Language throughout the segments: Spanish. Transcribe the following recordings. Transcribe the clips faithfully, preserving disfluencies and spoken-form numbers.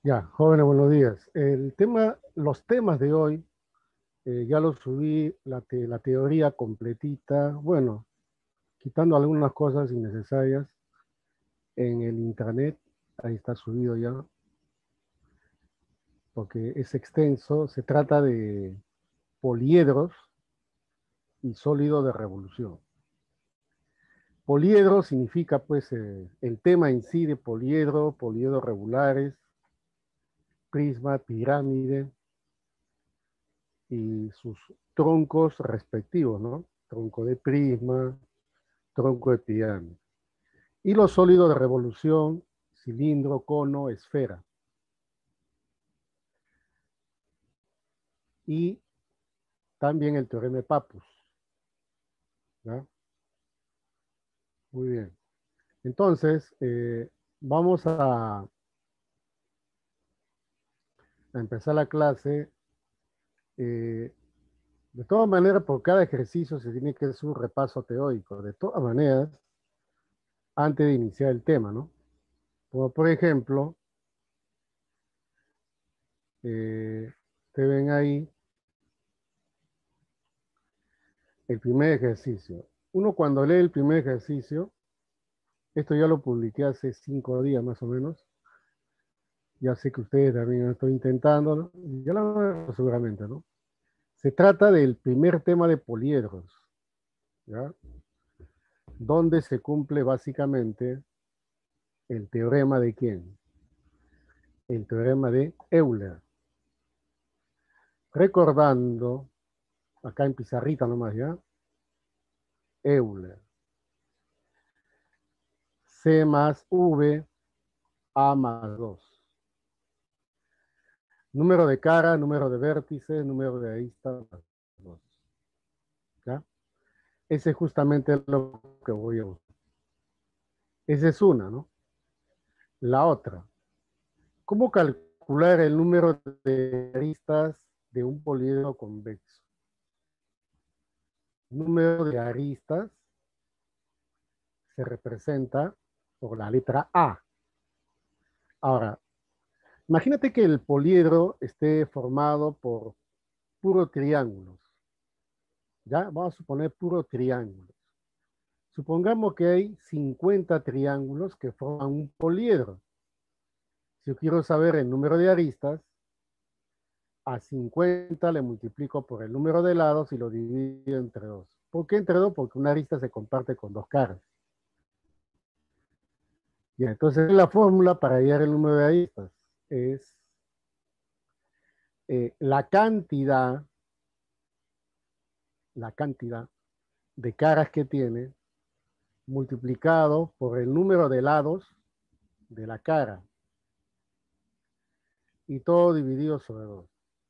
Ya, jóvenes, buenos días. El tema, los temas de hoy, eh, ya los subí, la, te- la teoría completita, bueno, quitando algunas cosas innecesarias en el intranet, ahí está subido ya, porque es extenso, se trata de poliedros y sólido de revolución. Poliedro significa, pues, eh, el tema en sí de poliedro, poliedros regulares, prisma, pirámide, y sus troncos respectivos, ¿no? Tronco de prisma, tronco de pirámide. Y los sólidos de revolución, cilindro, cono, esfera. Y también el teorema de Pappus, ¿ya? Muy bien. Entonces, eh, vamos a, a empezar la clase. Eh, de todas maneras, por cada ejercicio se tiene que hacer un repaso teórico. De todas maneras, antes de iniciar el tema, ¿no? Como por ejemplo, eh, te ven ahí el primer ejercicio. Uno cuando lee el primer ejercicio, esto ya lo publiqué hace cinco días más o menos, ya sé que ustedes también están intentando, ¿no? Ya lo han hecho seguramente, ¿no? Se trata del primer tema de poliedros, ¿ya? Donde se cumple básicamente el teorema de quién? El teorema de Euler. Recordando, acá en pizarrita nomás, ¿ya? Euler. C más V, A más dos. Número de cara, número de vértices, número de aristas, dos. ¿Ya? Ese es justamente lo que voy a usar. Esa es una, ¿no? La otra, ¿cómo calcular el número de aristas de un poliedro convexo? El número de aristas se representa por la letra A. Ahora, imagínate que el poliedro esté formado por puros triángulos. ¿Ya? Vamos a suponer puros triángulos. Supongamos que hay cincuenta triángulos que forman un poliedro. Si yo quiero saber el número de aristas, a cincuenta le multiplico por el número de lados y lo divido entre dos. ¿Por qué entre dos? Porque una arista se comparte con dos caras. Y entonces la fórmula para hallar el número de aristas es eh, la cantidad, la cantidad de caras que tiene multiplicado por el número de lados de la cara y todo dividido sobre dos.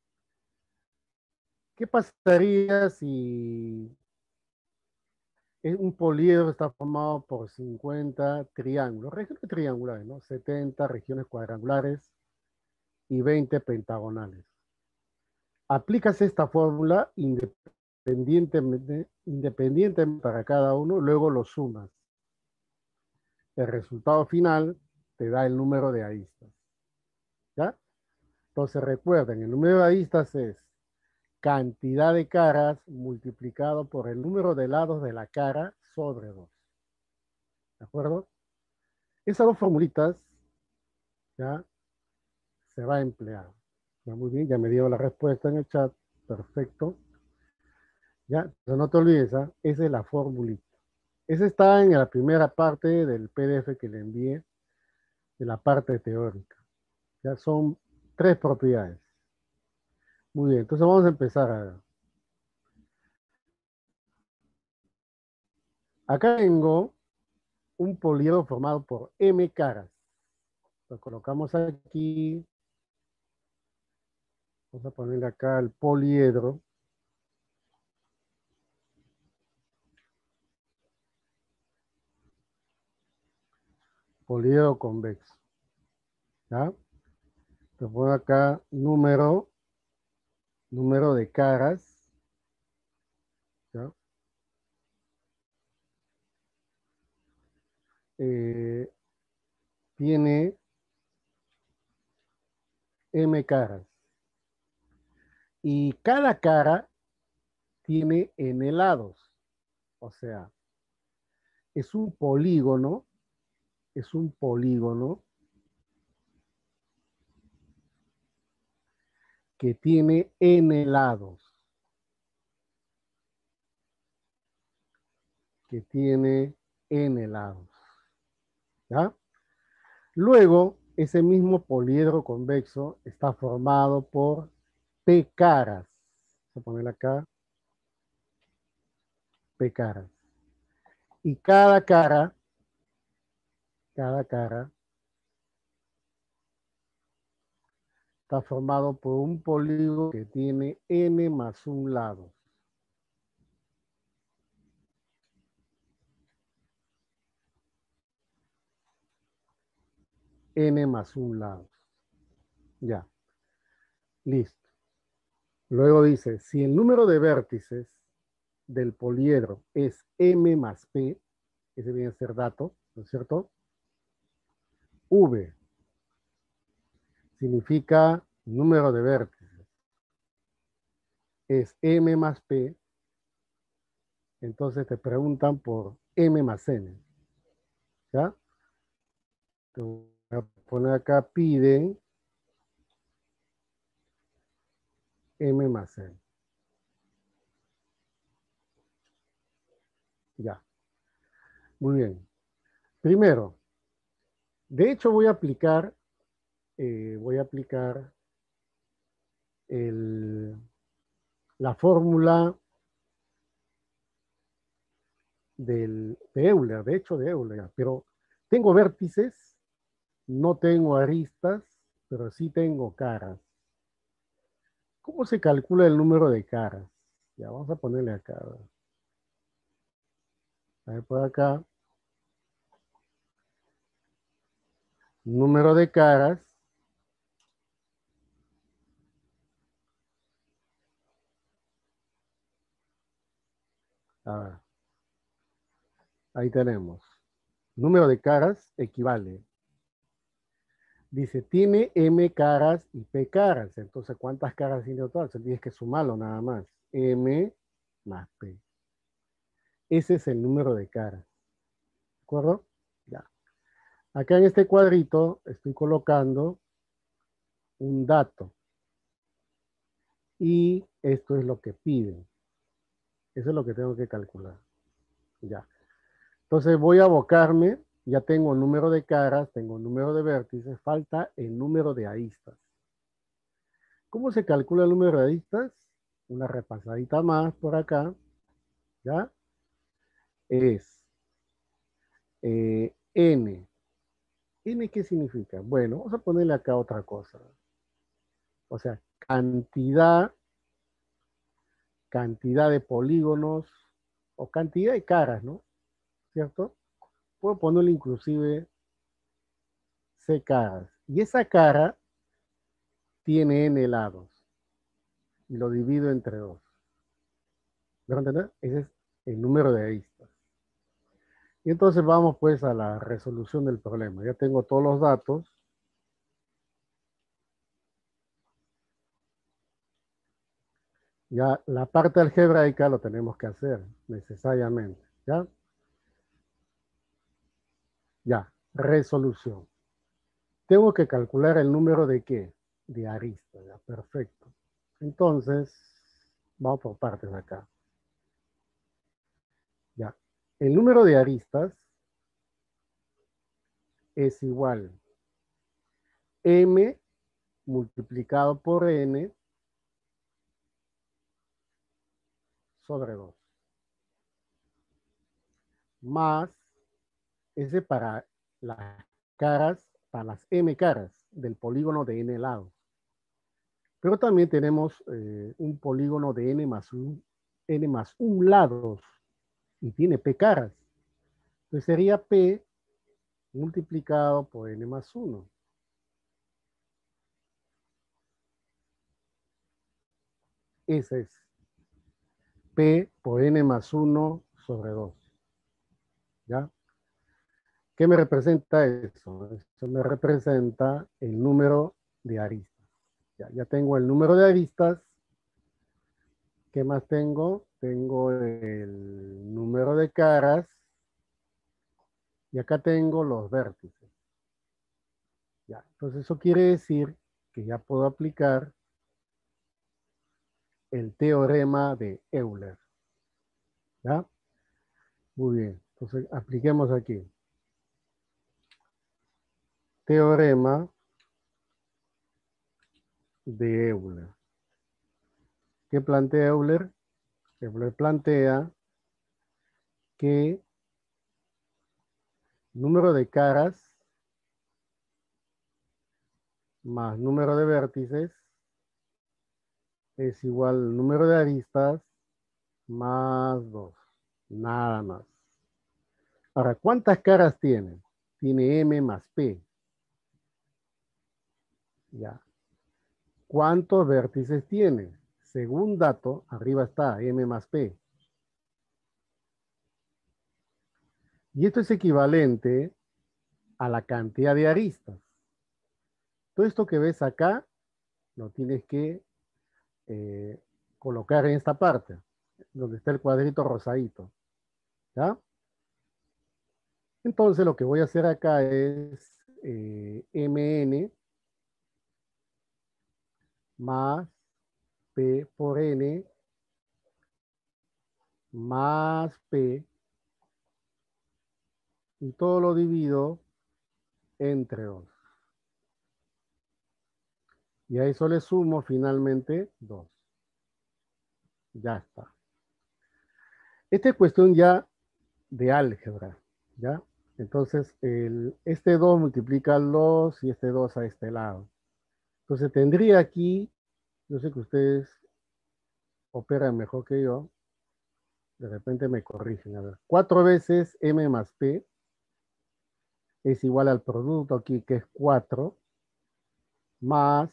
¿Qué pasaría si un poliedro está formado por cincuenta triángulos, regiones triangulares, ¿no? setenta regiones cuadrangulares y veinte pentagonales? Aplicas esta fórmula independientemente, independientemente para cada uno, luego lo sumas. El resultado final te da el número de aristas. ¿Ya? Entonces recuerden, el número de aristas es cantidad de caras multiplicado por el número de lados de la cara sobre dos. ¿De acuerdo? Esas dos formulitas ya se va a emplear. Ya, muy bien, ya me dio la respuesta en el chat. Perfecto. Ya, pero no te olvides, ¿eh? Esa es la formulita. Esa está en la primera parte del P D F que le envié, de la parte teórica. Ya son tres propiedades. Muy bien, entonces vamos a empezar a ver. Acá tengo un poliedro formado por M caras. Lo colocamos aquí. Vamos a poner acá el poliedro. Poliedro convexo. ¿Ya? Te pongo acá número, número de caras. ¿Ya? Eh, tiene M caras. Y cada cara tiene n lados. O sea, es un polígono, es un polígono que tiene n lados. Que tiene n lados. ¿Ya? Luego, ese mismo poliedro convexo está formado por P caras. Voy a poner acá P caras. Y cada cara, cada cara está formado por un polígono que tiene n más un lado. N más un lado. Ya. Listo. Luego dice, si el número de vértices del poliedro es M más P, ese viene a ser dato, ¿no es cierto? V significa número de vértices. Es M más P, entonces te preguntan por M más N. ¿Ya? Te voy a poner acá, piden M más N. Ya. Muy bien. Primero, de hecho voy a aplicar, eh, voy a aplicar el, la fórmula del, de Euler, de hecho de Euler, pero tengo vértices, no tengo aristas, pero sí tengo caras. ¿Cómo se calcula el número de caras? Ya, vamos a ponerle acá. A ver, por acá. Número de caras. A ver, ahí tenemos. Número de caras equivale. Dice, tiene M caras y P caras. Entonces, ¿cuántas caras tiene total? Entonces, tienes que sumarlo nada más. M más P. Ese es el número de caras. ¿De acuerdo? Ya. Acá en este cuadrito estoy colocando un dato. Y esto es lo que piden. Eso es lo que tengo que calcular. Ya. Entonces voy a abocarme. Ya tengo el número de caras, tengo el número de vértices. Falta el número de aristas. ¿Cómo se calcula el número de aristas? Una repasadita más por acá. ¿Ya? Es eh, N. ¿N qué significa? Bueno, vamos a ponerle acá otra cosa. O sea, cantidad, cantidad de polígonos o cantidad de caras, ¿no? ¿Cierto? Puedo ponerle inclusive C caras. Y esa cara tiene N lados. Y lo divido entre dos. ¿Me van a entender? Ese es el número de aristas. Y entonces vamos pues a la resolución del problema. Ya tengo todos los datos. Ya la parte algebraica lo tenemos que hacer necesariamente. ¿Ya? Ya, resolución. Tengo que calcular el número de qué? De aristas. Ya, perfecto. Entonces, vamos por partes acá. Ya. El número de aristas es igual M multiplicado por N sobre dos. Más ese para las caras, para las M caras del polígono de N lados. Pero también tenemos eh, un polígono de N más un, N más un lados y tiene P caras. Entonces sería P multiplicado por N más uno. Ese es P por N más uno sobre dos. ¿Ya? ¿Qué me representa eso? Eso me representa el número de aristas. Ya, ya tengo el número de aristas. ¿Qué más tengo? Tengo el número de caras. Y acá tengo los vértices. Ya, entonces eso quiere decir que ya puedo aplicar el teorema de Euler. ¿Ya? Muy bien. Entonces apliquemos aquí. Teorema de Euler. ¿Qué plantea Euler? Euler plantea que número de caras más número de vértices es igual al número de aristas más dos. Nada más. Ahora, ¿cuántas caras tiene? Tiene M más P. Ya. ¿Cuántos vértices tiene? Según dato, arriba está M más P. Y esto es equivalente a la cantidad de aristas. Todo esto que ves acá lo tienes que eh, colocar en esta parte, donde está el cuadrito rosadito. ¿Ya? Entonces lo que voy a hacer acá es eh, M N más P por N más P y todo lo divido entre dos. Y a eso le sumo finalmente dos. Ya está. Esta es cuestión ya de álgebra, ¿ya? Entonces, el, este dos multiplica al dos y este dos a este lado. Entonces, tendría aquí, yo sé que ustedes operan mejor que yo, de repente me corrigen. A ver, cuatro veces M más P es igual al producto aquí, que es cuatro, más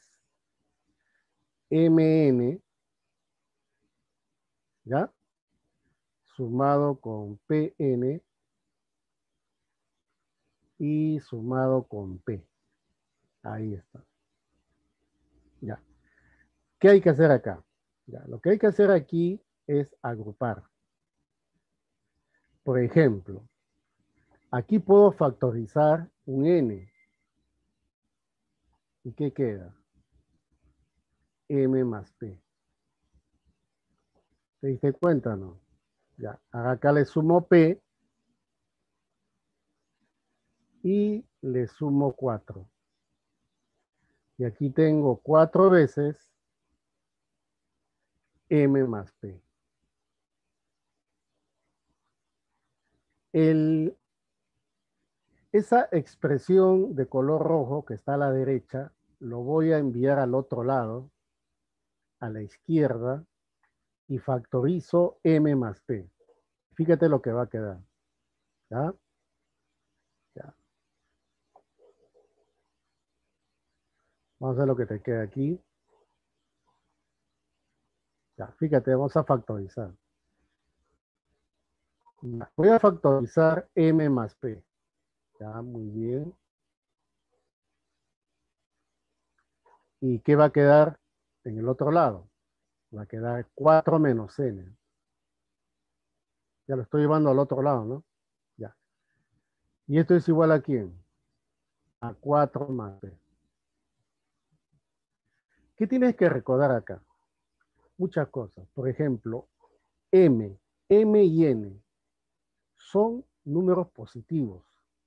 M N, ¿ya? Sumado con P N y sumado con P. Ahí está. Ya. ¿Qué hay que hacer acá? Ya, lo que hay que hacer aquí es agrupar. Por ejemplo, aquí puedo factorizar un N. ¿Y qué queda? M más P. ¿Te diste cuenta, no? Ya, acá le sumo P y le sumo cuatro. Y aquí tengo cuatro veces M más P. El, esa expresión de color rojo que está a la derecha, lo voy a enviar al otro lado, a la izquierda, y factorizo M más P. Fíjate lo que va a quedar. ¿Ya? Ya. Vamos a ver lo que te queda aquí. Ya, fíjate, vamos a factorizar. Voy a factorizar M más P. Ya, muy bien. ¿Y qué va a quedar en el otro lado? Va a quedar cuatro menos N. Ya lo estoy llevando al otro lado, ¿no? Ya. ¿Y esto es igual a quién? A cuatro más P. ¿Qué tienes que recordar acá? Muchas cosas. Por ejemplo, M, M y N son números positivos.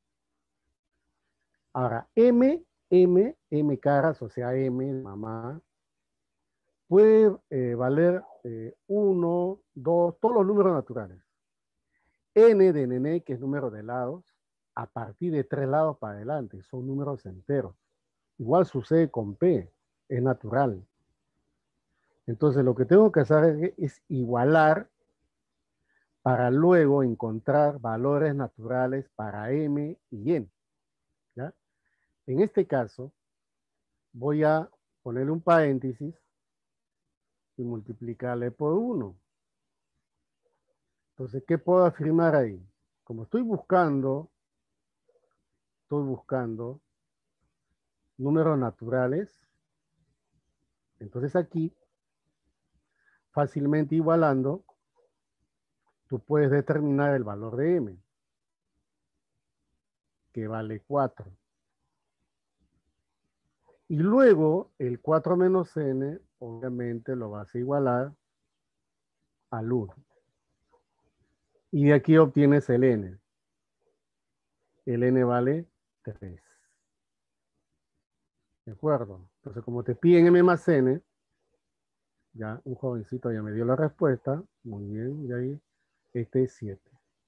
Ahora, M, M, M caras, o sea, M, mamá, puede eh, valer eh, uno, dos, todos los números naturales. N de nene, que es número de lados, a partir de tres lados para adelante, son números enteros. Igual sucede con P, es natural. Entonces lo que tengo que hacer es igualar para luego encontrar valores naturales para M y N. ¿Ya? En este caso, voy a ponerle un paréntesis y multiplicarle por uno. Entonces, ¿qué puedo afirmar ahí? Como estoy buscando, estoy buscando números naturales, Entonces aquí, fácilmente igualando, tú puedes determinar el valor de m, que vale cuatro. Y luego el cuatro menos n, obviamente lo vas a igualar al uno. Y de aquí obtienes el n. El n vale tres. ¿De acuerdo? Entonces, como te piden m más n, ya un jovencito ya me dio la respuesta. Muy bien, y ahí este es siete.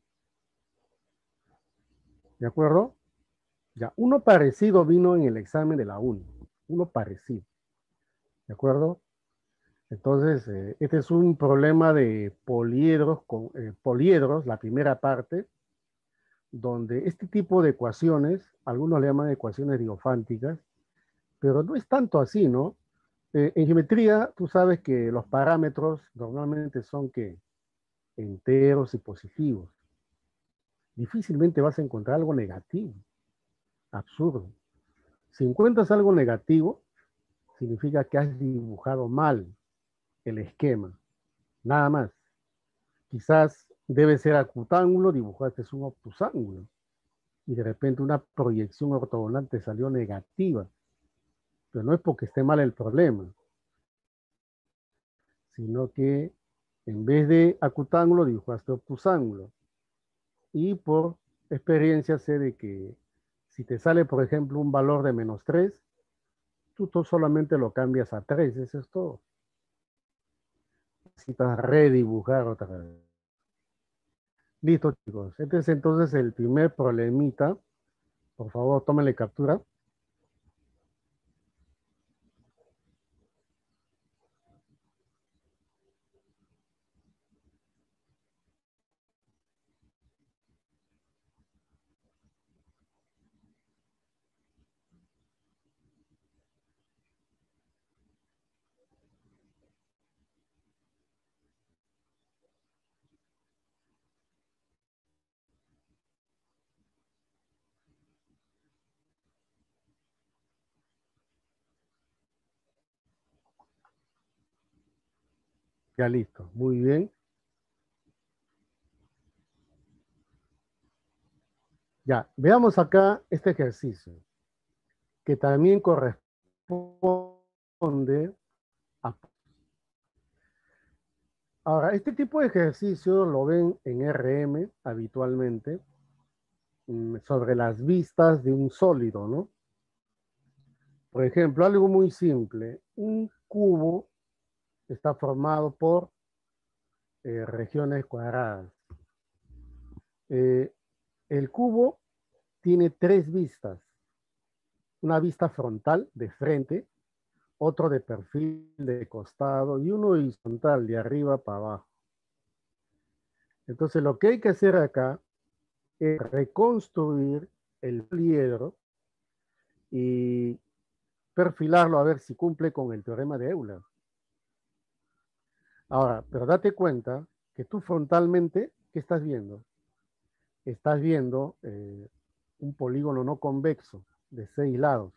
¿De acuerdo? Ya, uno parecido vino en el examen de la uno. Uno parecido. ¿De acuerdo? Entonces, eh, este es un problema de poliedros, con, eh, poliedros, la primera parte, donde este tipo de ecuaciones, algunos le llaman ecuaciones diofánticas, pero no es tanto así, ¿no? Eh, en geometría, tú sabes que los parámetros normalmente son que enteros y positivos. Difícilmente vas a encontrar algo negativo. Absurdo. Si encuentras algo negativo, significa que has dibujado mal el esquema. Nada más. Quizás debe ser acutángulo, dibujaste un obtusángulo. Y de repente una proyección ortogonal te salió negativa. Pero no es porque esté mal el problema, sino que en vez de acutángulo dibujaste obtusángulo. Y por experiencia sé de que si te sale, por ejemplo, un valor de menos tres, tú, tú solamente lo cambias a tres, eso es todo. Necesitas redibujar otra vez. Listo, chicos. Este es entonces el primer problemita. Por favor, tómenle captura. Ya listo. Muy bien. Ya, veamos acá este ejercicio, que también corresponde a... Ahora, este tipo de ejercicio lo ven en R M habitualmente, mm, sobre las vistas de un sólido, ¿no? Por ejemplo, algo muy simple, un cubo está formado por eh, regiones cuadradas. Eh, el cubo tiene tres vistas, una vista frontal de frente, otro de perfil de costado y uno horizontal de arriba para abajo. Entonces lo que hay que hacer acá es reconstruir el poliedro y perfilarlo a ver si cumple con el teorema de Euler. Ahora, pero date cuenta que tú frontalmente, ¿qué estás viendo? Estás viendo eh, un polígono no convexo de seis lados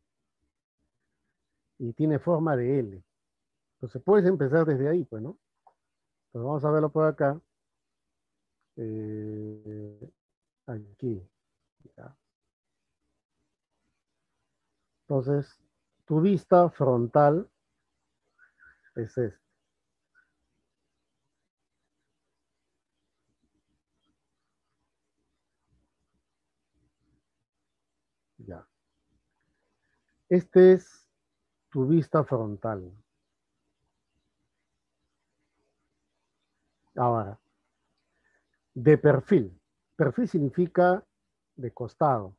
y tiene forma de L. Entonces puedes empezar desde ahí, pues, ¿no? Entonces vamos a verlo por acá. Eh, aquí. Ya. Entonces, tu vista frontal es esta. Ya. Este es tu vista frontal. Ahora, de perfil. Perfil significa de costado.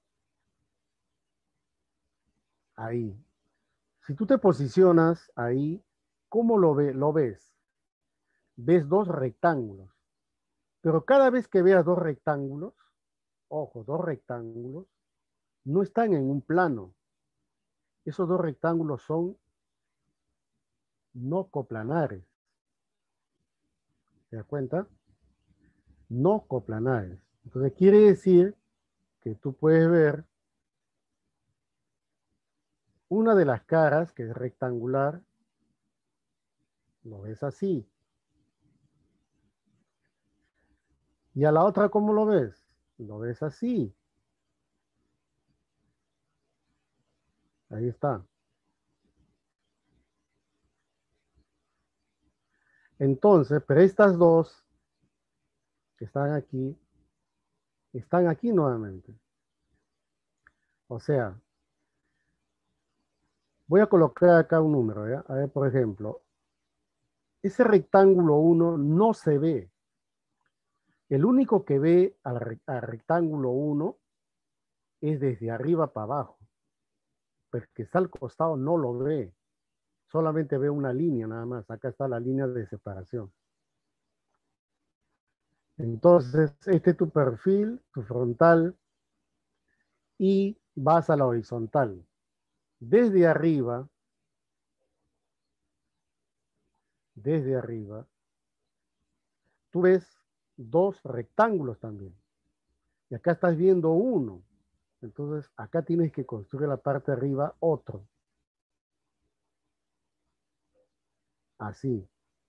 Ahí. Si tú te posicionas ahí, ¿cómo lo, ve, lo ves? Ves dos rectángulos. Pero cada vez que veas dos rectángulos, ojo, dos rectángulos, no están en un plano. Esos dos rectángulos son no coplanares. ¿Te das cuenta? No coplanares. Entonces quiere decir que tú puedes ver una de las caras, que es rectangular, Lo ves así. Y a la otra, ¿cómo lo ves? Lo ves así. Ahí está. Entonces, pero estas dos que están aquí, están aquí nuevamente. O sea, voy a colocar acá un número, ¿ya? A ver, por ejemplo, ese rectángulo uno no se ve. El único que ve al, re al rectángulo uno es desde arriba para abajo. Pero el que está al costado no lo ve. Solamente ve una línea nada más. Acá está la línea de separación. Entonces, este es tu perfil, tu frontal, y vas a la horizontal. Desde arriba, desde arriba, tú ves dos rectángulos también. Y acá estás viendo uno. Entonces, acá tienes que construir la parte de arriba otro. Así.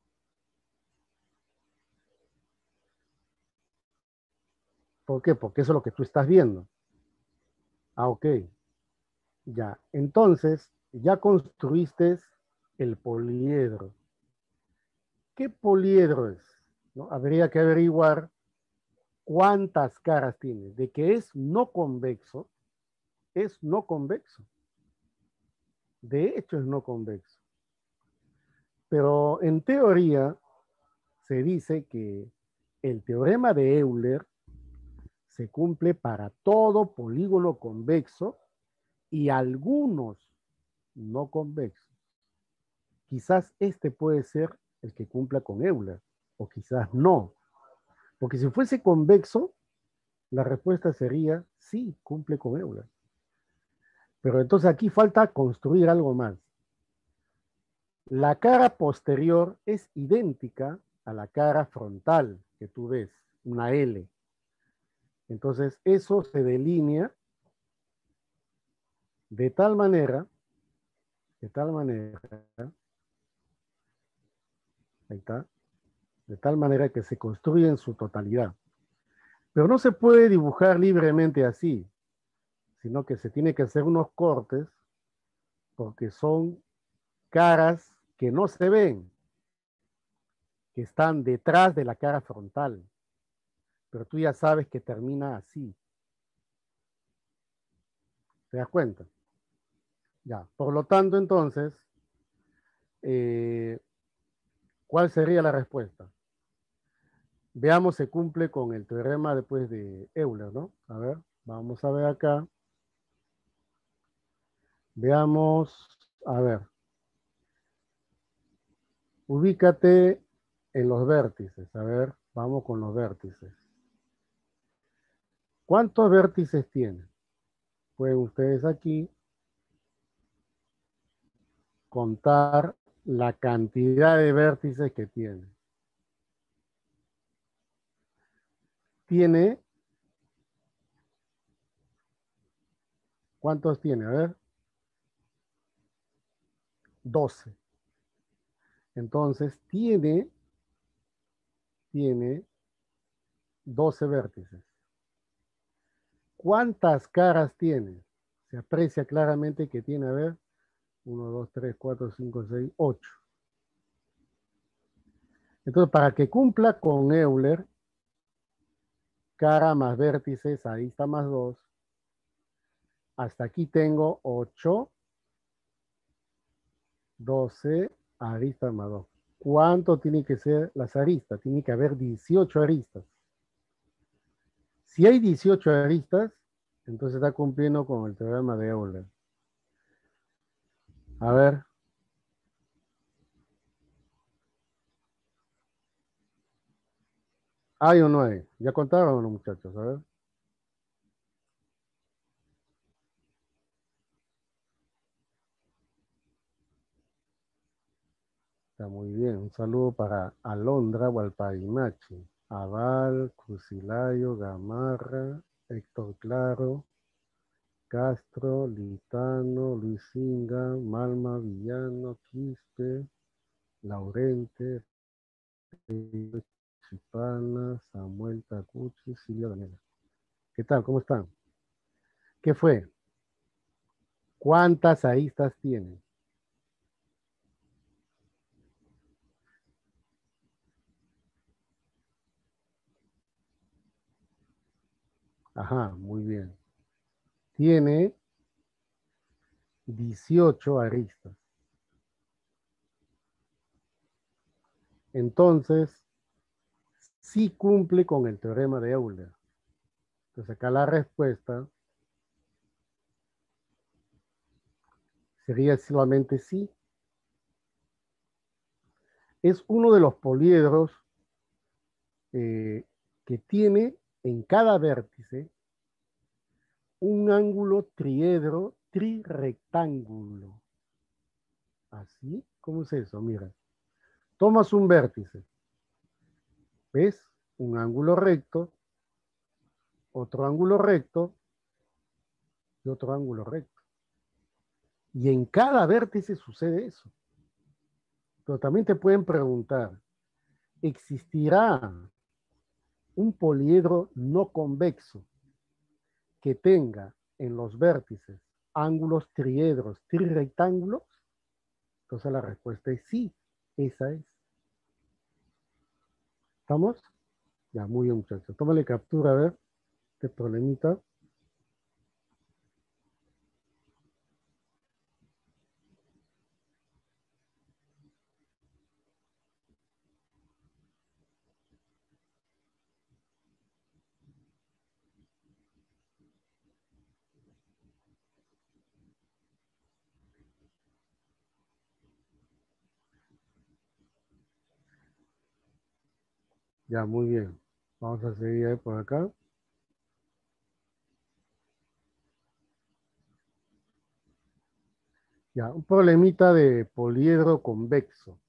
¿Por qué? Porque eso es lo que tú estás viendo. Ah, ok. Ya. Entonces, ya construiste el poliedro. ¿Qué poliedro es? ¿No? Habría que averiguar cuántas caras tiene. De que es no convexo, es no convexo. De hecho, es no convexo. Pero en teoría se dice que el teorema de Euler se cumple para todo polígono convexo y algunos no convexos. Quizás este puede ser el que cumpla con Euler, o quizás no. Porque si fuese convexo, la respuesta sería sí, cumple con Euler. Pero entonces aquí falta construir algo más. La cara posterior es idéntica a la cara frontal que tú ves, una L. Entonces eso se delinea de tal manera, de tal manera, ahí está, de tal manera que se construye en su totalidad. Pero no se puede dibujar libremente así, sino que se tiene que hacer unos cortes porque son caras que no se ven, que están detrás de la cara frontal. Pero tú ya sabes que termina así. ¿Te das cuenta? Ya. Por lo tanto, entonces, eh, ¿cuál sería la respuesta? Veamos, se cumple con el teorema después de Euler, ¿no? A ver, vamos a ver acá. Veamos, a ver. Ubícate en los vértices. A ver, vamos con los vértices. ¿Cuántos vértices tiene? Pueden ustedes aquí contar la cantidad de vértices que tiene. Tiene, ¿cuántos tiene? A ver, doce. Entonces, tiene, tiene doce vértices. ¿Cuántas caras tiene? Se aprecia claramente que tiene, a ver, uno, dos, tres, cuatro, cinco, seis, ocho. Entonces, para que cumpla con Euler, cara más vértices, ahí está más dos. Hasta aquí tengo ocho, doce, aristas más dos. ¿Cuánto tiene que ser las aristas? Tiene que haber dieciocho aristas. Si hay dieciocho aristas, entonces está cumpliendo con el teorema de Euler. A ver. ¿Hay o no hay? ¿Ya contaron los muchachos? A ver. Está muy bien. Un saludo para Alondra Walparimachi, Aval, Crucilayo, Gamarra, Héctor Claro, Castro, Litano, Luisinga, Malma, Villano, Quispe, Laurente, Chipana, Samuel Tacuchi, Silvia Daniela. ¿Qué tal? ¿Cómo están? ¿Qué fue? ¿Cuántas aristas tienen? Ajá, muy bien. Tiene dieciocho aristas. Entonces, sí cumple con el teorema de Euler. Entonces, acá la respuesta sería solamente sí. Es uno de los poliedros eh, que tiene en cada vértice un ángulo triedro trirectángulo. ¿Así? ¿Cómo es eso? Mira, tomas un vértice, ¿ves? Un ángulo recto, otro ángulo recto y otro ángulo recto. Y en cada vértice sucede eso. Pero también te pueden preguntar, ¿existirá un poliedro no convexo que tenga en los vértices ángulos triedros trirectángulos? Entonces la respuesta es sí, esa es. ¿Estamos? Ya, muy bien, muchachos. Tómale captura, a ver, este problemita. Ya, muy bien. Vamos a seguir ahí por acá. Ya, un problemita de poliedro convexo.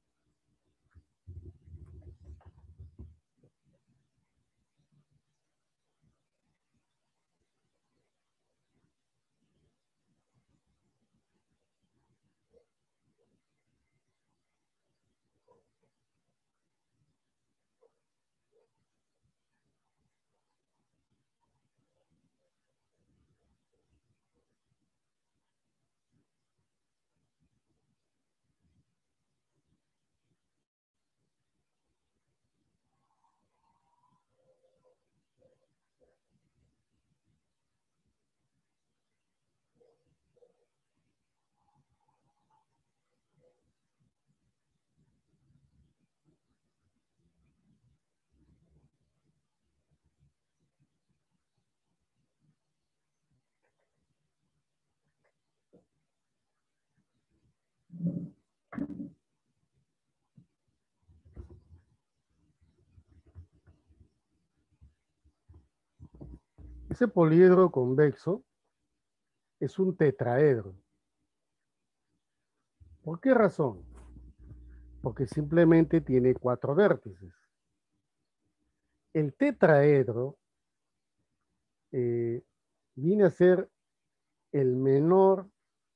Ese poliedro convexo es un tetraedro. ¿Por qué razón? Porque simplemente tiene cuatro vértices. El tetraedro eh, viene a ser el menor,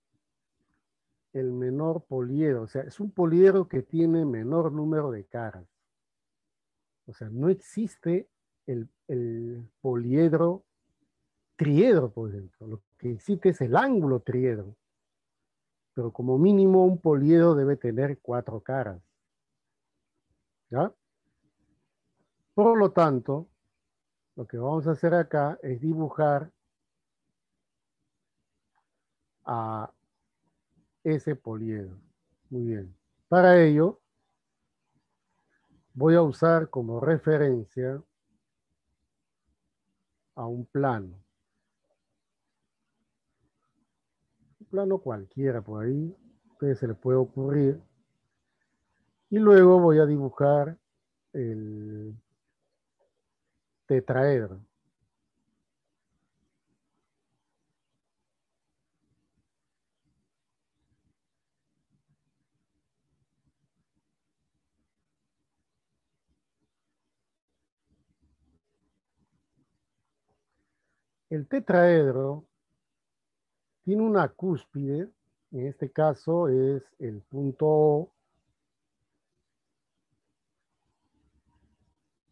el menor poliedro. O sea, es un poliedro que tiene menor número de caras. O sea, no existe el, el poliedro triedro, por ejemplo. Lo que existe es el ángulo triedro. Pero como mínimo un poliedro debe tener cuatro caras. ¿Ya? Por lo tanto, lo que vamos a hacer acá es dibujar a ese poliedro. Muy bien. Para ello, voy a usar como referencia a un plano. Un plano cualquiera por ahí. A ustedes se les puede ocurrir. Y luego voy a dibujar el tetraedro. El tetraedro tiene una cúspide, en este caso es el punto O,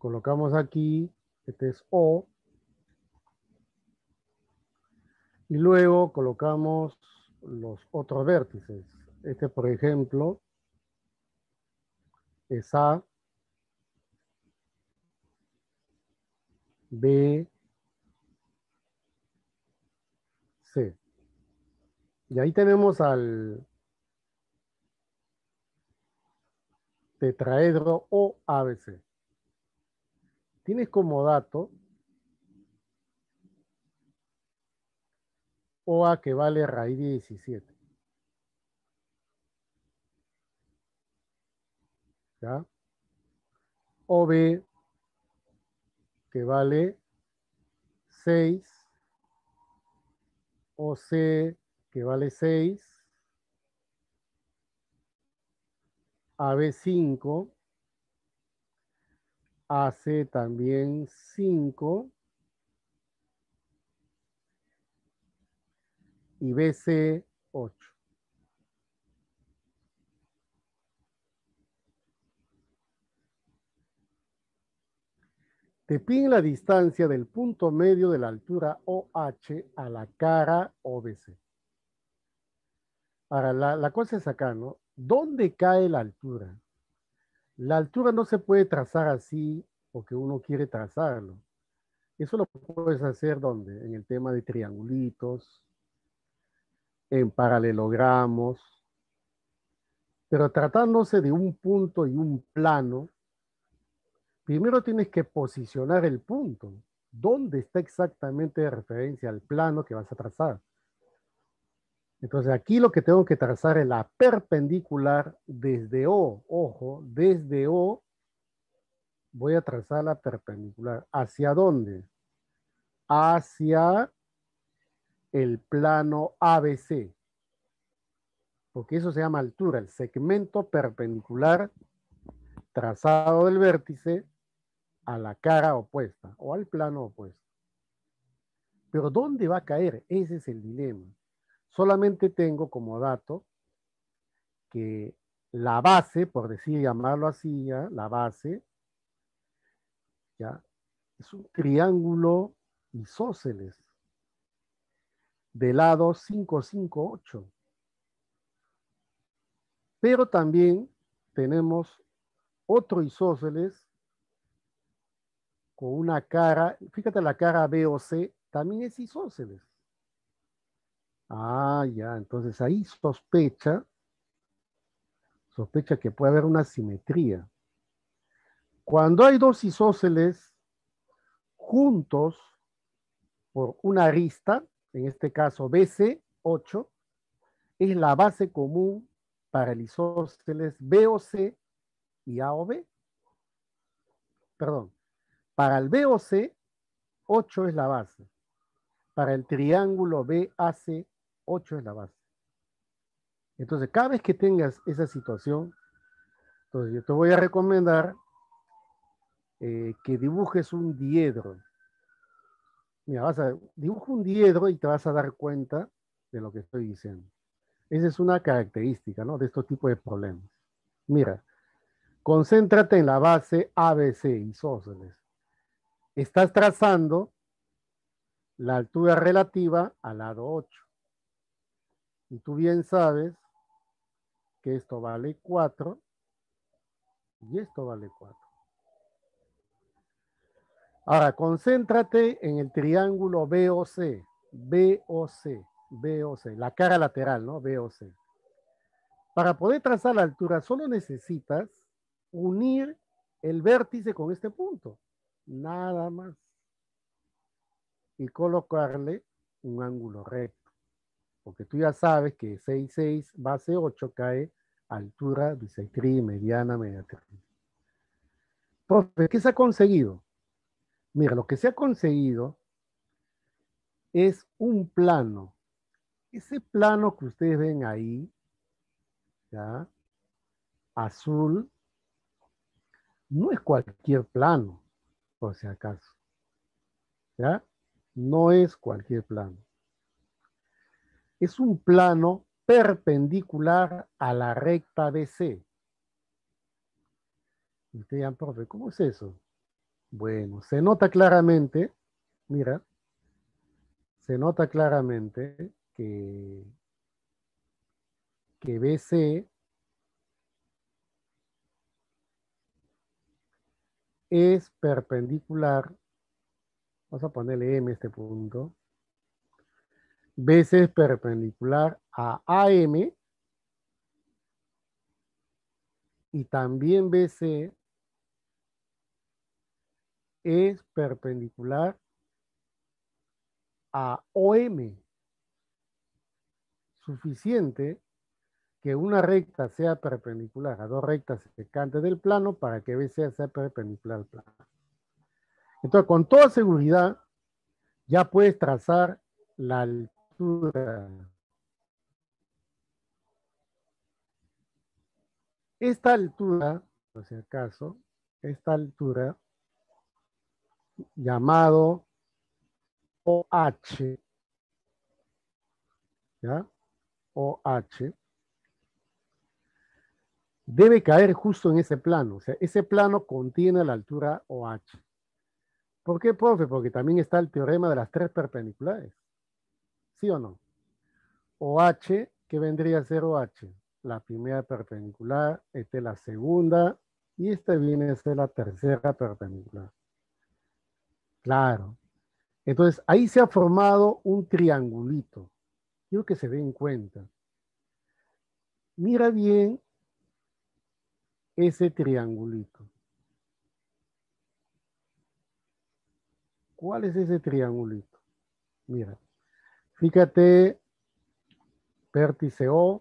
colocamos aquí, este es O, y luego colocamos los otros vértices. Este, por ejemplo, es A, B, C. Y ahí tenemos al tetraedro O A B C. Tienes como dato O A que vale raíz de diecisiete. ¿Ya? O B que vale seis. O C que vale seis. A B cinco. A C también cinco. Y B C ocho. Te piden la distancia del punto medio de la altura O H a la cara O B C. Ahora, la, la cosa es acá, ¿no? ¿Dónde cae la altura? La altura no se puede trazar así porque uno quiere trazarlo. Eso lo puedes hacer ¿dónde? En el tema de triangulitos, en paralelogramos, pero tratándose de un punto y un plano, primero tienes que posicionar el punto. ¿Dónde está exactamente de referencia al plano que vas a trazar? Entonces aquí lo que tengo que trazar es la perpendicular desde O. Ojo, desde O voy a trazar la perpendicular. ¿Hacia dónde? Hacia el plano A B C. Porque eso se llama altura, el segmento perpendicular trazado del vértice a la cara opuesta o al plano opuesto. Pero ¿dónde va a caer? Ese es el dilema. Solamente tengo como dato que la base, por decir, llamarlo así, ¿ya? La base, ¿ya? Es un triángulo isósceles de lado cinco cinco ocho. Pero también tenemos otro isósceles con una cara, fíjate la cara B o C, también es isósceles. Ah, ya, entonces ahí sospecha, sospecha que puede haber una simetría. Cuando hay dos isósceles juntos por una arista, en este caso B C ocho, es la base común para el isósceles B O C y A O B. Perdón, para el B O C, ocho es la base. Para el triángulo B A C, ocho es la base. Entonces, cada vez que tengas esa situación, entonces yo te voy a recomendar eh, que dibujes un diedro. Mira, vas a dibujar un diedro y te vas a dar cuenta de lo que estoy diciendo. Esa es una característica, ¿no? De estos tipos de problemas. Mira, concéntrate en la base A B C, isósceles. Estás trazando la altura relativa al lado ocho. Y tú bien sabes que esto vale cuatro y esto vale cuatro. Ahora, concéntrate en el triángulo B O C, B O C, B O C, la cara lateral, ¿no? B O C. Para poder trazar la altura solo necesitas unir el vértice con este punto, nada más. Y colocarle un ángulo recto, porque tú ya sabes que seis, seis, base ocho cae altura bisectriz, mediana, mediana. Profe, ¿qué se ha conseguido? Mira, lo que se ha conseguido es un plano. Ese plano que ustedes ven ahí, ¿ya? Azul, no es cualquier plano, por si acaso. ¿Ya? No es cualquier plano. Es un plano perpendicular a la recta B C. Y ustedes dirán, profe, ¿cómo es eso? Bueno, se nota claramente, mira, se nota claramente que, que B C es perpendicular, vamos a ponerle M a este punto, B C es perpendicular a A M y también B C es perpendicular a O M. Suficiente que una recta sea perpendicular a dos rectas secantes del plano para que B C sea perpendicular al plano. Entonces, con toda seguridad, ya puedes trazar la altura. Esta altura, por si acaso, esta altura, llamado O H, ¿ya? O H, debe caer justo en ese plano. O sea, ese plano contiene la altura O H. ¿Por qué, profe? Porque también está el teorema de las tres perpendiculares. ¿Sí o no? O H, ¿qué vendría a ser O H? La primera perpendicular, esta es la segunda, y esta viene a ser la tercera perpendicular. Claro. Entonces, ahí se ha formado un triangulito. Quiero que se den cuenta. Mira bien ese triangulito. ¿Cuál es ese triangulito? Mira, fíjate, vértice O,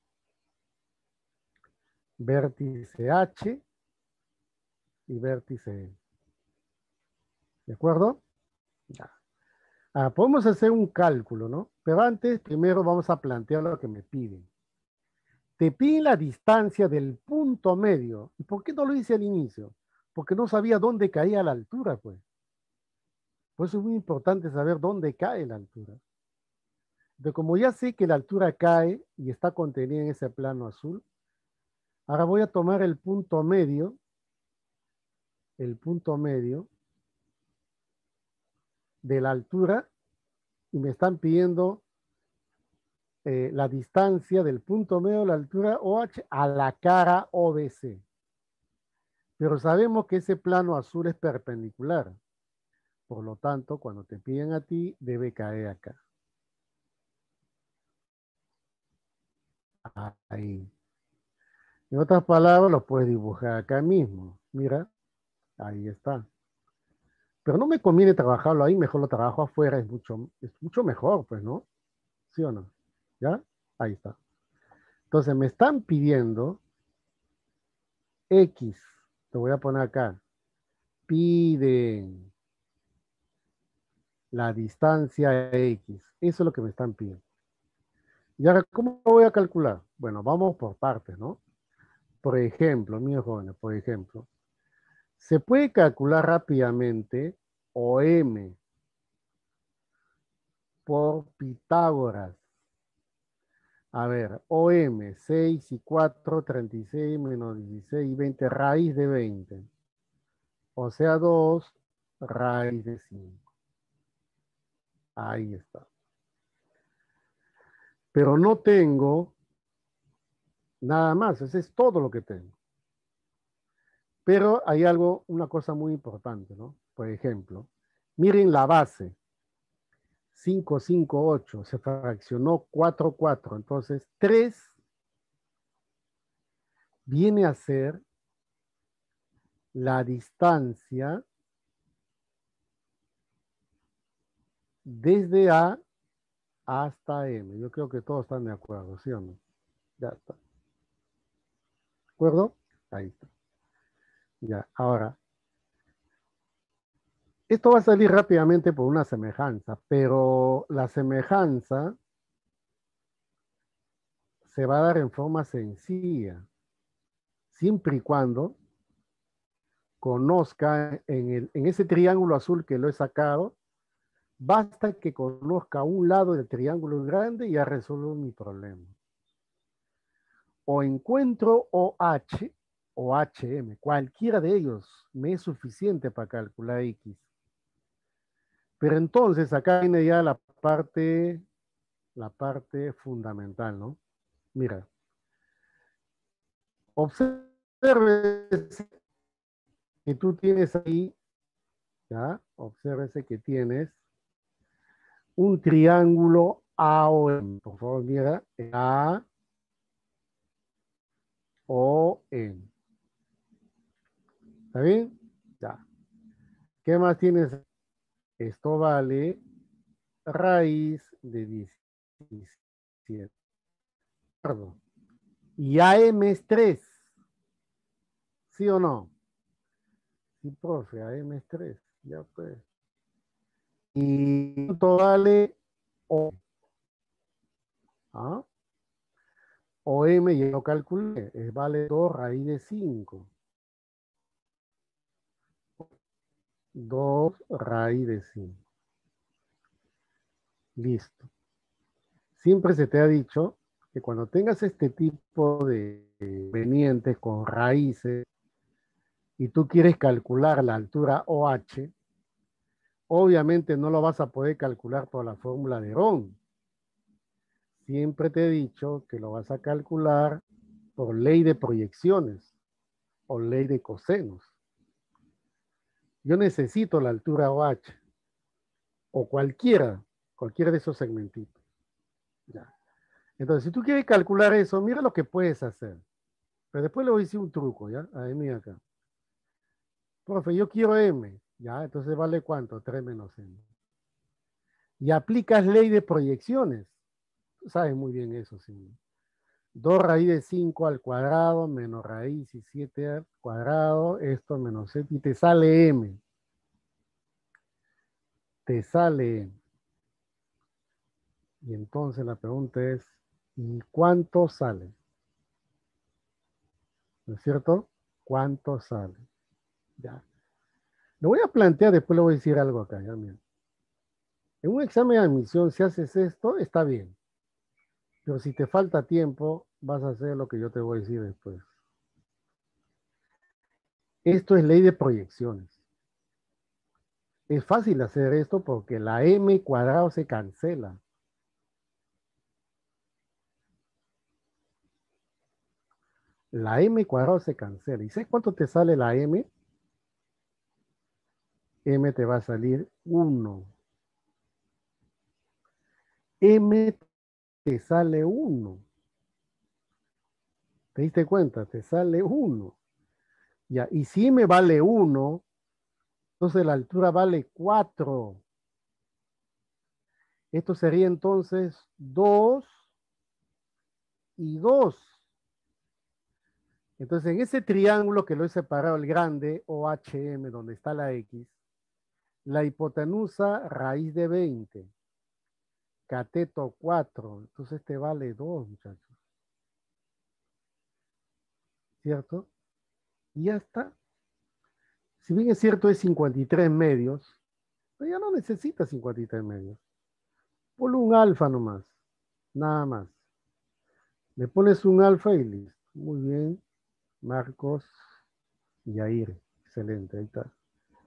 vértice H y vértice E. ¿De acuerdo? Ya. Ah, podemos hacer un cálculo, ¿no? Pero antes, primero vamos a plantear lo que me piden. Te piden la distancia del punto medio. ¿Y por qué no lo hice al inicio? Porque no sabía dónde caía la altura, pues. Por eso es muy importante saber dónde cae la altura. De como ya sé que la altura cae y está contenida en ese plano azul, ahora voy a tomar el punto medio, el punto medio de la altura y me están pidiendo eh, la distancia del punto medio de la altura O H a la cara O B C. Pero sabemos que ese plano azul es perpendicular. Por lo tanto, cuando te piden a ti, debe caer acá. Ahí. En otras palabras, lo puedes dibujar acá mismo. Mira, ahí está. Pero no me conviene trabajarlo ahí, mejor lo trabajo afuera, es mucho, es mucho mejor, pues, ¿no? ¿Sí o no? ¿Ya? Ahí está. Entonces, me están pidiendo X. Te voy a poner acá. Piden la distancia X. Eso es lo que me están pidiendo. Y ahora, ¿cómo lo voy a calcular? Bueno, vamos por partes, ¿no? Por ejemplo, míos jóvenes, por ejemplo, se puede calcular rápidamente O M por Pitágoras. A ver, O M, seis y cuatro, treinta y seis menos dieciséis y veinte, raíz de veinte. O sea, dos raíz de cinco. Ahí está. Pero no tengo nada más, eso es todo lo que tengo. Pero hay algo, una cosa muy importante, ¿no? Por ejemplo, miren la base. cinco, cinco, ocho, se fraccionó cuatro, cuatro. Entonces, tres viene a ser la distancia desde A hasta M. Yo creo que todos están de acuerdo, ¿sí o no? Ya está. ¿De acuerdo? Ahí está. Ya, ahora, esto va a salir rápidamente por una semejanza, pero la semejanza se va a dar en forma sencilla, siempre y cuando conozca en, el, en ese triángulo azul que lo he sacado, basta que conozca un lado del triángulo grande y ya resuelvo mi problema. O encuentro O H o H M. Cualquiera de ellos me es suficiente para calcular X. Pero entonces acá viene ya la parte, la parte fundamental, ¿no? Mira, observe que tú tienes ahí, ¿ya? Obsérvese que tienes un triángulo A O M. Por favor, mira, A O M. ¿Está bien? Ya. ¿Qué más tienes? Esto vale raíz de diecisiete. Perdón. Y A M es tres. ¿Sí o no? Sí, profe, A M es tres. Ya pues. ¿Y cuánto vale O? ¿Ah? O M ya lo calculé. Es vale dos raíz de cinco. dos raíz de cinco. Listo. Siempre se te ha dicho que cuando tengas este tipo de inconvenientes con raíces y tú quieres calcular la altura O H, obviamente no lo vas a poder calcular por la fórmula de Herón. Siempre te he dicho que lo vas a calcular por ley de proyecciones o ley de cosenos. Yo necesito la altura O H o cualquiera, cualquiera de esos segmentitos. Ya. Entonces, si tú quieres calcular eso, mira lo que puedes hacer. Pero después le voy a decir un truco, ¿ya? Ahí mira acá. Profe, yo quiero M, ¿ya? Entonces vale ¿cuánto? tres menos M. Y aplicas ley de proyecciones. Tú sabes muy bien eso, sí. dos raíz de cinco al cuadrado menos raíz de siete al cuadrado, esto menos siete, y te sale M. Te sale M. Y entonces la pregunta es, ¿y cuánto sale? ¿No es cierto? ¿Cuánto sale? Ya. Lo voy a plantear, después le voy a decir algo acá, ya mira. En un examen de admisión, si haces esto, está bien. Pero si te falta tiempo, vas a hacer lo que yo te voy a decir después. Esto es ley de proyecciones. Es fácil hacer esto porque la m cuadrado se cancela. La m cuadrado se cancela. ¿Y sabes cuánto te sale la m? M te va a salir uno. M te sale uno. ¿Te diste cuenta? Te sale uno. Ya, y si m vale uno, entonces la altura vale cuatro. Esto sería entonces dos y dos. Entonces, en ese triángulo que lo he separado, el grande, O H M, donde está la X, la hipotenusa raíz de veinte, cateto cuatro, entonces este vale dos, muchachos. ¿Cierto? Y ya está. Si bien es cierto, es cincuenta y tres medios, pero ya no necesita cincuenta y tres medios. Ponle un alfa nomás, nada más. Le pones un alfa y listo. Muy bien, Marcos, Yair, excelente, ahí está.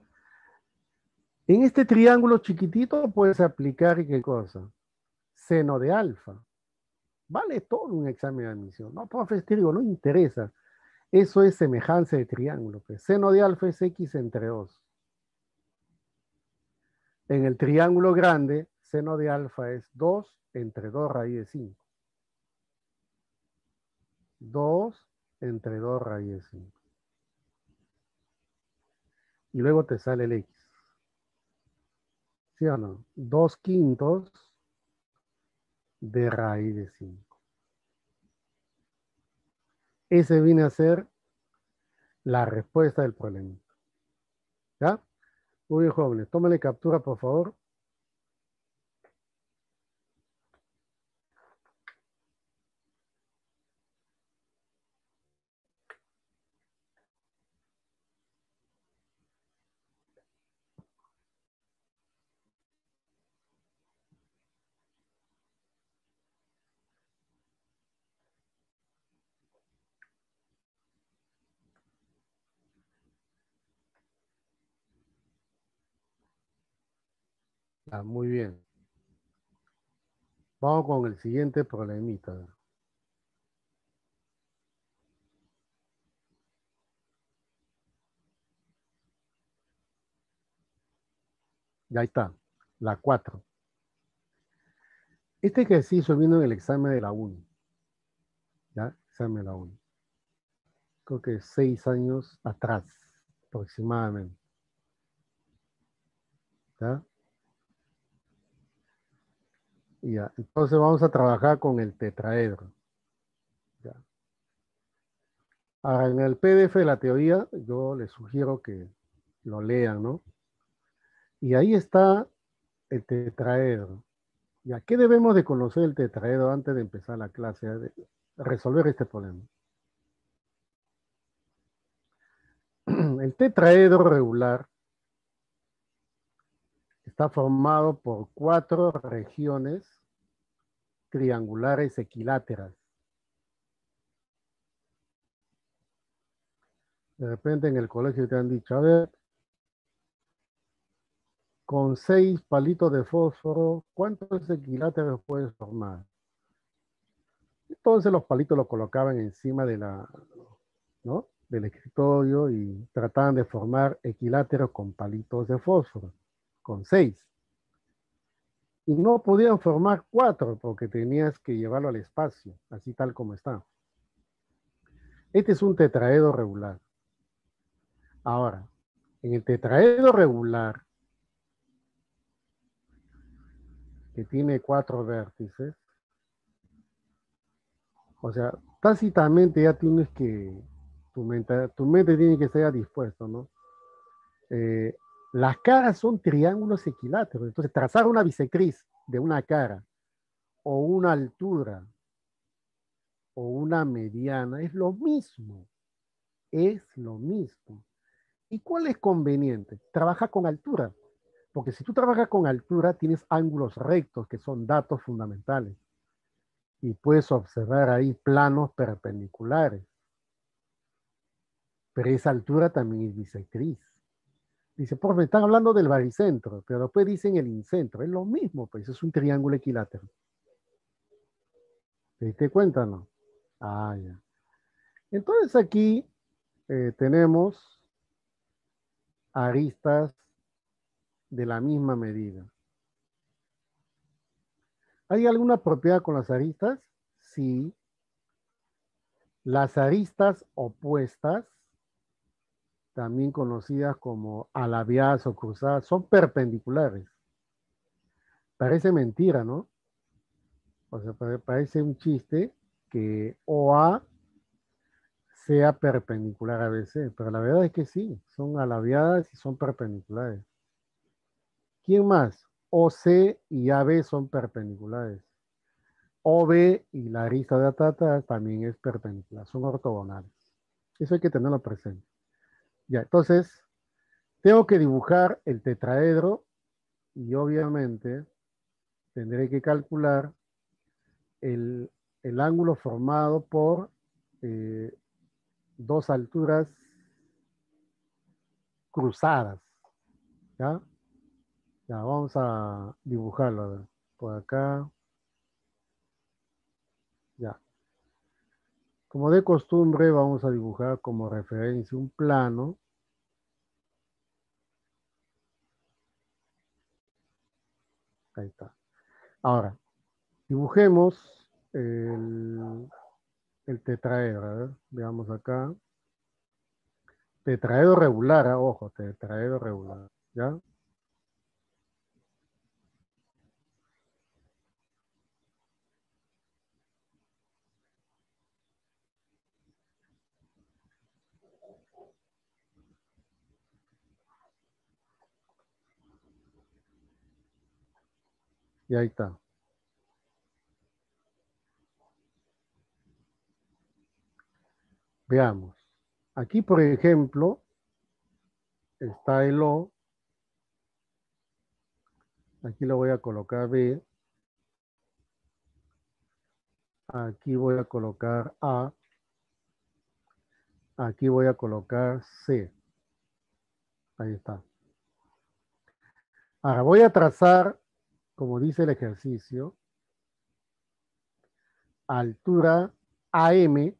En este triángulo chiquitito puedes aplicar qué cosa, seno de alfa. Vale todo un examen de admisión. No, profe, te digo, no interesa. Eso es semejanza de triángulo. Pues. Seno de alfa es X entre dos. En el triángulo grande, seno de alfa es dos entre dos raíz de cinco. dos entre dos raíz de cinco. Y luego te sale el X. ¿Sí o no? dos quintos de raíz de cinco. Ese viene a ser la respuesta del problema. ¿Ya? Muy bien, jóvenes. Tómale captura, por favor. Ah, muy bien. Vamos con el siguiente problemita. Ya está. La cuatro. Este ejercicio vino en el examen de la uni. ¿Ya? Examen de la uni. Creo que seis años atrás, aproximadamente. ¿Ya? Y ya. Entonces vamos a trabajar con el tetraedro. ¿Ya? Ahora, en el P D F de la teoría, yo les sugiero que lo lean, ¿no? Y ahí está el tetraedro. ¿Ya? ¿Qué debemos de conocer el tetraedro antes de empezar la clase, de resolver este problema? El tetraedro regular está formado por cuatro regiones triangulares equiláteras. De repente en el colegio te han dicho, a ver, con seis palitos de fósforo, ¿cuántos equiláteros puedes formar? Entonces los palitos los colocaban encima de la, ¿no? del escritorio y trataban de formar equiláteros con palitos de fósforo, con seis. Y no podían formar cuatro porque tenías que llevarlo al espacio, así tal como está. Este es un tetraedro regular. Ahora, en el tetraedro regular, que tiene cuatro vértices, o sea, tácitamente ya tienes que, tu mente, tu mente tiene que estar dispuesto, ¿no? Eh, las caras son triángulos equiláteros, entonces trazar una bisectriz de una cara o una altura o una mediana es lo mismo, es lo mismo. ¿Y cuál es conveniente? Trabaja con altura, porque si tú trabajas con altura tienes ángulos rectos que son datos fundamentales y puedes observar ahí planos perpendiculares, pero esa altura también es bisectriz. Dice, por me están hablando del baricentro, pero después dicen el incentro. Es lo mismo, pues es un triángulo equilátero. ¿Te diste cuenta, no? Ah, ya. Entonces aquí eh, tenemos aristas de la misma medida. ¿Hay alguna propiedad con las aristas? Sí. Las aristas opuestas, también conocidas como alabeadas o cruzadas, son perpendiculares. Parece mentira, ¿no? O sea, parece un chiste que O A sea perpendicular a B C, pero la verdad es que sí, son alabeadas y son perpendiculares. ¿Quién más? O C y A B son perpendiculares. O B y la arista de Atata también es perpendicular, son ortogonales. Eso hay que tenerlo presente. Ya, entonces, tengo que dibujar el tetraedro y obviamente tendré que calcular el, el ángulo formado por eh, dos alturas cruzadas. ¿Ya? Ya, vamos a dibujarlo. A ver, por acá. Ya. Como de costumbre, vamos a dibujar como referencia un plano. Ahí está. Ahora, dibujemos el, el tetraedro. A ver, veamos acá. Tetraedro regular, ah, ojo, tetraedro regular. ¿Ya? Y ahí está. Veamos. Aquí, por ejemplo, está el O. Aquí lo voy a colocar B. Aquí voy a colocar A. Aquí voy a colocar C. Ahí está. Ahora voy a trazar, como dice el ejercicio, altura A M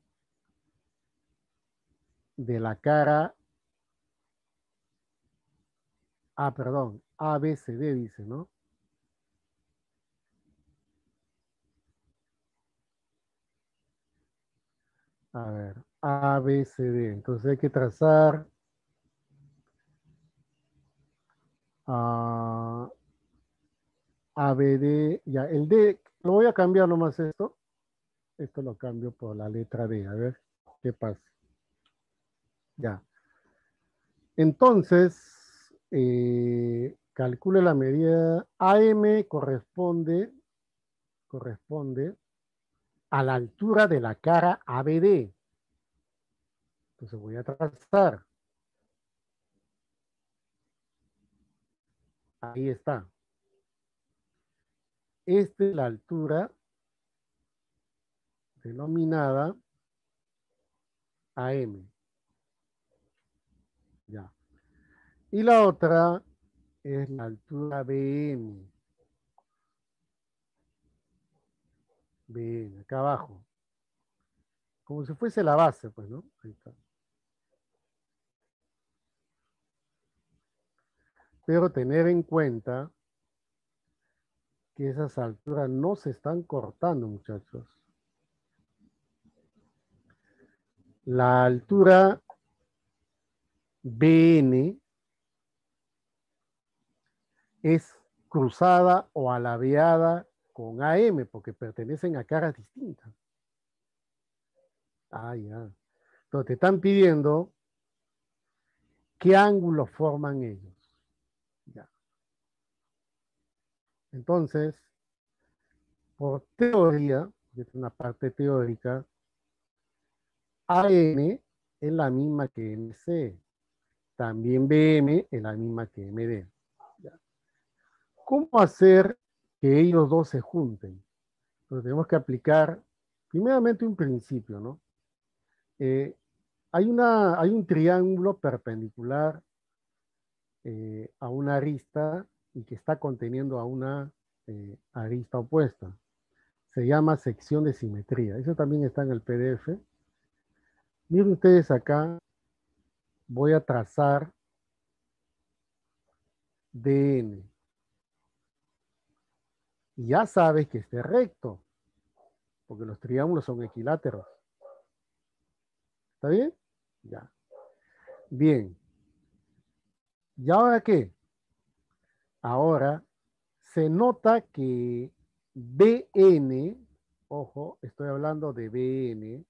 de la cara, ah, perdón, A B C D dice, ¿no? A ver, A B C D. Entonces hay que trazar uh, A B D, ya, el D, lo voy a cambiar nomás esto. Esto lo cambio por la letra D, a ver qué pasa. Ya. Entonces, eh, calcule la medida A M corresponde, corresponde a la altura de la cara A B D. Entonces voy a trazar. Ahí está. Esta es la altura denominada A M. Ya. Y la otra es la altura B M. B M, acá abajo. Como si fuese la base, pues, ¿no? Ahí está. Pero tener en cuenta que esas alturas no se están cortando, muchachos. La altura B N es cruzada o alabeada con A M porque pertenecen a caras distintas. Ah, ya. Entonces te están pidiendo qué ángulos forman ellos. Ya. Entonces, por teoría, que es una parte teórica, A N es la misma que M C. También B M es la misma que M D. ¿Ya? ¿Cómo hacer que ellos dos se junten? Entonces tenemos que aplicar primeramente un principio, ¿no? Eh, hay, una, hay un triángulo perpendicular eh, a una arista y que está conteniendo a una eh, arista opuesta. Se llama sección de simetría. Eso también está en el P D F. Miren ustedes acá, voy a trazar D N. Y ya sabes que esté recto, porque los triángulos son equiláteros. ¿Está bien? Ya. Bien. ¿Y ahora qué? Ahora se nota que B N, ojo, estoy hablando de B N,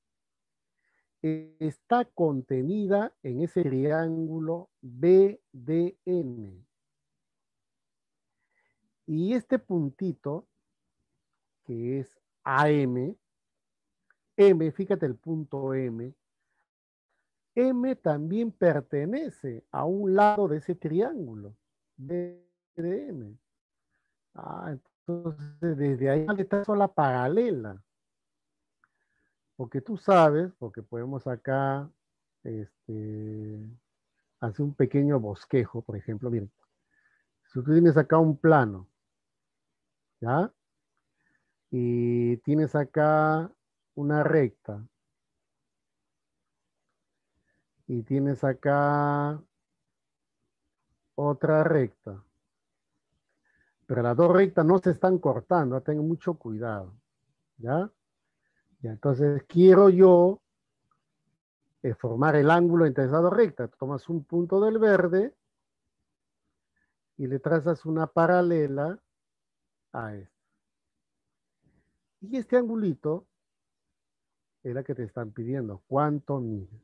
está contenida en ese triángulo B D N. Y este puntito, que es A M, M, fíjate el punto M, M también pertenece a un lado de ese triángulo B D M. Ah, entonces desde ahí le trazo la paralela. Porque tú sabes, porque podemos acá este, hacer un pequeño bosquejo, por ejemplo, miren. Si tú tienes acá un plano, ¿ya? Y tienes acá una recta. Y tienes acá otra recta. Pero las dos rectas no se están cortando, tengan mucho cuidado, ¿ya? Ya, entonces quiero yo eh, formar el ángulo entre esas dos rectas. Tomas un punto del verde y le trazas una paralela a este. Y este angulito es la que te están pidiendo. ¿Cuánto mide?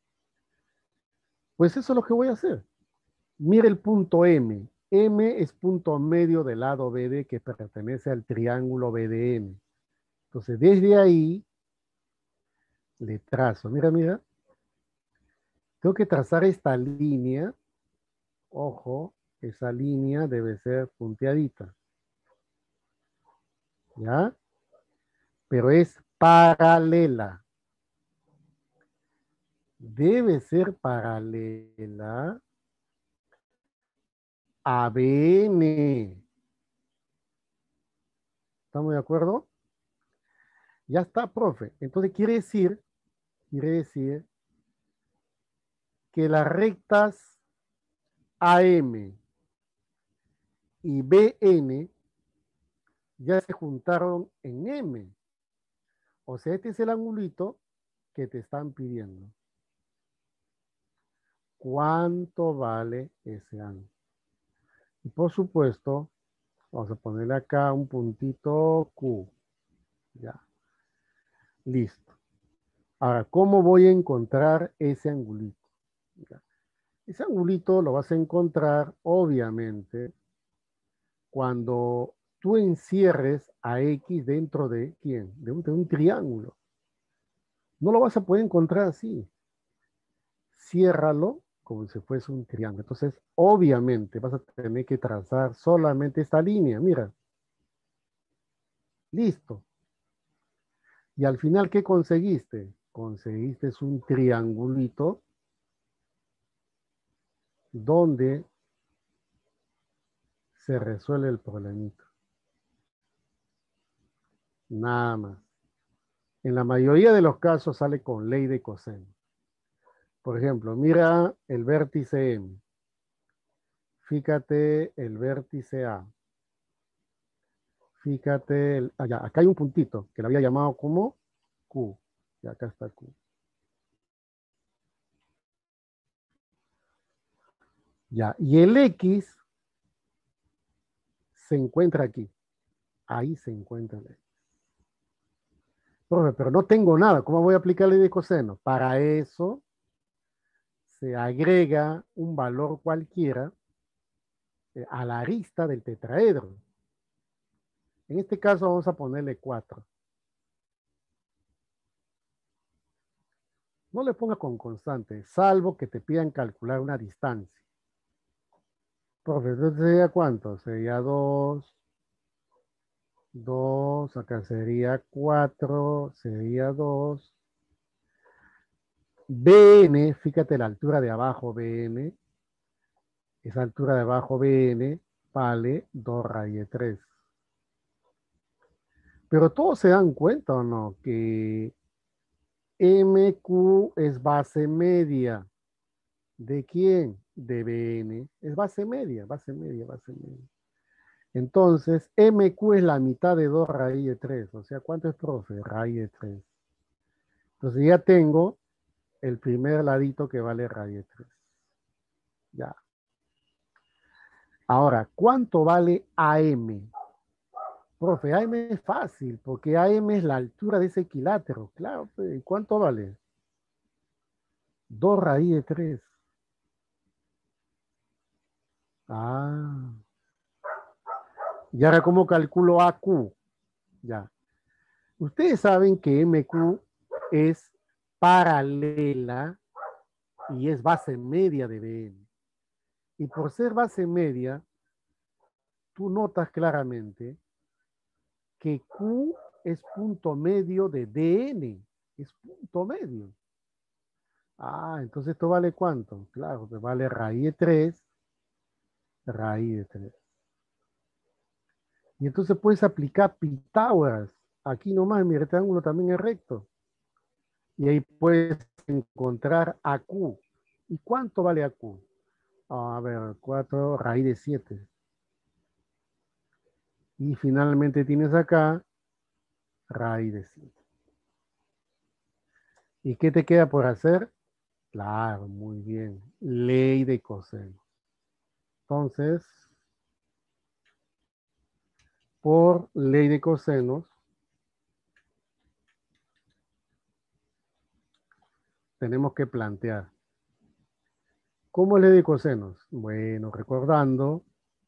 Pues eso es lo que voy a hacer. Mira el punto M. M es punto medio del lado B D que pertenece al triángulo B D M. Entonces, desde ahí le trazo. Mira, mira. Tengo que trazar esta línea. Ojo, esa línea debe ser punteadita. ¿Ya? Pero es paralela. Debe ser paralela A B N. ¿Estamos de acuerdo? Ya está, profe. Entonces quiere decir, quiere decir que las rectas A M y B N ya se juntaron en M. O sea, este es el angulito que te están pidiendo. ¿Cuánto vale ese ángulo? Y por supuesto, vamos a ponerle acá un puntito Q. Ya. Listo. Ahora, ¿cómo voy a encontrar ese angulito? Ya. Ese angulito lo vas a encontrar, obviamente, cuando tú encierres a X dentro de ¿quién? De un, de un triángulo. No lo vas a poder encontrar así. Ciérralo como si fuese un triángulo. Entonces, obviamente, vas a tener que trazar solamente esta línea. Mira. Listo. Y al final, ¿qué conseguiste? Conseguiste un triangulito donde se resuelve el problemita. Nada más. En la mayoría de los casos sale con ley de coseno. Por ejemplo, mira el vértice M. Fíjate el vértice A. Fíjate, el, ah, ya, acá hay un puntito que lo había llamado como Q. Y acá está Q. Ya, y el X se encuentra aquí. Ahí se encuentra el X. Profe, pero no tengo nada. ¿Cómo voy a aplicar ley de coseno? Para eso se agrega un valor cualquiera eh, a la arista del tetraedro. En este caso vamos a ponerle cuatro. No le pongas con constante, salvo que te pidan calcular una distancia. Profe, entonces sería cuánto? Sería dos, dos, acá sería cuatro, sería dos. B N, fíjate la altura de abajo, B N. Esa altura de abajo, B N, vale dos raíz de tres. Pero todos se dan cuenta o no que M Q es base media. ¿De quién? De B N. Es base media, base media, base media. Entonces, M Q es la mitad de dos raíz de tres. O sea, ¿cuánto es, profe? Raíz de tres. Entonces ya tengo el primer ladito que vale raíz de tres. Ya. Ahora, ¿cuánto vale A M? Profe, A M es fácil, porque A M es la altura de ese equilátero. Claro, pues, ¿y cuánto vale? dos raíz de tres. Ah. Y ahora, ¿cómo calculo A Q? Ya. Ustedes saben que M Q es paralela y es base media de B N. Y por ser base media, tú notas claramente que Q es punto medio de D N. Es punto medio. Ah, entonces esto vale ¿cuánto? Claro, que vale raíz de tres, raíz de tres. Y entonces puedes aplicar Pitágoras. Aquí nomás mi rectángulo también es recto. Y ahí puedes encontrar A Q. ¿Y cuánto vale A Q? A ver, cuatro raíz de siete. Y finalmente tienes acá raíz de siete. ¿Y qué te queda por hacer? Claro, muy bien. Ley de coseno. Entonces, por ley de cosenos, tenemos que plantear. ¿Cómo es ley de cosenos? Bueno, recordando,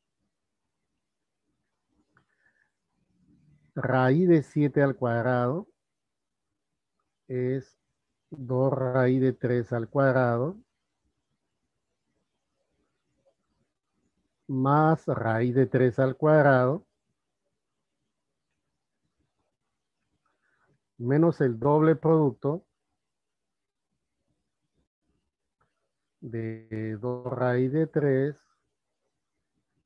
raíz de siete al cuadrado es dos raíz de tres al cuadrado más raíz de tres al cuadrado menos el doble producto de dos raíz de tres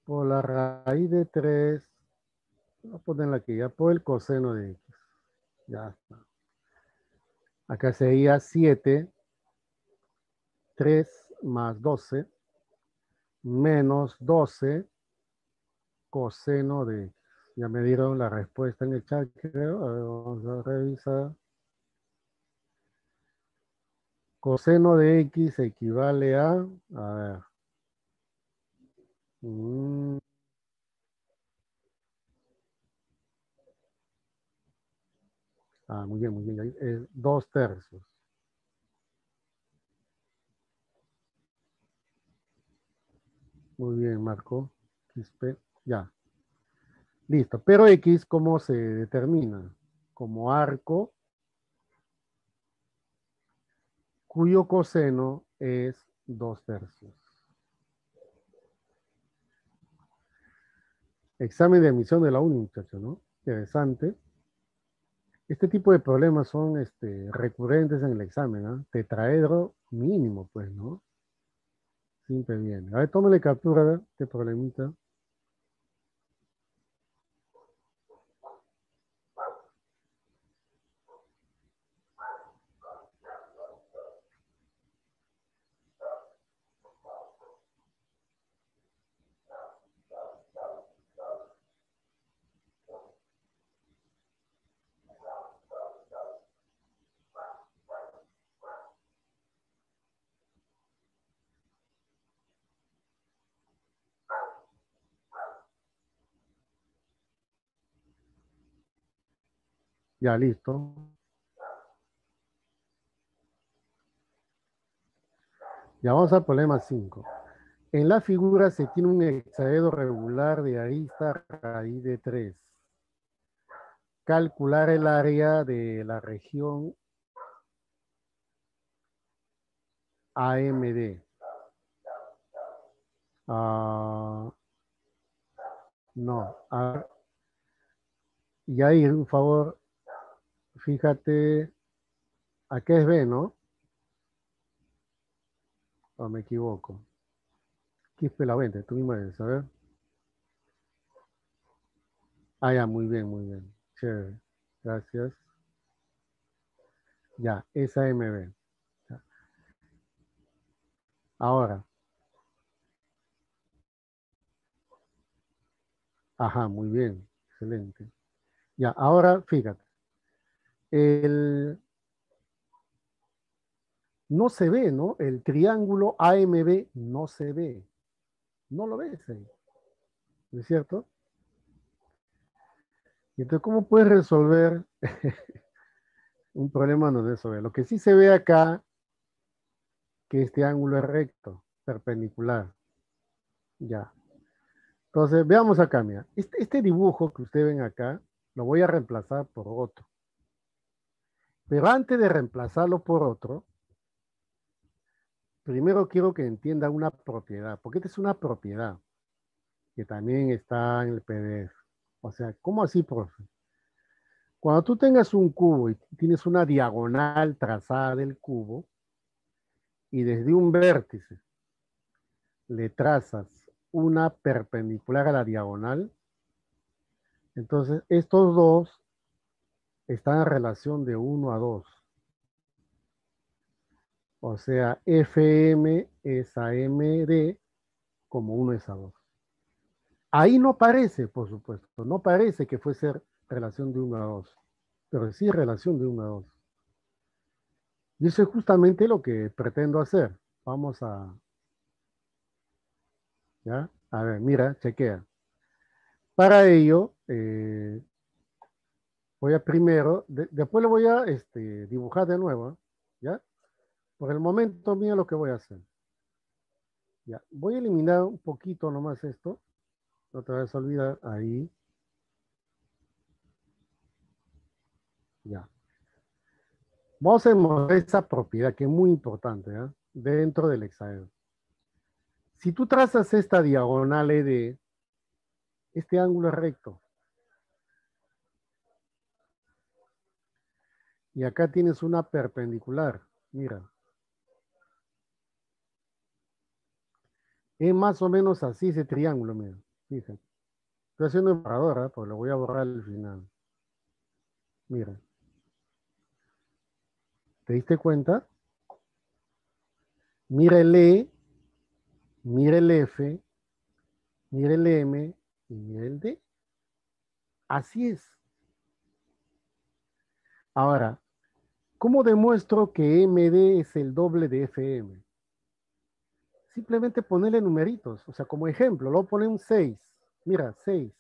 por la raíz de tres, voy a ponerla aquí, ya por el coseno de X. Ya está. Acá sería siete, tres más doce, menos doce coseno de X. Ya me dieron la respuesta en el chat, creo. A ver, vamos a revisar. Coseno de X equivale a, a ver. Mm, ah, muy bien, muy bien. Ahí es dos tercios. Muy bien, Marco. Quispe. Ya. Listo. Pero X, ¿cómo se determina? Como arco cuyo coseno es dos tercios. Examen de admisión de la uni, muchachos, ¿no? Interesante. Este tipo de problemas son este, recurrentes en el examen, ¿ah? Tetraedro mínimo, pues, ¿no? Siempre viene. A ver, tómale captura de este problemita. Ya, listo. Ya vamos al problema cinco. En la figura se tiene un hexaedro regular de arista raíz de tres. Calcular el área de la región A M D. Ah, no. Ah, y ahí, un favor, fíjate, ¿a qué es B, no? ¿O me equivoco? Quispe la vente, tú misma debes saber. Ah, ya, muy bien, muy bien. Chévere. Gracias. Ya, esa M B. Ya. Ahora, ajá, muy bien. Excelente. Ya, ahora fíjate. El, no se ve, ¿no? El triángulo A M B no se ve. No lo ves ahí. ¿No es cierto? Y entonces, ¿cómo puedes resolver un problema donde eso ve? Lo que sí se ve acá, que este ángulo es recto, perpendicular. Ya. Entonces, veamos acá, mira. Este, este dibujo que ustedes ven acá, lo voy a reemplazar por otro. Pero antes de reemplazarlo por otro, primero quiero que entiendan una propiedad, porque esta es una propiedad que también está en el P D F. O sea, ¿cómo así, profe? Cuando tú tengas un cubo y tienes una diagonal trazada del cubo y desde un vértice le trazas una perpendicular a la diagonal, entonces estos dos están en relación de uno a dos. O sea, F M es a M D como uno es a dos. Ahí no parece, por supuesto, no parece que fuese relación de uno a dos, pero sí relación de uno a dos. Y eso es justamente lo que pretendo hacer. Vamos a, ¿ya? A ver, mira, chequea. Para ello, eh, voy a primero, de, después lo voy a este, dibujar de nuevo, ¿ya? Por el momento, mira lo que voy a hacer. Ya, voy a eliminar un poquito nomás esto. No te vayas a olvidar, ahí. Ya. Vamos a demostrar esa propiedad que es muy importante, ¿eh? Dentro del hexaedro. Si tú trazas esta diagonal E D, este ángulo es recto. Y acá tienes una perpendicular. Mira. Es más o menos así ese triángulo, mira. Fíjate. Estoy haciendo el borrador, ¿eh? Pues lo voy a borrar al final. Mira. ¿Te diste cuenta? Mira el E, mira el F, mira el M y mira el D. Así es. Ahora, ¿cómo demuestro que M D es el doble de F M? Simplemente ponerle numeritos. O sea, como ejemplo, luego pone un seis. Mira, seis.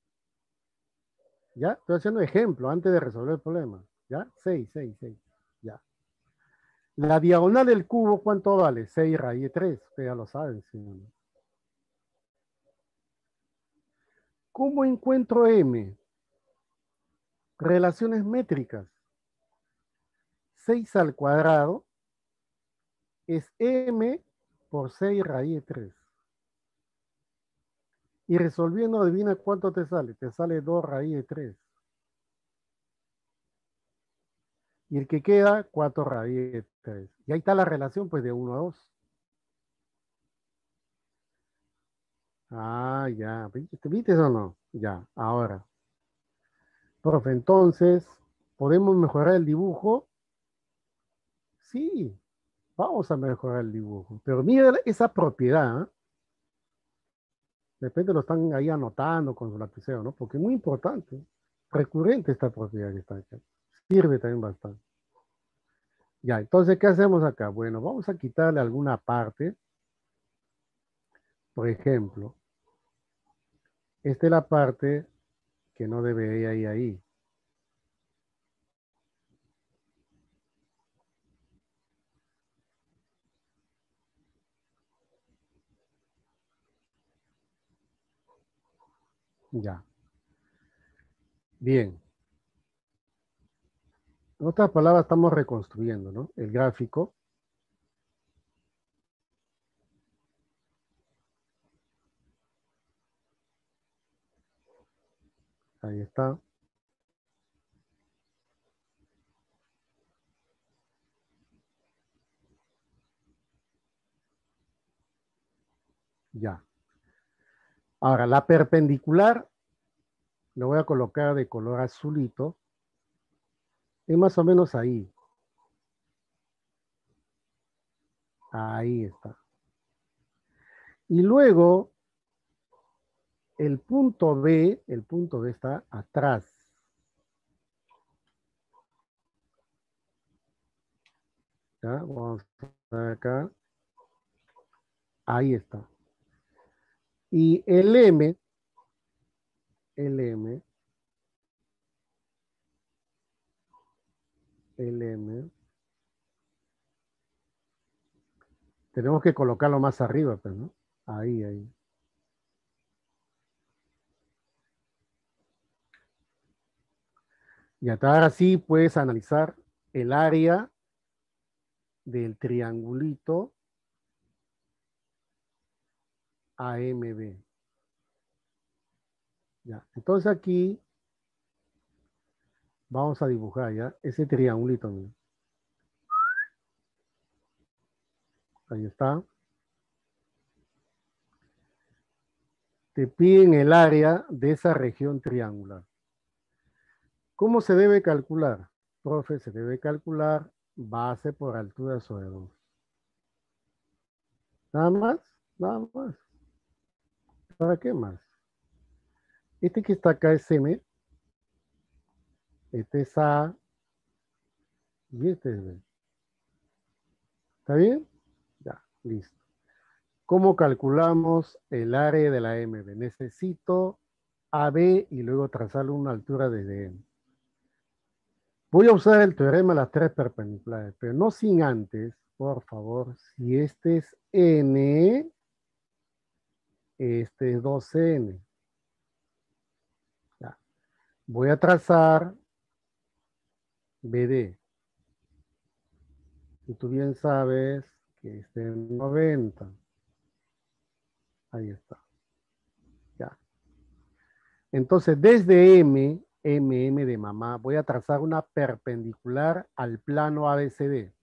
¿Ya? Estoy haciendo ejemplo antes de resolver el problema. ¿Ya? seis, seis, seis. Ya. La diagonal del cubo, ¿cuánto vale? seis raíz de tres. Ustedes ya lo saben. ¿Sí? ¿Cómo encuentro M? Relaciones métricas. seis al cuadrado es M por seis raíz de tres. Y resolviendo, adivina cuánto te sale. Te sale dos raíz de tres. Y el que queda, cuatro raíz de tres. Y ahí está la relación, pues, de uno a dos. Ah, ya. ¿Viste, ¿Viste o no? Ya, ahora. Profe, entonces, ¿podemos mejorar el dibujo? Sí, vamos a mejorar el dibujo. Pero mira esa propiedad. ¿Eh? De repente lo están ahí anotando con su lapicero, ¿no? Porque es muy importante. Recurrente esta propiedad que está acá. Sirve también bastante. Ya, entonces, ¿qué hacemos acá? Bueno, vamos a quitarle alguna parte. Por ejemplo, esta es la parte que no debería ir ahí. Ya, bien. En otras palabras, estamos reconstruyendo, ¿no? El gráfico. Ahí está. Ya. Ahora, la perpendicular, lo voy a colocar de color azulito. Es más o menos ahí. Ahí está. Y luego, el punto B, el punto B está atrás. ¿Ya? Vamos a ver acá. Ahí está. Y el M, el M, el M, tenemos que colocarlo más arriba, pues, ¿no? Ahí, ahí. Y ahora sí puedes analizar el área del triangulito A M B. Ya. Entonces aquí vamos a dibujar ya ese triangulito. Mira. Ahí está. Te piden el área de esa región triangular. ¿Cómo se debe calcular? Profe, se debe calcular base por altura sobre dos. Nada más, nada más. ¿Para qué más? Este que está acá es M, este es A y este es B. ¿Está bien? Ya, listo. ¿Cómo calculamos el área de la M B? Necesito A B y luego trazarle una altura desde M. Voy a usar el teorema de las tres perpendiculares, pero no sin antes, por favor, si este es N, este es dos N. Ya. Voy a trazar B D. Y tú bien sabes que este es noventa. Ahí está. Ya. Entonces, desde M, M, M de mamá, voy a trazar una perpendicular al plano A B C D.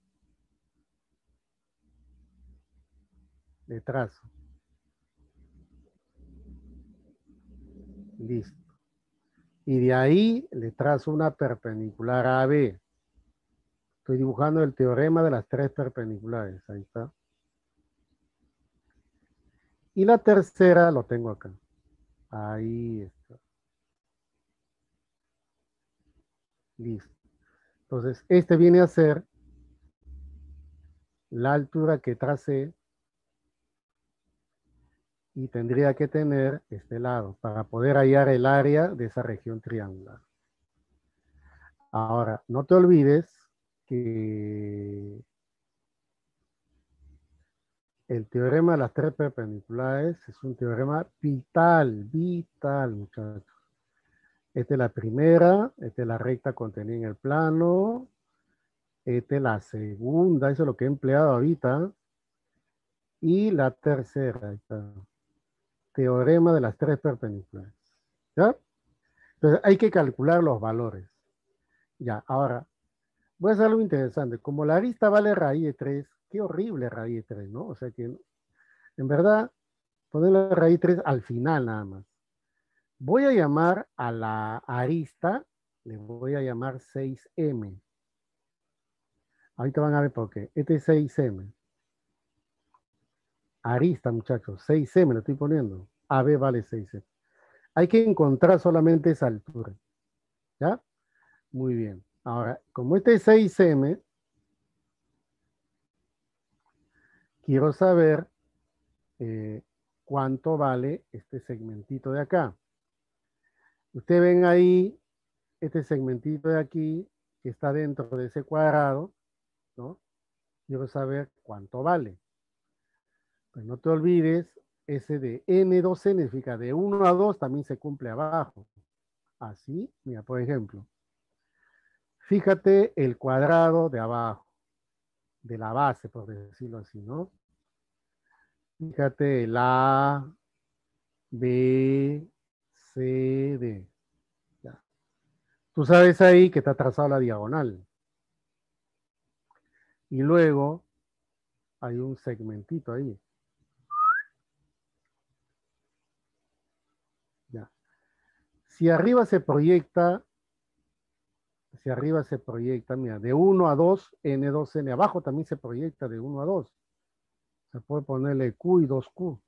De trazo. Listo. Y de ahí le trazo una perpendicular A B. Estoy dibujando el teorema de las tres perpendiculares. Ahí está. Y la tercera lo tengo acá. Ahí está. Listo. Entonces, este viene a ser la altura que tracé y tendría que tener este lado para poder hallar el área de esa región triangular. Ahora, no te olvides que el teorema de las tres perpendiculares es un teorema vital, vital, muchachos. Esta es la primera, esta es la recta contenida en el plano, esta es la segunda, eso es lo que he empleado ahorita, y la tercera, esta, teorema de las tres perpendiculares. ¿Ya? Entonces hay que calcular los valores. Ya, ahora, voy a hacer algo interesante. Como la arista vale raíz de tres, qué horrible raíz de tres, ¿no? O sea que, en verdad, poner la raíz de tres al final nada más. Voy a llamar a la arista, le voy a llamar seis eme. Ahorita van a ver por qué. Este es seis eme. Arista, muchachos, seis eme lo estoy poniendo. A B vale seis eme. Hay que encontrar solamente esa altura. ¿Ya? Muy bien. Ahora, como este es seis eme, quiero saber eh, cuánto vale este segmentito de acá. Ustedes ven ahí este segmentito de aquí que está dentro de ese cuadrado, ¿no? Quiero saber cuánto vale. Pues no te olvides, ese de ene dos ene significa de uno a dos también se cumple abajo. Así, mira, por ejemplo, fíjate el cuadrado de abajo, de la base, por decirlo así, ¿no? Fíjate el A, B, C, D. Ya. Tú sabes ahí que está trazado la diagonal. Y luego hay un segmentito ahí. Ya. Si arriba se proyecta, si arriba se proyecta, mira, de uno a dos, ene dos ene. Abajo también se proyecta de uno a dos. Se puede ponerle Q y dos Q.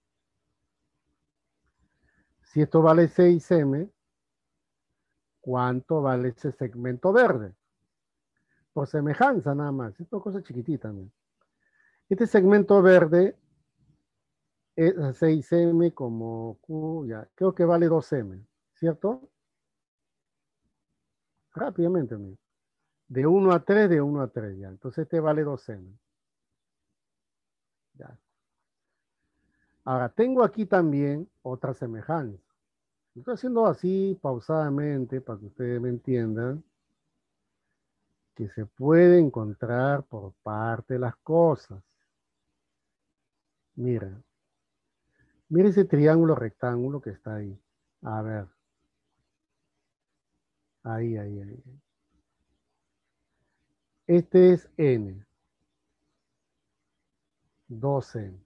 Si esto vale seis eme, ¿cuánto vale ese segmento verde? Por semejanza nada más. Esto es cosa chiquitita. Mira. Este segmento verde es seis eme como Q, ya. Creo que vale dos eme, ¿cierto? Rápidamente, mira. De uno a tres, de uno a tres, ya. Entonces este vale dos eme. Ya. Ahora, tengo aquí también otra semejanza. Estoy haciendo así pausadamente para que ustedes me entiendan que se puede encontrar por parte de las cosas. Mira, mira ese triángulo rectángulo que está ahí. A ver. Ahí, ahí, ahí. Este es N. dos eme.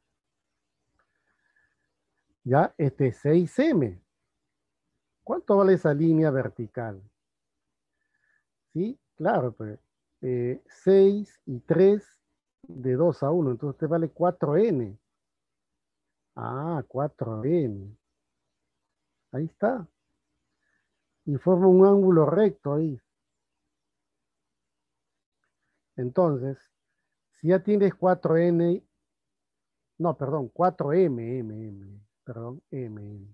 Ya, este es seis eme. ¿Cuánto vale esa línea vertical? ¿Sí? Claro, pues. Eh, seis y tres de dos a uno. Entonces te vale cuatro ene. Ah, cuatro ene. Ahí está. Y forma un ángulo recto ahí. Entonces, si ya tienes cuatro ene, no, perdón, cuatro eme, M, M, perdón, M, M.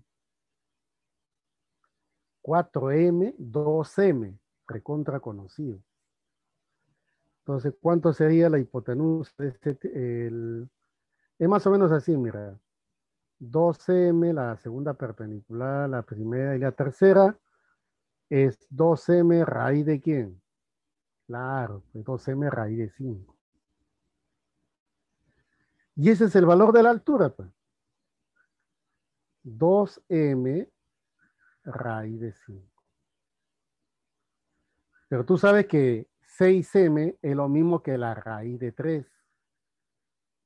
cuatro eme, dos eme, recontra conocido. Entonces, ¿cuánto sería la hipotenusa de este? El, es más o menos así, mira. dos eme, la segunda perpendicular, la primera y la tercera, es dos eme raíz de quién? Claro, pues dos eme raíz de cinco. Y ese es el valor de la altura, pues. dos eme raíz de cinco. Pero tú sabes que seis eme es lo mismo que la raíz de tres.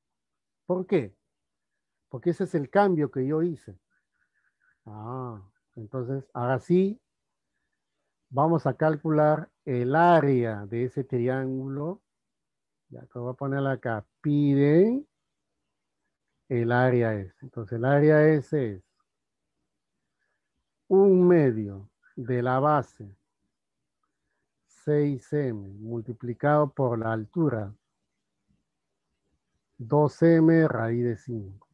¿Por qué? Porque ese es el cambio que yo hice. Ah. Entonces, ahora sí, vamos a calcular el área de ese triángulo. Ya te voy a poner acá. Piden el área S. Entonces, el área S es un medio de la base seis eme multiplicado por la altura dos eme raíz de cinco.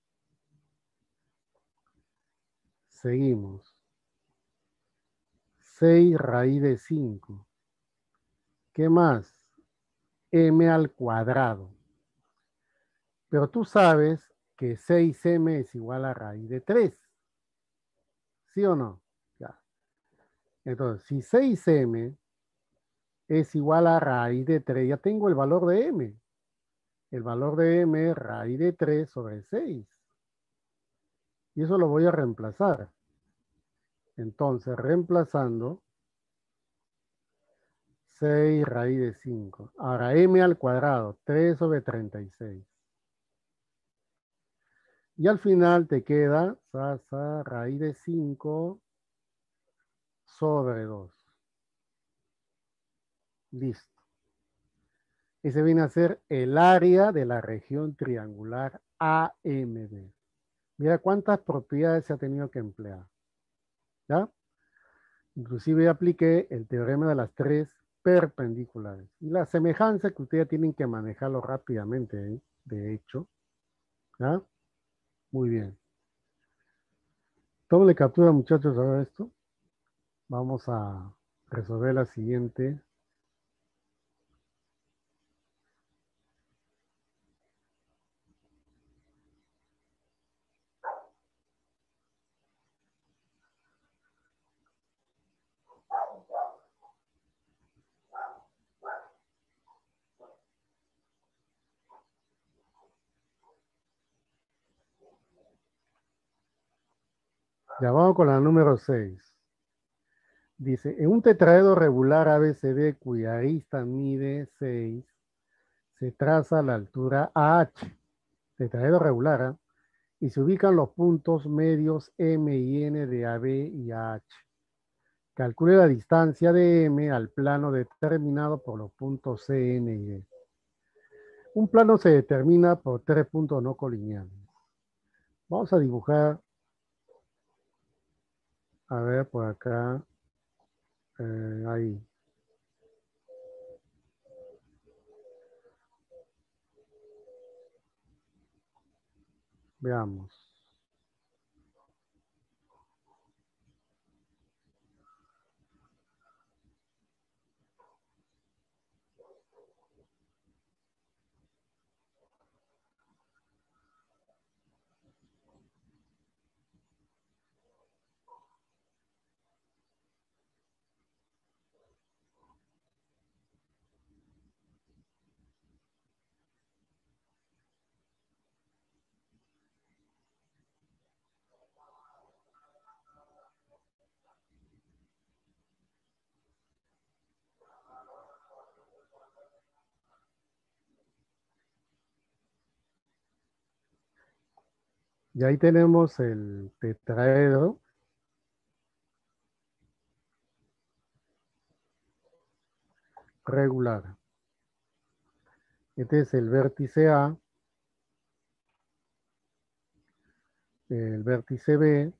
Seguimos. seis raíz de cinco. ¿Qué más? M al cuadrado. Pero tú sabes que seis eme es igual a raíz de tres. ¿Sí o no? Ya. Entonces, si seis eme es igual a raíz de tres, ya tengo el valor de m. El valor de m es raíz de tres sobre seis. Y eso lo voy a reemplazar. Entonces, reemplazando, seis raíz de cinco. Ahora, m al cuadrado, tres sobre treinta y seis. Y al final te queda sa, sa, raíz de cinco sobre dos. Listo. Ese viene a ser el área de la región triangular A M D. Mira cuántas propiedades se ha tenido que emplear. ¿Ya? Inclusive apliqué el teorema de las tres perpendiculares. Y la semejanza que ustedes tienen que manejarlo rápidamente, ¿eh? De hecho. ¿Ya? Muy bien. Tómenle captura, muchachos, a esto. Vamos a resolver la siguiente. Ya vamos con la número seis. Dice, en un tetraedro regular A B C D cuya arista mide seis, se traza la altura A H, tetraedro regular, ¿eh? Y se ubican los puntos medios M y N de A B y A H. Calcule la distancia de M al plano determinado por los puntos C, N y D. Un plano se determina por tres puntos no colineales. Vamos a dibujar, a ver, por acá, eh, ahí. Veamos. Y ahí tenemos el tetraedro. Regular. Este es el vértice A, el vértice B,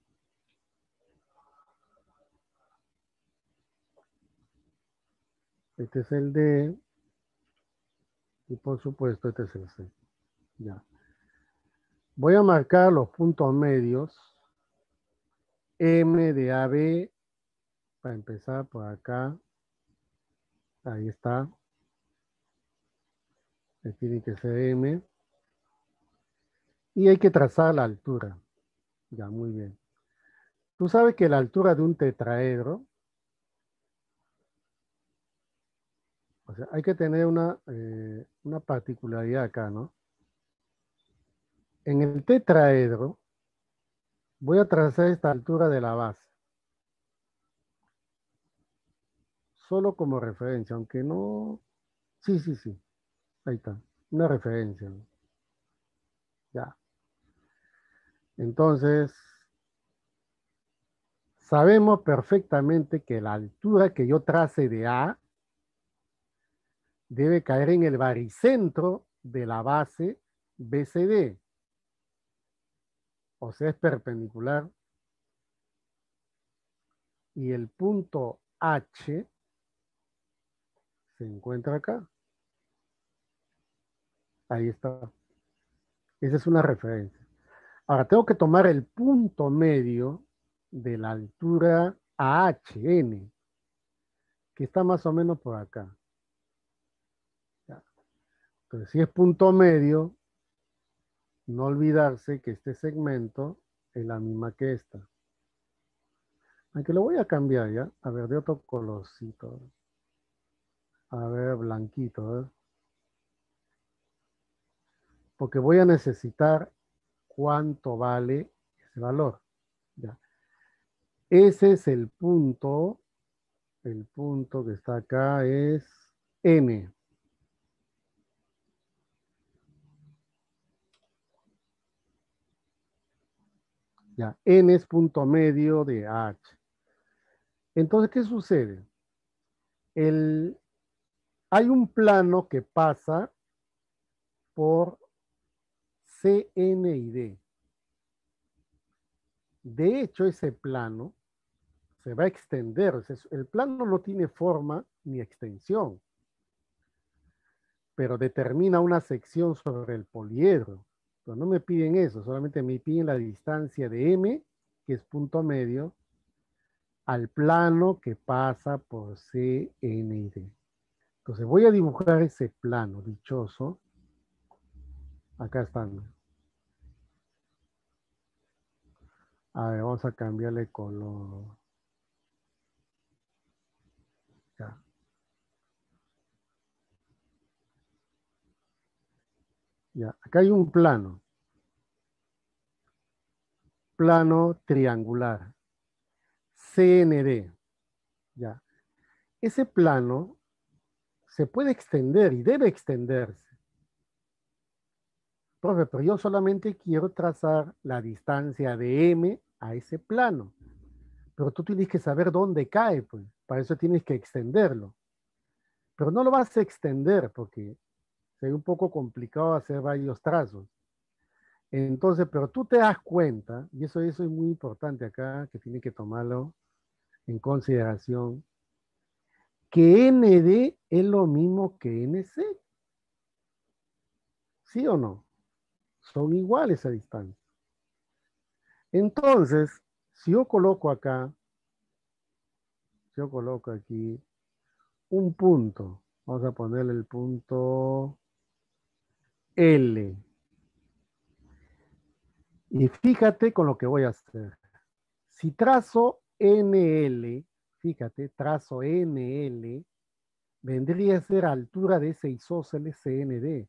este es el D, y por supuesto este es el C. Ya. Voy a marcar los puntos medios. M de A B, para empezar por acá. Ahí está. Ahí tiene que ser M. Y hay que trazar la altura. Ya, muy bien. Tú sabes que la altura de un tetraedro, o sea, hay que tener una, eh, una particularidad acá, ¿no? En el tetraedro, voy a trazar esta altura de la base. Solo como referencia, aunque no... Sí, sí, sí. Ahí está. Una referencia, ¿no? Ya. Entonces, sabemos perfectamente que la altura que yo trace de A debe caer en el baricentro de la base B C D. O sea, es perpendicular. Y el punto H se encuentra acá. Ahí está. Esa es una referencia. Ahora, tengo que tomar el punto medio de la altura A H N, que está más o menos por acá. ¿Ya? Entonces, si es punto medio, no olvidarse que este segmento es la misma que esta. Aunque lo voy a cambiar ya. A ver, de otro colorcito. A ver, blanquito. ¿eh? Porque voy a necesitar cuánto vale ese valor. ¿Ya? Ese es el punto. El punto que está acá es N. Ya, N es punto medio de H. Entonces, ¿qué sucede? El, hay un plano que pasa por C, N y D. De hecho, ese plano se va a extender. El plano no tiene forma ni extensión, pero determina una sección sobre el poliedro. Pero no me piden eso, solamente me piden la distancia de M, que es punto medio, al plano que pasa por C, N y D. Entonces voy a dibujar ese plano dichoso. Acá están. A ver, vamos a cambiarle color. Ya. Ya, acá hay un plano. Plano triangular. C N D. Ya. Ese plano se puede extender y debe extenderse. Profe, pero yo solamente quiero trazar la distancia de M a ese plano. Pero tú tienes que saber dónde cae, pues. Para eso tienes que extenderlo. Pero no lo vas a extender porque sería un poco complicado hacer varios trazos. Entonces, pero tú te das cuenta, y eso, eso es muy importante acá, que tiene que tomarlo en consideración, que N D es lo mismo que N C. ¿Sí o no? Son iguales a distancia. Entonces, si yo coloco acá, yo coloco aquí un punto, vamos a ponerle el punto L. Y fíjate con lo que voy a hacer. Si trazo N L, fíjate, trazo N L, vendría a ser altura de ese isósceles C N D.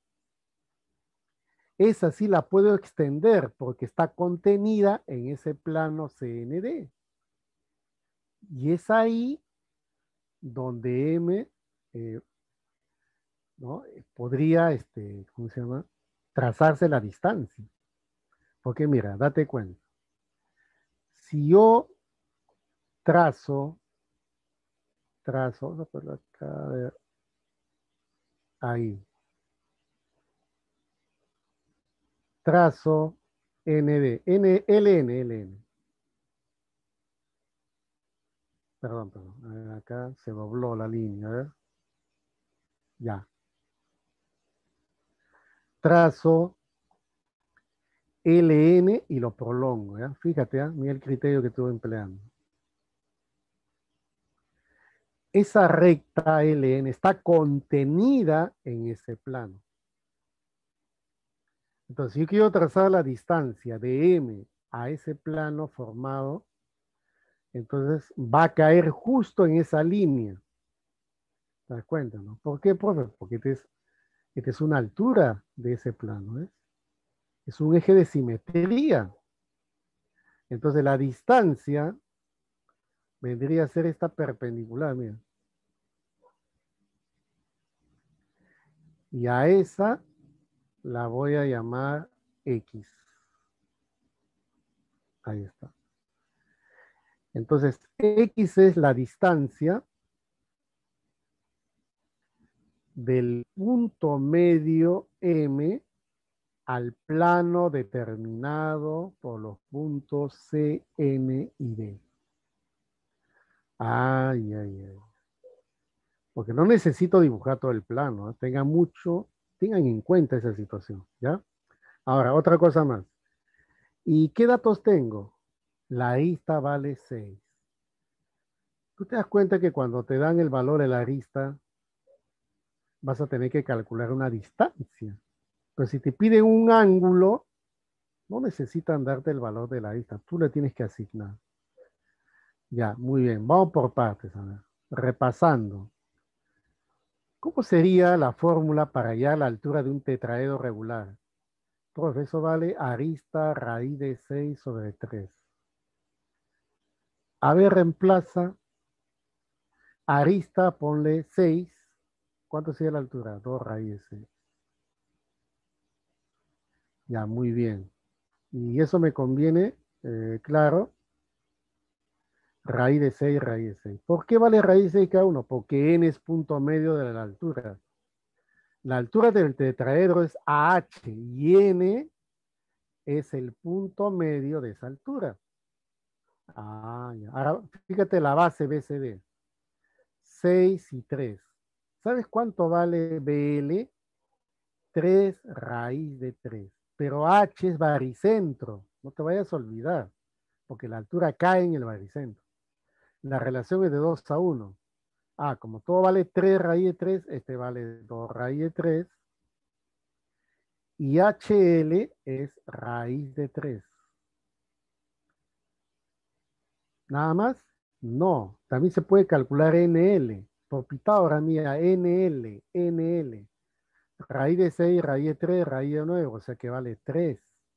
Esa sí la puedo extender porque está contenida en ese plano C N D. Y es ahí donde M eh, ¿no? podría, este, ¿cómo se llama? Trazarse la distancia. Porque mira, date cuenta. Si yo trazo, trazo, vamos a ponerlo acá, a ver, ahí. Trazo N D, N, L N, L N. Perdón, perdón. A ver, acá se dobló la línea, a ver. Ya. Trazo L N y lo prolongo, ¿ya? Fíjate, ¿eh? Mira el criterio que estuve empleando. Esa recta L N está contenida en ese plano. Entonces, si yo quiero trazar la distancia de M a ese plano formado, entonces va a caer justo en esa línea. ¿Te das cuenta, no? ¿Por qué, profe? Porque esta es, esta es una altura de ese plano, ¿ves? Es un eje de simetría. Entonces, la distancia vendría a ser esta perpendicular, mira. Y a esa la voy a llamar X. Ahí está. Entonces, X es la distancia del punto medio M al plano determinado por los puntos C, N y D. Ay, ay, ay. Porque no necesito dibujar todo el plano, ¿eh? Tengan mucho, tengan en cuenta esa situación, ¿ya? Ahora, otra cosa más. ¿Y qué datos tengo? La arista vale seis. Tú te das cuenta que cuando te dan el valor de la arista, vas a tener que calcular una distancia. Pero si te piden un ángulo, no necesitan darte el valor de la arista. Tú le tienes que asignar. Ya, muy bien. Vamos por partes. A ver. Repasando. ¿Cómo sería la fórmula para hallar la altura de un tetraedro regular? Profe, eso vale arista raíz de seis sobre tres. A ver, reemplaza. Arista, ponle seis. ¿Cuánto sería la altura? dos raíz de seis. Ya, muy bien. Y eso me conviene, eh, claro, raíz de seis, raíz de seis. ¿Por qué vale raíz de seis cada uno? Porque n es punto medio de la altura. La altura del tetraedro es A H y n es el punto medio de esa altura. Ah, ya. Ahora, fíjate la base B C D. seis y tres. ¿Sabes cuánto vale B L? tres raíz de tres. Pero H es baricentro. No te vayas a olvidar, porque la altura cae en el baricentro. La relación es de dos a uno. Ah, como todo vale tres raíz de tres, este vale dos raíz de tres. Y H L es raíz de tres. ¿Nada más? No. También se puede calcular N L. Por Pitágoras, mira, N L, N L. Raíz de seis, raíz de tres, raíz de nueve, o sea que vale tres.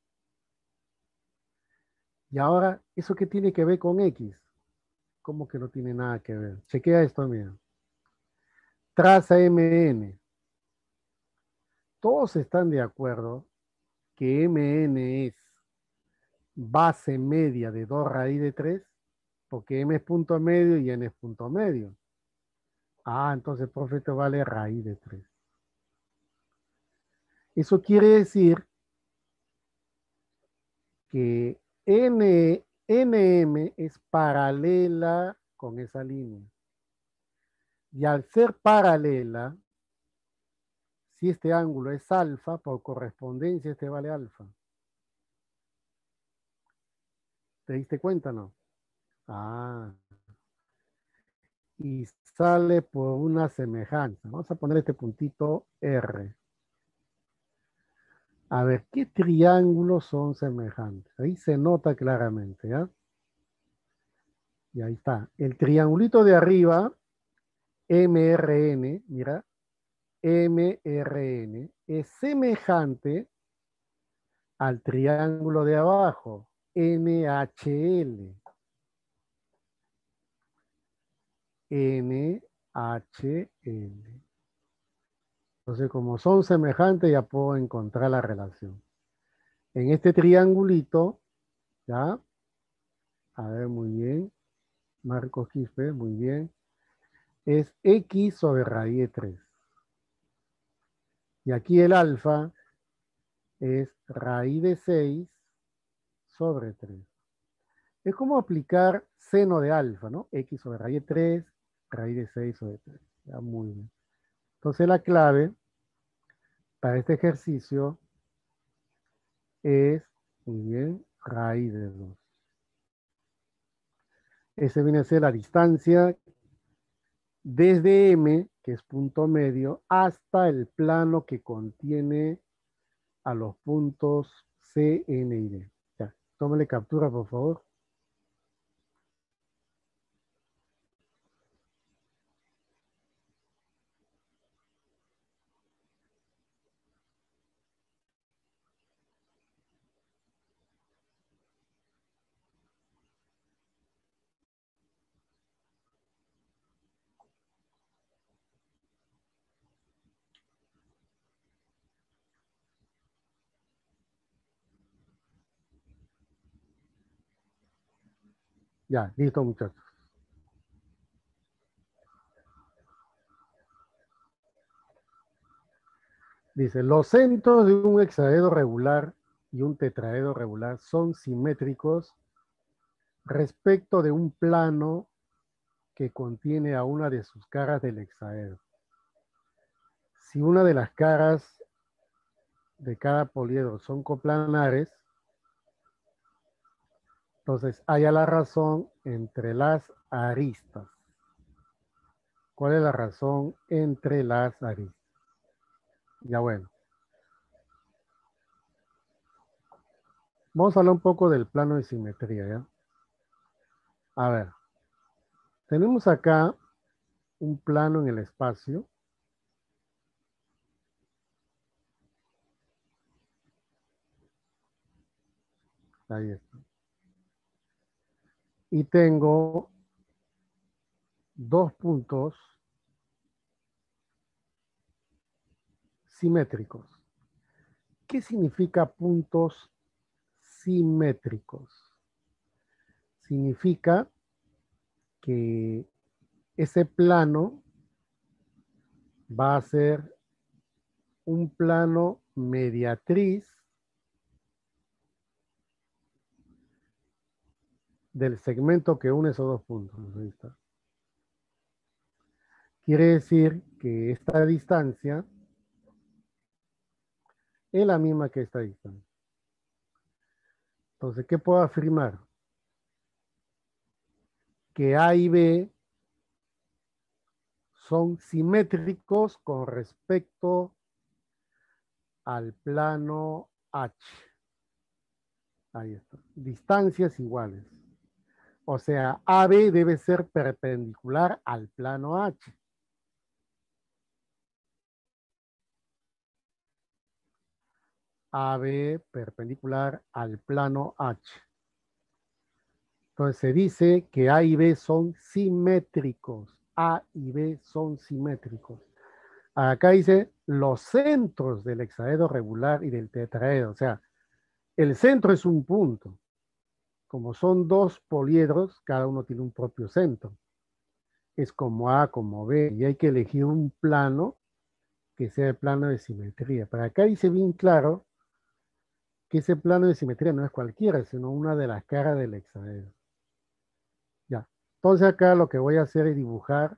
Y ahora, ¿eso qué tiene que ver con X? ¿Cómo que no tiene nada que ver? Chequea esto, mira. Traza M N. Todos están de acuerdo que M N es base media de dos raíz de tres, porque M es punto medio y N es punto medio. Ah, entonces, profe, esto vale raíz de tres. Eso quiere decir que N, Nm es paralela con esa línea. Y al ser paralela, si este ángulo es alfa, por correspondencia este vale alfa. ¿Te diste cuenta, no? Ah, y sale por una semejanza. Vamos a poner este puntito R. A ver, ¿qué triángulos son semejantes? Ahí se nota claramente, ¿ya? Y ahí está. El triangulito de arriba, M R N, mira, M R N, es semejante al triángulo de abajo, N H L. N H L. Entonces, como son semejantes, ya puedo encontrar la relación. En este triangulito, ¿ya? A ver, muy bien. Marcos Quispe, muy bien. Es X sobre raíz de tres. Y aquí el alfa es raíz de seis sobre tres. Es como aplicar seno de alfa, ¿no? X sobre raíz de tres, raíz de seis sobre tres. Ya, muy bien. Entonces la clave para este ejercicio es, muy bien, raíz de dos. Ese viene a ser la distancia desde M, que es punto medio, hasta el plano que contiene a los puntos C, N y D. Ya, tómale captura, por favor. Ya, listo, muchachos. Dice, los centros de un hexaedro regular y un tetraedro regular son simétricos respecto de un plano que contiene a una de sus caras del hexaedro. Si una de las caras de cada poliedro son coplanares, entonces haya la razón entre las aristas. ¿Cuál es la razón entre las aristas? Ya bueno. Vamos a hablar un poco del plano de simetría, ¿ya? A ver, tenemos acá un plano en el espacio. Ahí está. Y tengo dos puntos simétricos. ¿Qué significa puntos simétricos? Significa que ese plano va a ser un plano mediatriz del segmento que une esos dos puntos. Ahí está. Quiere decir que esta distancia es la misma que esta distancia. Entonces, ¿qué puedo afirmar? Que A y B son simétricos con respecto al plano H. Ahí está. Distancias iguales. O sea, A B debe ser perpendicular al plano H. A B perpendicular al plano H. Entonces se dice que A y B son simétricos. A y B son simétricos. Acá dice los centros del hexaedro regular y del tetraedro. O sea, el centro es un punto. Como son dos poliedros, cada uno tiene un propio centro. Es como A, como B, y hay que elegir un plano que sea el plano de simetría. Pero acá dice bien claro que ese plano de simetría no es cualquiera, sino una de las caras del hexaedro. Ya. Entonces acá lo que voy a hacer es dibujar.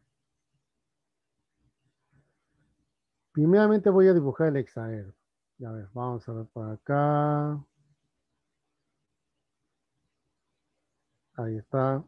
Primeramente voy a dibujar el hexaedro. A ver, vamos a ver por acá. Ahí está.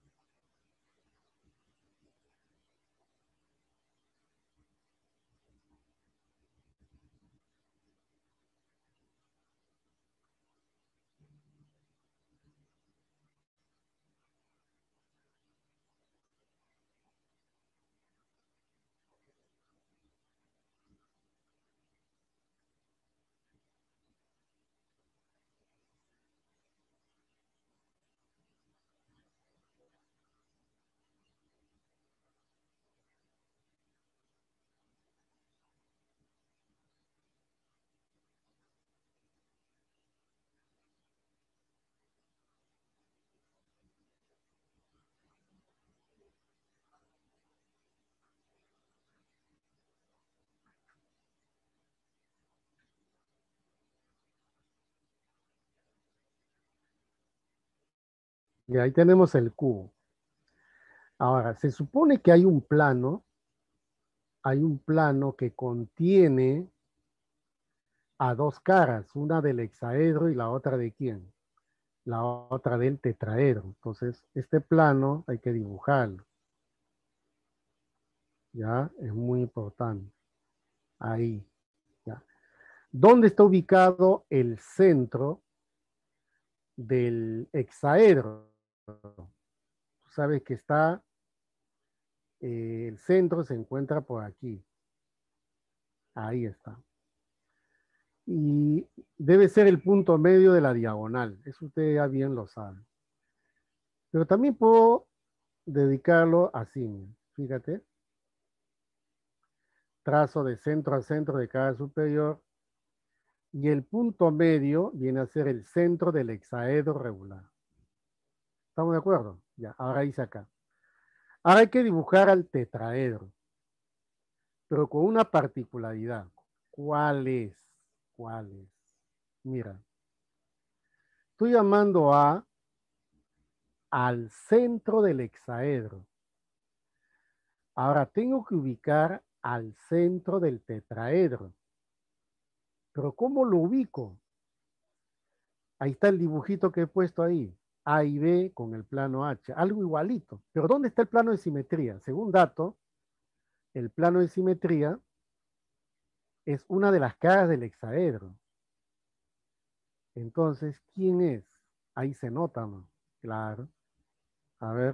Y ahí tenemos el cubo. Ahora, se supone que hay un plano, hay un plano que contiene a dos caras, una del hexaedro y la otra de quién, la otra del tetraedro. Entonces, este plano hay que dibujarlo. Ya, es muy importante. Ahí, ya. ¿Dónde está ubicado el centro del hexaedro? Tú sabes que está, eh, el centro se encuentra por aquí. Ahí está. Y debe ser el punto medio de la diagonal. Eso usted ya bien lo sabe. Pero también puedo dedicarlo así. Fíjate. Trazo de centro a centro de cada superior. Y el punto medio viene a ser el centro del hexaedro regular. ¿Estamos de acuerdo? Ya, ahora dice acá. Ahora hay que dibujar al tetraedro, pero con una particularidad. ¿Cuál es? ¿Cuál es? Mira, estoy llamando a al centro del hexaedro. Ahora tengo que ubicar al centro del tetraedro. Pero ¿cómo lo ubico? Ahí está el dibujito que he puesto ahí. A y B con el plano H. Algo igualito. Pero ¿dónde está el plano de simetría? Según dato, el plano de simetría es una de las caras del hexaedro. Entonces, ¿quién es? Ahí se nota, ¿no? Claro. A ver.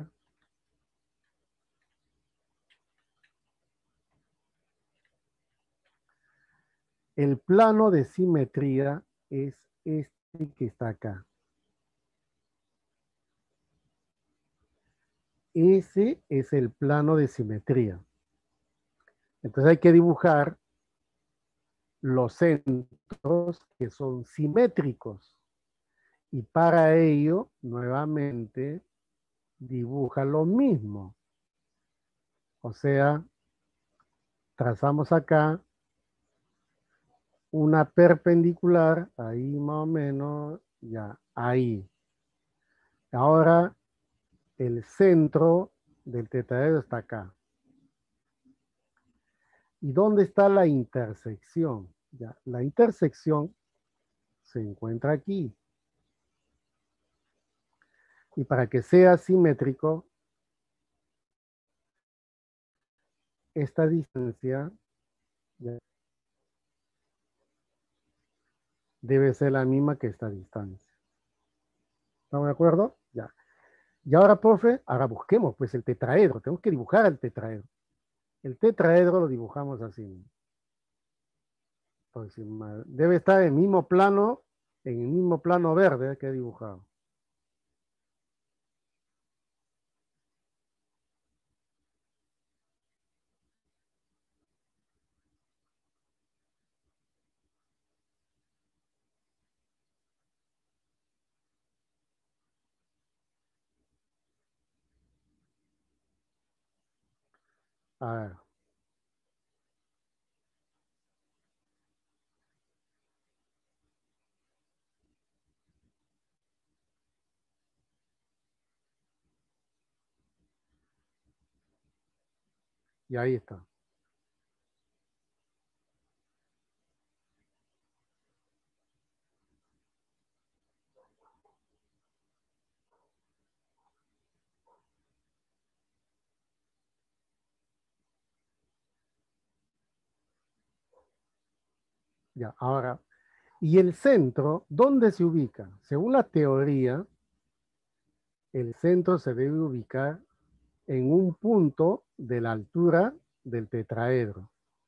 El plano de simetría es este que está acá. Ese es el plano de simetría. Entonces hay que dibujar los centros que son simétricos. Y para ello, nuevamente, dibuja lo mismo. O sea, trazamos acá una perpendicular, ahí más o menos, ya, ahí. Ahora, el centro del tetraedro está acá. ¿Y dónde está la intersección? Ya, la intersección se encuentra aquí. Y para que sea simétrico, esta distancia ya, debe ser la misma que esta distancia. ¿Estamos de acuerdo? Ya. Y ahora, profe, ahora busquemos pues el tetraedro. Tenemos que dibujar el tetraedro. El tetraedro lo dibujamos así. Debe estar en el mismo plano, en el mismo plano verde que he dibujado. A ver. Y ahí está. Ya, ahora. ¿Y el centro, dónde se ubica? Según la teoría, el centro se debe ubicar en un punto de la altura del tetraedro.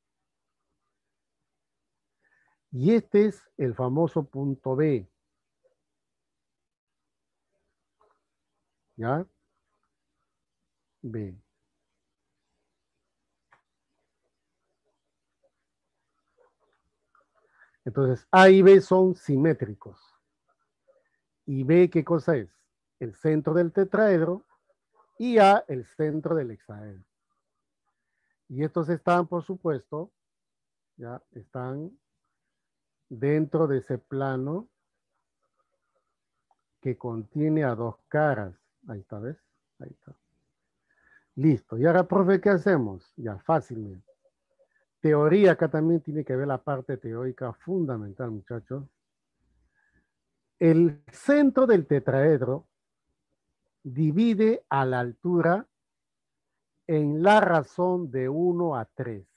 Y este es el famoso punto B. ¿Ya? B. Entonces, A y B son simétricos. Y B, ¿qué cosa es? El centro del tetraedro y A, el centro del hexaedro. Y estos están, por supuesto, ya están dentro de ese plano que contiene a dos caras. Ahí está, ¿ves? Ahí está. Listo. Y ahora, profe, ¿qué hacemos? Ya, fácilmente. Teoría, acá también tiene que ver la parte teórica fundamental, muchachos. El centro del tetraedro divide a la altura en la razón de uno a tres.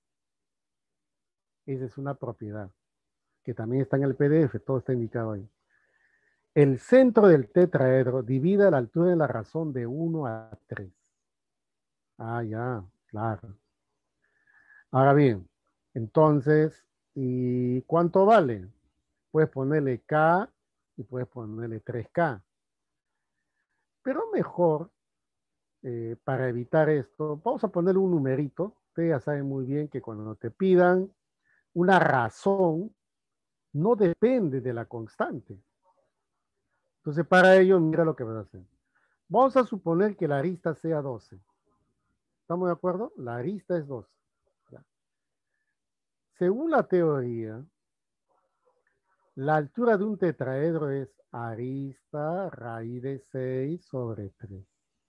Esa es una propiedad que también está en el P D F, todo está indicado ahí. El centro del tetraedro divide a la altura en la razón de uno a tres. Ah, ya, claro. Ahora bien, entonces, ¿y cuánto vale? Puedes ponerle K y puedes ponerle tres K. Pero mejor, eh, para evitar esto, vamos a ponerle un numerito. Ustedes ya saben muy bien que cuando te pidan una razón, no depende de la constante. Entonces, para ello, mira lo que vas a hacer. Vamos a suponer que la arista sea doce. ¿Estamos de acuerdo? La arista es doce. Ya. Según la teoría, la altura de un tetraedro es arista raíz de seis sobre tres.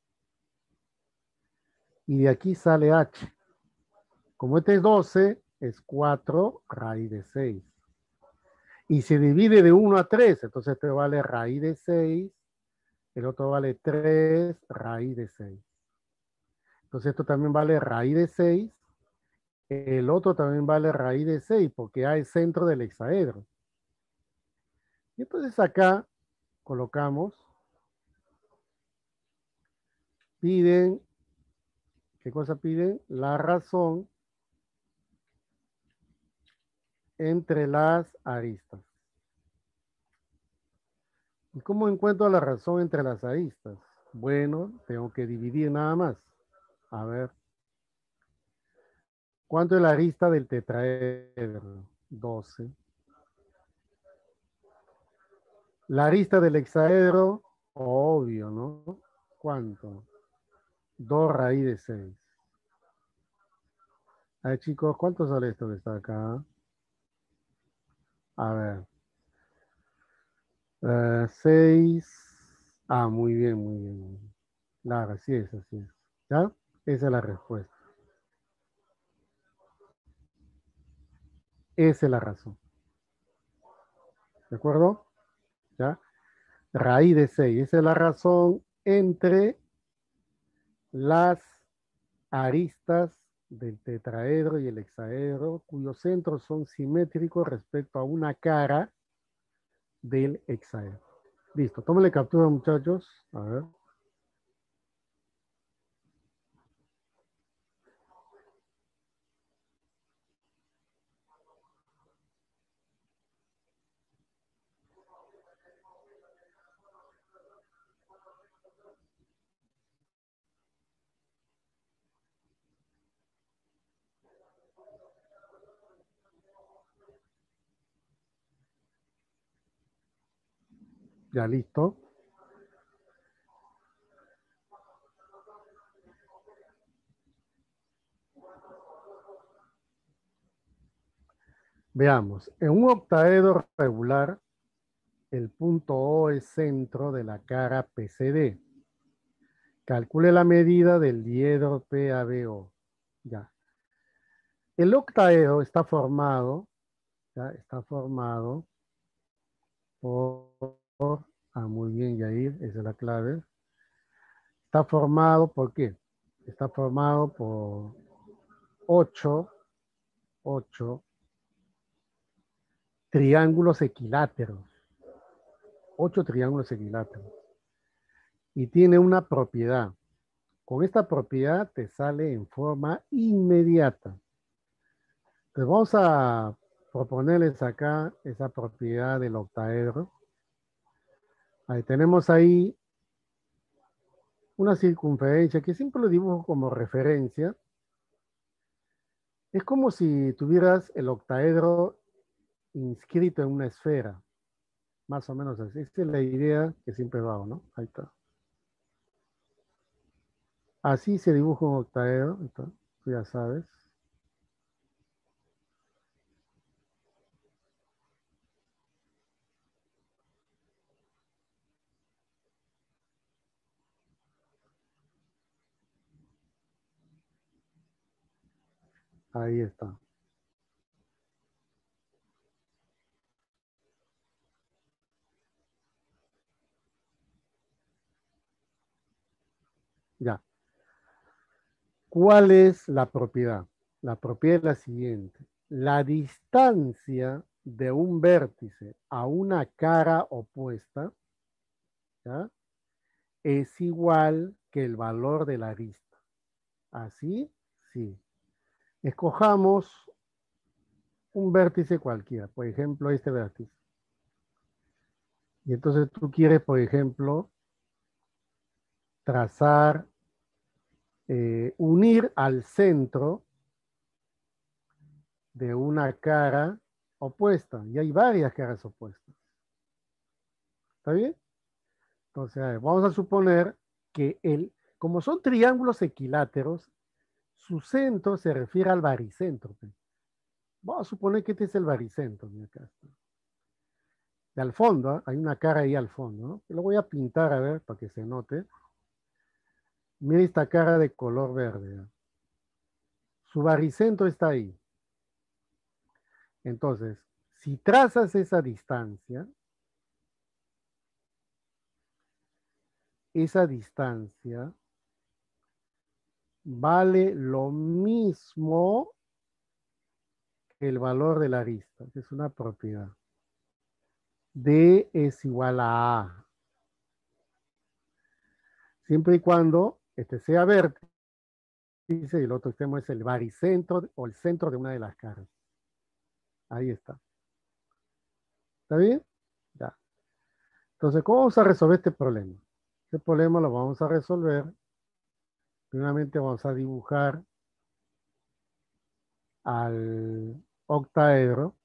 Y de aquí sale h. Como este es doce, es cuatro raíz de seis. Y se divide de uno a tres, entonces este vale raíz de seis, el otro vale tres raíz de seis. Entonces esto también vale raíz de seis, el otro también vale raíz de seis, porque A es centro del hexaedro. Y entonces acá colocamos, piden, ¿qué cosa piden? La razón entre las aristas. ¿Y cómo encuentro la razón entre las aristas? Bueno, tengo que dividir nada más. A ver, ¿cuánto es la arista del tetraedro? doce. La arista del hexaedro, obvio, ¿no? ¿Cuánto? dos raíz de seis. A ver, chicos, ¿cuánto sale esto que está acá? A ver. Uh, seis. Ah, muy bien, muy bien, muy bien. Claro, así es, así es. ¿Ya? Esa es la respuesta. Esa es la razón. ¿De acuerdo? ¿Ya? Raíz de seis. Esa es la razón entre las aristas del tetraedro y el hexaedro, cuyos centros son simétricos respecto a una cara del hexaedro. Listo, tómenle captura, muchachos. A ver. Ya listo. Veamos, en un octaedro regular, el punto O es centro de la cara P C D. Calcule la medida del diedro P A B O. Ya. El octaedro está formado, ya, está formado por, por- ah, muy bien, Yair, esa es la clave. Está formado por qué? Está formado por ocho, ocho triángulos equiláteros. Ocho triángulos equiláteros. Y tiene una propiedad. Con esta propiedad te sale en forma inmediata. Entonces vamos a proponerles acá esa propiedad del octaedro. Ahí tenemos ahí una circunferencia que siempre lo dibujo como referencia. Es como si tuvieras el octaedro inscrito en una esfera. Más o menos así. Esta es la idea que siempre hago, ¿no? Ahí está. Así se dibuja un octaedro. Ahí está. Tú ya sabes. Ahí está. Ya. ¿Cuál es la propiedad? La propiedad es la siguiente. La distancia de un vértice a una cara opuesta, ¿ya?, es igual que el valor de la arista. ¿Así? Sí. Escojamos un vértice cualquiera, por ejemplo, este vértice. Y entonces tú quieres, por ejemplo, trazar, eh, unir al centro de una cara opuesta. Y hay varias caras opuestas. ¿Está bien? Entonces, a ver, vamos a suponer que el, como son triángulos equiláteros, su centro se refiere al baricentro. Vamos a suponer que este es el baricentro. Mira acá está. De al fondo, ¿eh? Hay una cara ahí al fondo, ¿no? Lo voy a pintar a ver para que se note. Mira esta cara de color verde. ¿eh? Su baricentro está ahí. Entonces, si trazas esa distancia, esa distancia vale lo mismo que el valor de la arista, que es una propiedad. D es igual a A. Siempre y cuando este sea vértice y el otro extremo es el baricentro o el centro de una de las caras. Ahí está. ¿Está bien? Ya. Entonces, ¿cómo vamos a resolver este problema? Este problema lo vamos a resolver. Primeramente vamos a dibujar al octaedro.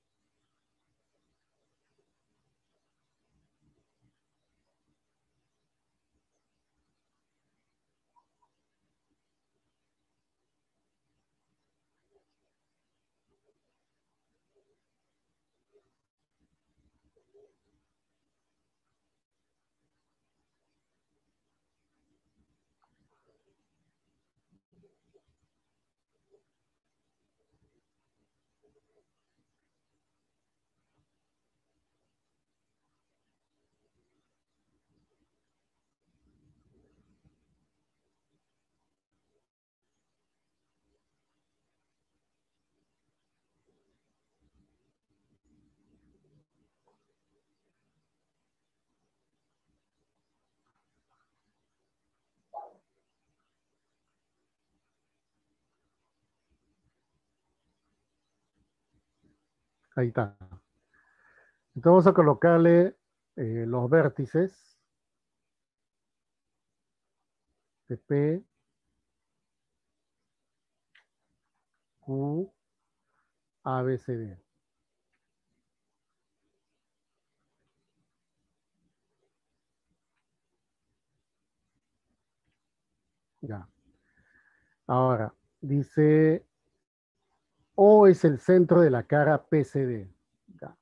Ahí está. Entonces vamos a colocarle eh, los vértices de P, Q, A, B, C, D. Ya. Ahora, dice O es el centro de la cara P C D. Ya.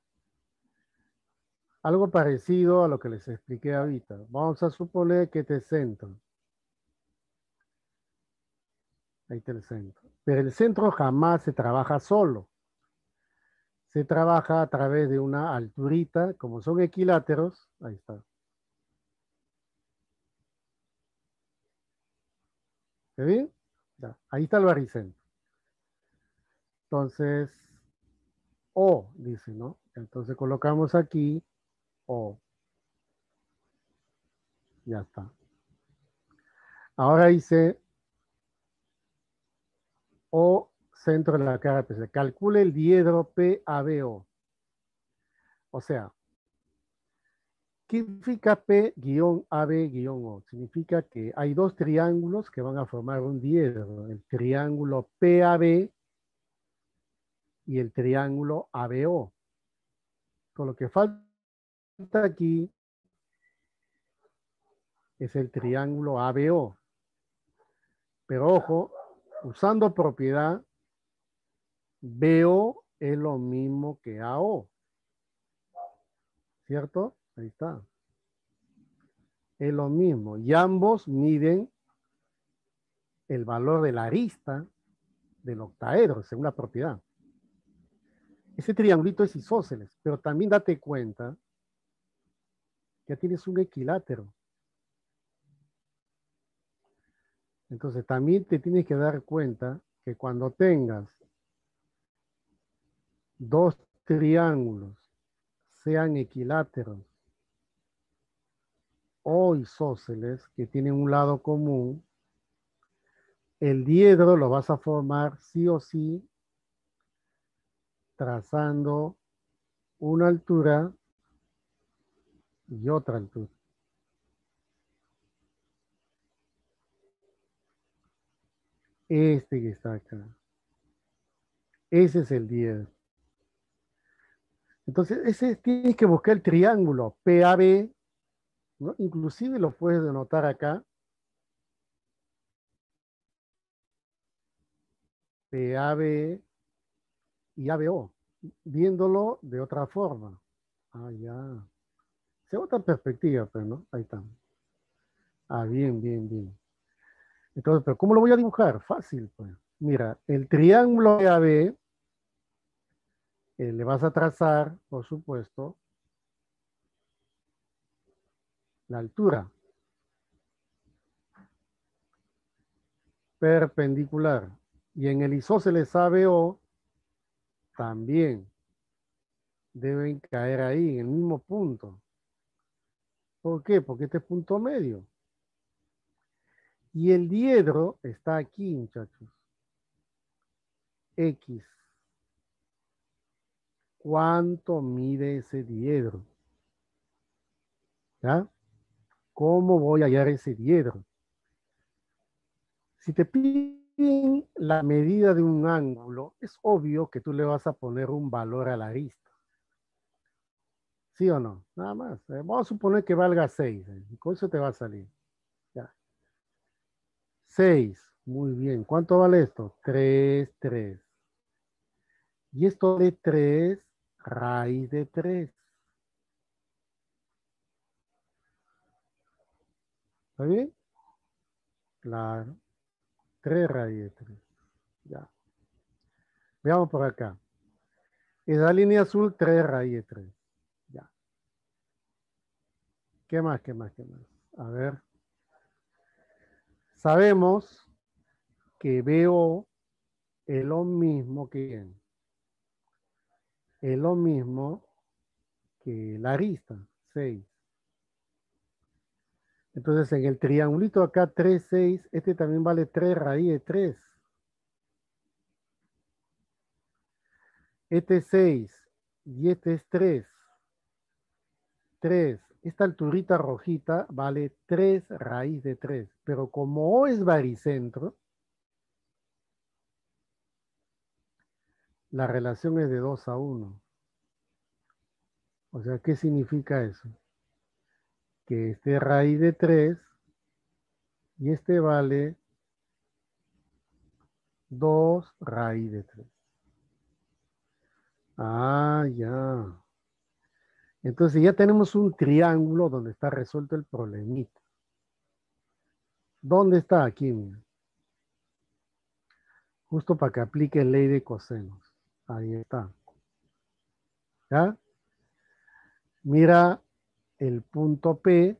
Algo parecido a lo que les expliqué ahorita. Vamos a suponer que este es centro. Ahí está el centro. Pero el centro jamás se trabaja solo. Se trabaja a través de una alturita, como son equiláteros. Ahí está. ¿Se ve? Ya. Ahí está el baricentro. Entonces, O, dice, ¿no? Entonces colocamos aquí O. Ya está. Ahora dice O, centro de la cara P C. Calcule el diedro P A B O. O sea, ¿qué significa P-A B-O? Significa que hay dos triángulos que van a formar un diedro. El triángulo P A B y el triángulo A B O. Con lo que falta aquí es el triángulo A B O. Pero ojo, usando propiedad, B O es lo mismo que A O. ¿Cierto? Ahí está. Es lo mismo. Y ambos miden el valor de la arista del octaedro, según la propiedad. Ese triangulito es isósceles, pero también date cuenta que ya tienes un equilátero. Entonces también te tienes que dar cuenta que cuando tengas dos triángulos, sean equiláteros o isósceles, que tienen un lado común, el diedro lo vas a formar sí o sí trazando una altura y otra altura. Este que está acá. Ese es el diedro. Entonces, ese tienes que buscar el triángulo P A B, ¿no? Inclusive lo puedes denotar acá de A B y A B O, viéndolo de otra forma. Ah, ya. Se otra perspectiva, pues, ¿no? Ahí está. Ah, bien, bien, bien. Entonces, ¿pero cómo lo voy a dibujar? Fácil, pues. Mira, el triángulo de A B, eh, le vas a trazar, por supuesto, la altura perpendicular. Y en el isósceles A B O también deben caer ahí, en el mismo punto. ¿Por qué? Porque este es punto medio. Y el diedro está aquí, muchachos. X. ¿Cuánto mide ese diedro? ¿Ya? ¿Cómo voy a hallar ese diedro? Si te piden la medida de un ángulo, es obvio que tú le vas a poner un valor a la arista. ¿Sí o no? Nada más. Eh, vamos a suponer que valga seis. Eh, y con eso te va a salir. Ya. seis. Muy bien. ¿Cuánto vale esto? tres, tres. Y esto de tres raíz de tres. ¿Está bien? Claro. tres raíz de tres. Ya. Veamos por acá. Esa línea azul, tres raíz de tres. Ya. ¿Qué más? ¿Qué más? ¿Qué más? A ver. Sabemos que B O es lo mismo que es lo mismo que la arista, seis. Entonces en el triangulito acá tres, seis, este también vale tres raíz de tres. Este es seis y este es tres. tres. Esta alturita rojita vale tres raíz de tres. Pero como O es baricentro, la relación es de dos a uno. O sea, ¿qué significa eso? Que este raíz de tres y este vale dos raíz de tres. Ah, ya. Entonces ya tenemos un triángulo donde está resuelto el problemita. ¿Dónde está aquí? Mira? Justo para que aplique ley de cosenos. Ahí está. ¿Ya? Mira el punto P,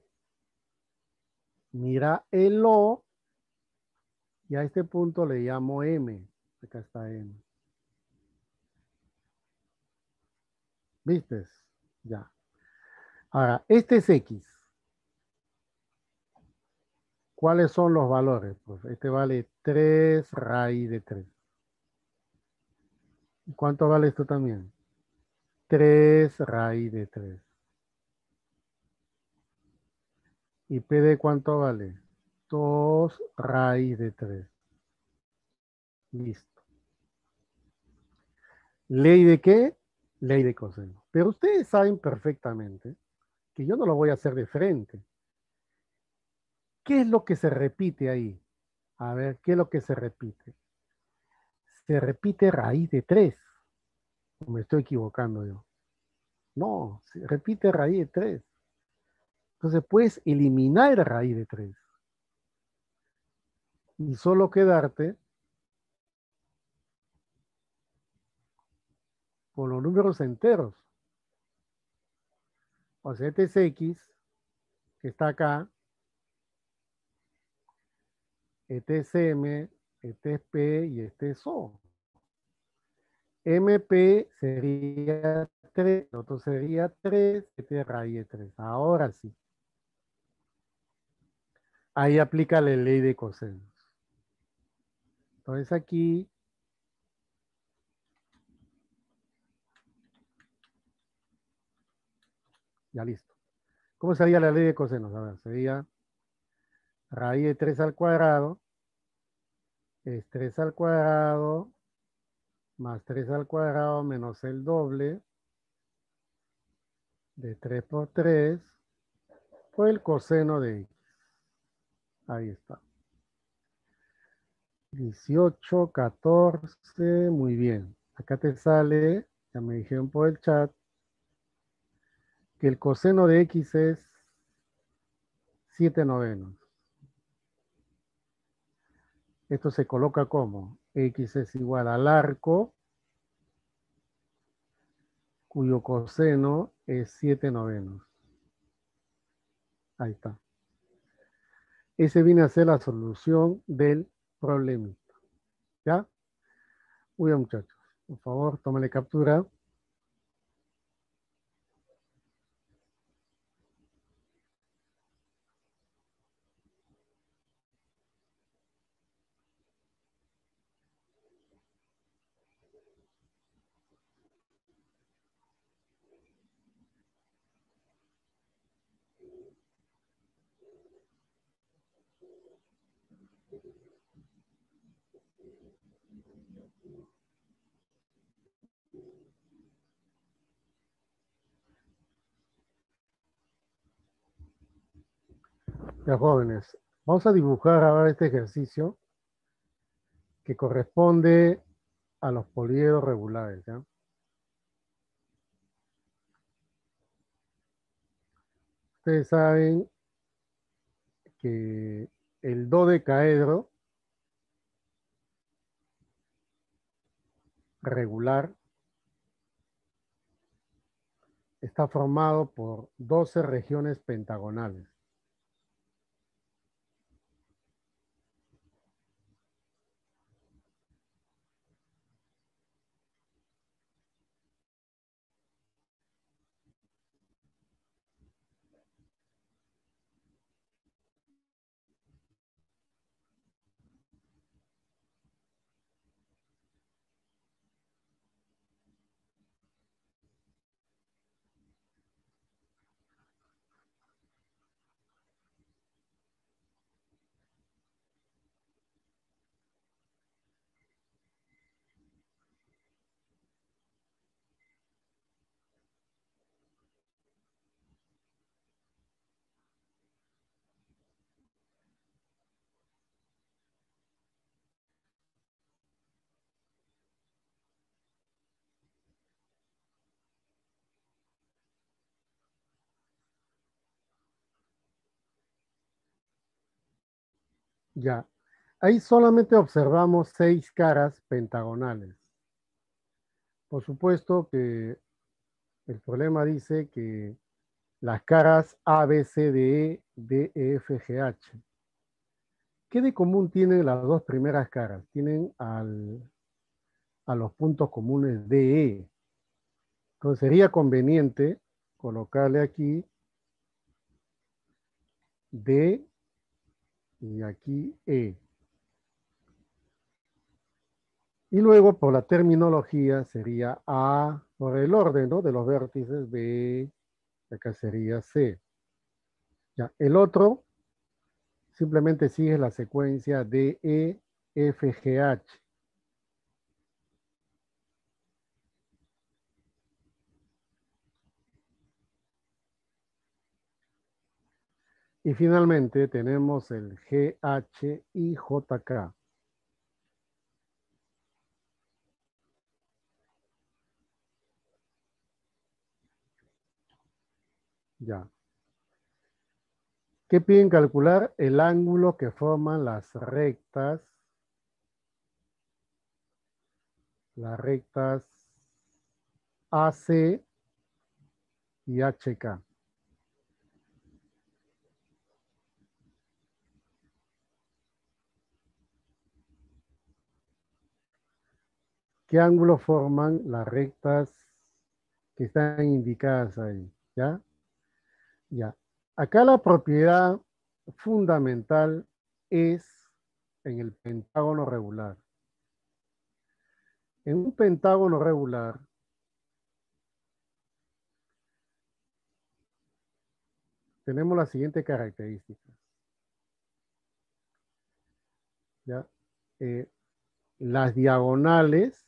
mira el O, y a este punto le llamo M. Acá está M. ¿Viste? Ya. Ahora, este es X. ¿Cuáles son los valores? Pues este vale tres raíz de tres. ¿Cuánto vale esto también? tres raíz de tres. ¿Y P de cuánto vale? dos raíz de tres. Listo. ¿Ley de qué? Ley de coseno. Pero ustedes saben perfectamente que yo no lo voy a hacer de frente. ¿Qué es lo que se repite ahí? A ver, ¿qué es lo que se repite? Se repite raíz de tres. ¿O me estoy equivocando yo? No, se repite raíz de tres. Entonces puedes eliminar raíz de tres. Y solo quedarte con los números enteros. O sea, este es X, que está acá. Este es M, este es P y este es O. M P sería tres, el otro sería tres, este es raíz de tres. Ahora sí. Ahí aplica la ley de cosenos. Entonces aquí ya listo. ¿Cómo sería la ley de cosenos? A ver, sería raíz de tres al cuadrado es tres al cuadrado más tres al cuadrado menos el doble de tres por tres por el coseno de X. Ahí está. dieciocho, catorce, muy bien. Acá te sale, ya me dijeron por el chat, que el coseno de X es siete novenos. Esto se coloca como X es igual al arco, cuyo coseno es siete novenos. Ahí está. Ese viene a ser la solución del problemita. ¿Ya? Muy bien, muchachos. Por favor, tómale captura. Ya, jóvenes. Vamos a dibujar ahora este ejercicio que corresponde a los poliedros regulares. ¿Ya? Ustedes saben que el dodecaedro regular está formado por doce regiones pentagonales. Ya, ahí solamente observamos seis caras pentagonales. Por supuesto que el problema dice que las caras A, B, C, D, E, D, E, F, G, H. ¿Qué de común tienen las dos primeras caras? Tienen al, a los puntos comunes D, E. Entonces sería conveniente colocarle aquí D y aquí E. Y luego por la terminología sería A, por el orden, ¿no?, de los vértices, B, acá sería C. Ya, el otro simplemente sigue la secuencia D, E, F, G, H. Y finalmente tenemos el G, H y J, K. Ya. ¿Qué piden calcular? El ángulo que forman las rectas, las rectas A C y H K. ¿Qué ángulo forman las rectas que están indicadas ahí? ¿Ya? Ya. Acá la propiedad fundamental es en el pentágono regular. En un pentágono regular, tenemos la siguiente característica. ¿Ya? Eh, las diagonales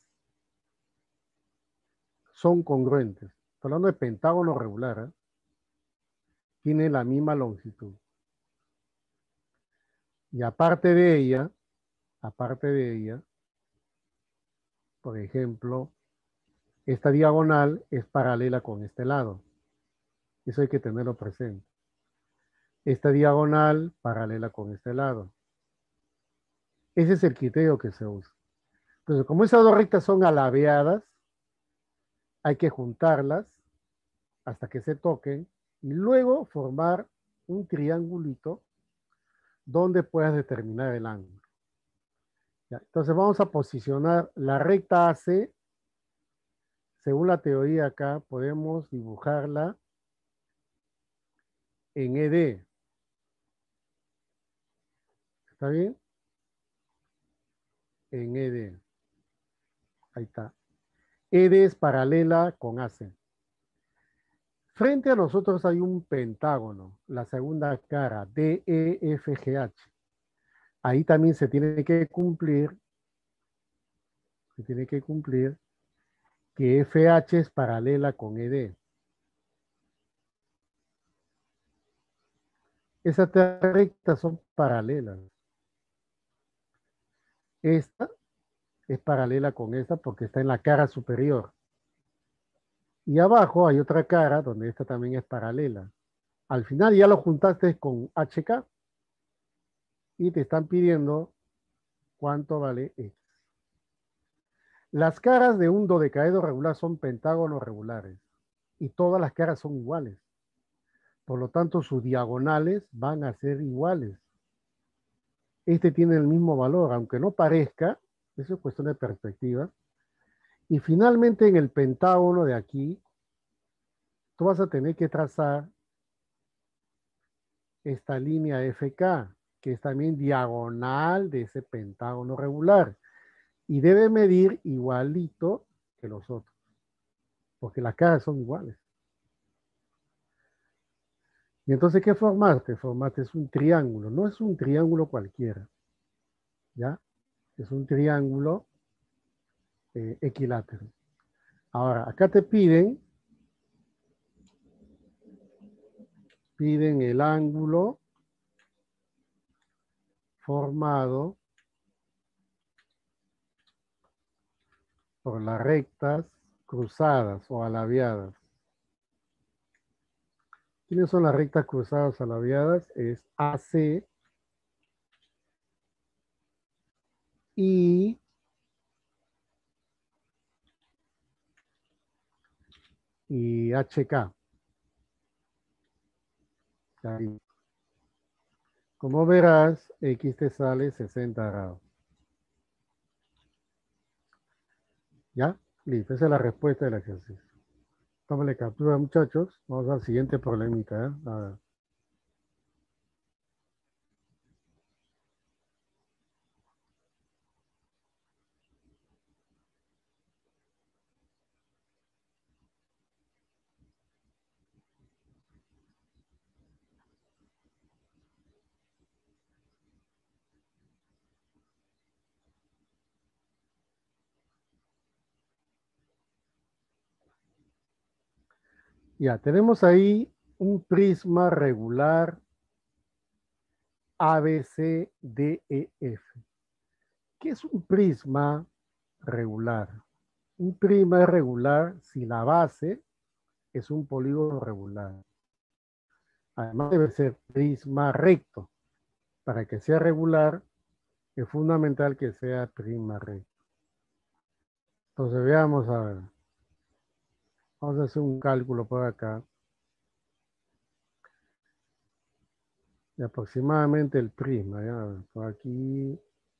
son congruentes. Estoy hablando de pentágono regular, ¿eh? Tiene la misma longitud. Y aparte de ella, aparte de ella, por ejemplo, esta diagonal es paralela con este lado. Eso hay que tenerlo presente. Esta diagonal paralela con este lado. Ese es el criterio que se usa. Entonces, como esas dos rectas son alabeadas, hay que juntarlas hasta que se toquen y luego formar un triangulito donde puedas determinar el ángulo. ¿Ya? Entonces vamos a posicionar la recta A C. Según la teoría acá, podemos dibujarla en E D. ¿Está bien? En E D. Ahí está. E D es paralela con A C. Frente a nosotros hay un pentágono, la segunda cara, D E F G H. Ahí también se tiene que cumplir, se tiene que cumplir que F H es paralela con E D. Esas tres rectas son paralelas. Esta es paralela con esta porque está en la cara superior. Y abajo hay otra cara donde esta también es paralela. Al final ya lo juntaste con H K y te están pidiendo cuánto vale X. Las caras de un dodecaedro regular son pentágonos regulares y todas las caras son iguales. Por lo tanto, sus diagonales van a ser iguales. Este tiene el mismo valor, aunque no parezca, eso es cuestión de perspectiva. Y finalmente en el pentágono de aquí, tú vas a tener que trazar esta línea F K, que es también diagonal de ese pentágono regular. Y debe medir igualito que los otros, porque las caras son iguales. Y entonces, ¿qué formaste? Formaste es un triángulo, no es un triángulo cualquiera, ¿ya? Es un triángulo eh, equilátero. Ahora, acá te piden, piden el ángulo formado por las rectas cruzadas o alabeadas. ¿Quiénes son las rectas cruzadas alabeadas? Es A C y y H K. Ahí. Como verás, X te sale sesenta grados. ¿Ya? Listo, esa es la respuesta del ejercicio. Tómale captura, muchachos. Vamos al siguiente problemita. ¿eh? A ver. Ya, tenemos ahí un prisma regular A, B, C, D, E, F. ¿Qué es un prisma regular? Un prisma es regular si la base es un polígono regular. Además debe ser prisma recto. Para que sea regular, es fundamental que sea prisma recto. Entonces veamos a ver. Vamos a hacer un cálculo por acá. De aproximadamente el prisma. ¿ya? A ver, por aquí.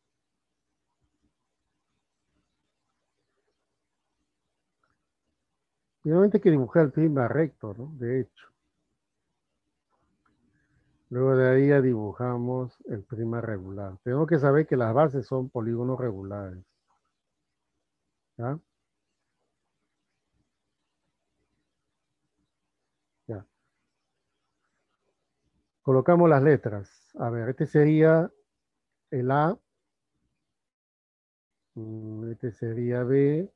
Primeramente hay que dibujar el prisma recto, ¿no? De hecho. Luego de ahí ya dibujamos el prisma regular. Tenemos que saber que las bases son polígonos regulares. ¿Ya? Ya. Colocamos las letras. A ver, este sería el A. Este sería B.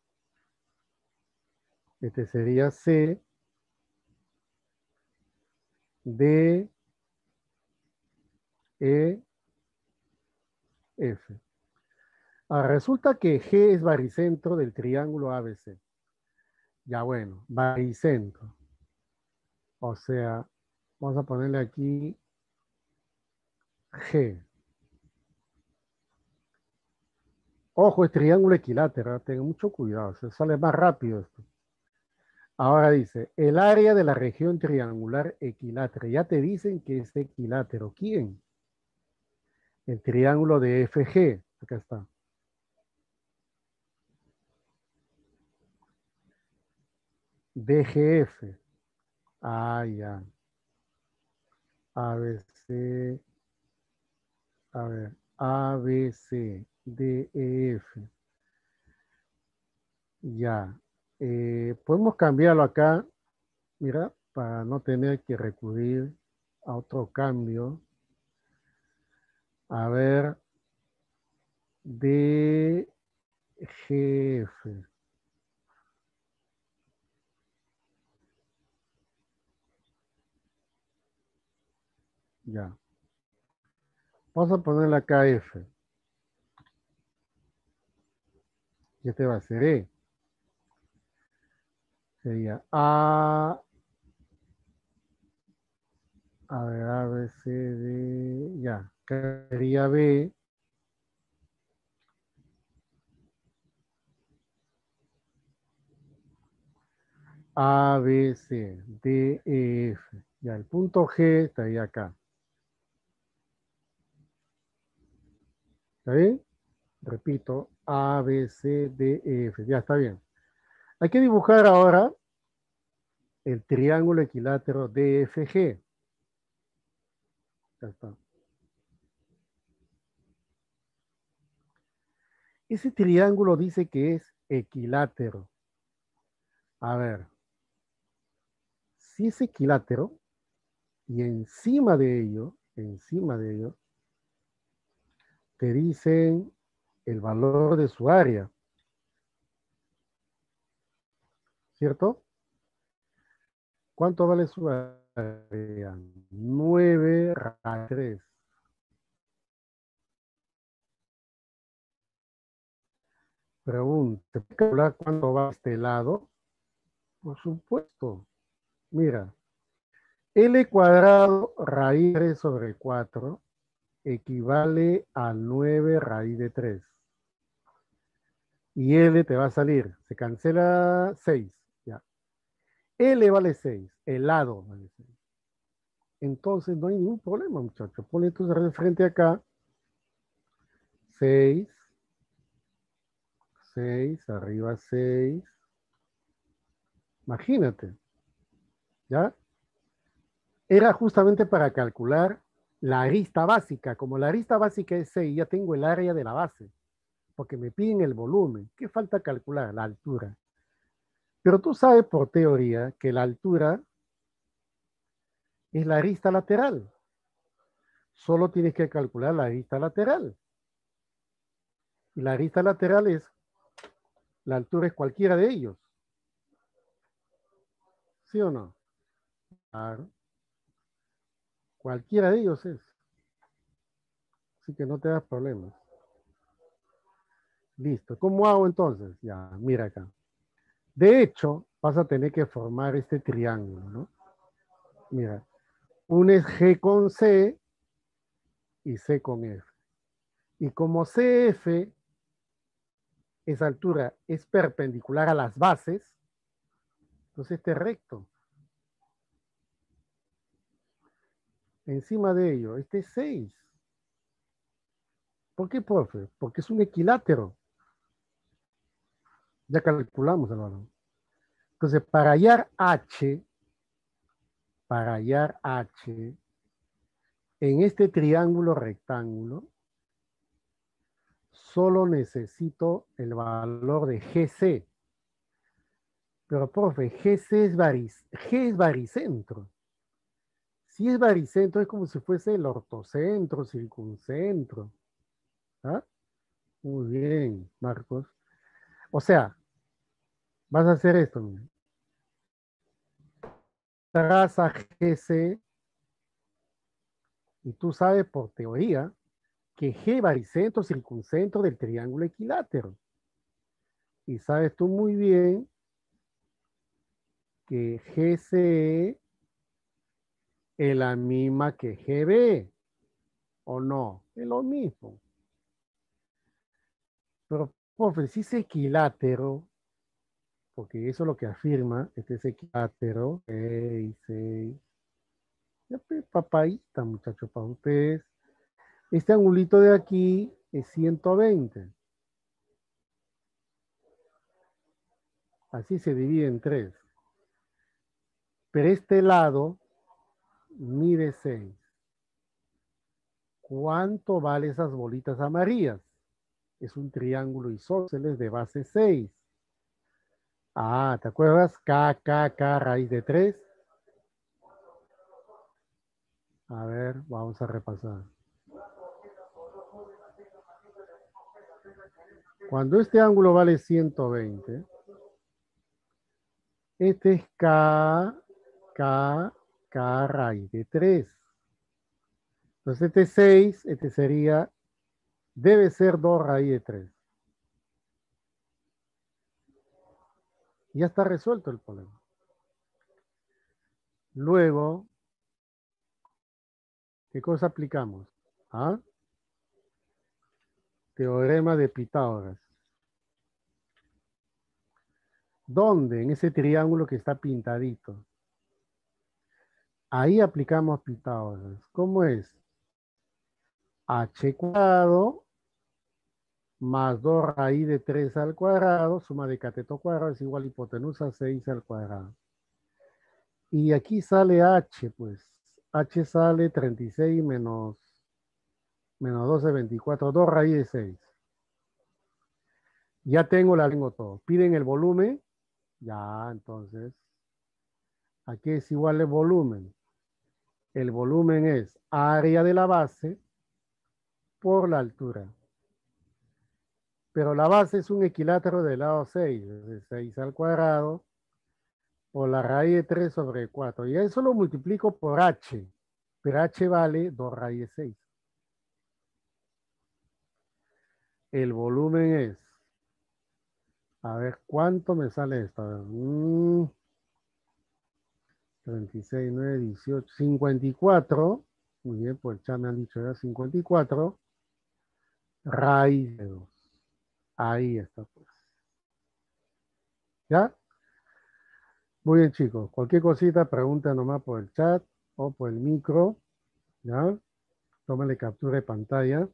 Este sería C. D. E. F. Ahora, resulta que G es baricentro del triángulo A B C. Ya bueno, baricentro. O sea, vamos a ponerle aquí G. Ojo, es triángulo equilátero, tengan mucho cuidado, se sale más rápido esto. Ahora dice, el área de la región triangular equilátera. Ya te dicen que es equilátero. ¿Quién? El triángulo de F G. Acá está. D G F. Ah, ya. A B C. A ver. A B C. D E F. Ya. Eh, podemos cambiarlo acá. Mira, para no tener que recurrir a otro cambio. A ver. D G F. Ya. Vamos a ponerle acá F. Y este va a ser E. Sería A. A ver, A, B, C, D. Ya. Acá sería B. A, B, C, D, E, F. Ya, el punto G estaría acá. ¿Está bien? Repito, A, B, C, D, E, F. Ya está bien. Hay que dibujar ahora el triángulo equilátero D F G. Ya está. Ese triángulo dice que es equilátero. A ver, si es equilátero y encima de ello, encima de ello, te dicen el valor de su área, ¿cierto? ¿Cuánto vale su área? nueve a tres. Pregunta, ¿puedes calcular cuánto va a este lado? Por supuesto. Mira, L cuadrado raíz de tres sobre cuatro equivale a nueve raíz de tres. Y L te va a salir, se cancela seis. Ya. L vale seis, el lado vale seis. Entonces no hay ningún problema, muchachos. Ponle tu frente acá. seis, seis, arriba seis. Imagínate, ¿ya? Era justamente para calcular la arista básica. Como la arista básica es seis, ya tengo el área de la base, porque me piden el volumen. ¿Qué falta calcular? La altura. Pero tú sabes por teoría que la altura es la arista lateral. Solo tienes que calcular la arista lateral. Y la arista lateral es, la altura es cualquiera de ellos. ¿Sí o no? Claro. Cualquiera de ellos es. Así que no te das problemas. Listo. ¿Cómo hago entonces? Ya, mira acá. De hecho, vas a tener que formar este triángulo, ¿no? Mira, un es G con C y C con F. Y como C F, esa altura es perpendicular a las bases, entonces este es recto. Encima de ello, este es seis. ¿Por qué, profe? Porque es un equilátero. Ya calculamos el valor. Entonces, para hallar H, para hallar H, en este triángulo rectángulo, solo necesito el valor de G C. Pero, profe, G C es, baric G es baricentro. Si es baricentro, es como si fuese el ortocentro, circuncentro. ¿Ah? Muy bien, Marcos. O sea, vas a hacer esto. Mira. Traza G C y tú sabes por teoría que G baricentro circuncentro del triángulo equilátero. Y sabes tú muy bien que G C E es la misma que G B, ¿o no? Es lo mismo. Pero, profe, si es equilátero, porque eso es lo que afirma, este es equilátero, seis, seis. Ya, pues, papayita, muchachos, para ustedes. Este angulito de aquí es ciento veinte. Así se divide en tres. Pero este lado mide seis. ¿Cuánto vale esas bolitas amarillas? Es un triángulo isósceles de base seis. Ah, ¿te acuerdas? K, K, K, raíz de tres. A ver, vamos a repasar. Cuando este ángulo vale ciento veinte, este es K, K, K raíz de tres. Entonces este es seis, este sería, debe ser dos raíz de tres. Ya está resuelto el problema. Luego, ¿qué cosa aplicamos? ¿Ah? Teorema de Pitágoras. ¿Dónde? En ese triángulo que está pintadito. Ahí aplicamos Pitágoras. ¿Cómo es? H cuadrado más dos raíz de tres al cuadrado, suma de cateto cuadrado es igual a hipotenusa seis al cuadrado. Y aquí sale H, pues. H sale treinta y seis menos, menos doce, veinticuatro, dos raíz de seis. Ya tengo la tengo todo. Piden el volumen. Ya, entonces. Aquí es igual el volumen. El volumen es área de la base por la altura. Pero la base es un equilátero del lado seis, de seis al cuadrado, por la raíz de tres sobre cuatro. Y eso lo multiplico por h, pero h vale dos raíz de seis. El volumen es, a ver, ¿cuánto me sale esto? Mm, treinta y seis, nueve, dieciocho, cincuenta y cuatro. Muy bien, pues ya me han dicho ya cincuenta y cuatro. Raíz de dos. Ahí está, pues. ¿Ya? Muy bien, chicos. Cualquier cosita, pregunta nomás por el chat o por el micro. ¿Ya? Tómale captura de pantalla.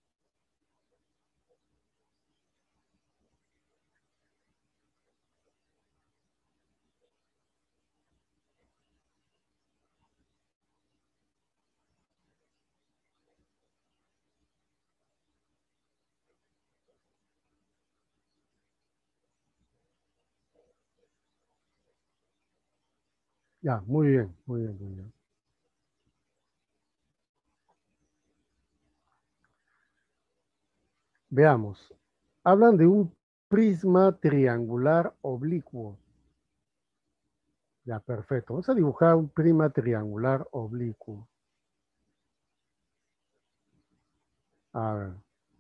Ya, muy bien, muy bien, muy bien. Veamos. Hablan de un prisma triangular oblicuo. Ya, perfecto. Vamos a dibujar un prisma triangular oblicuo. A ver.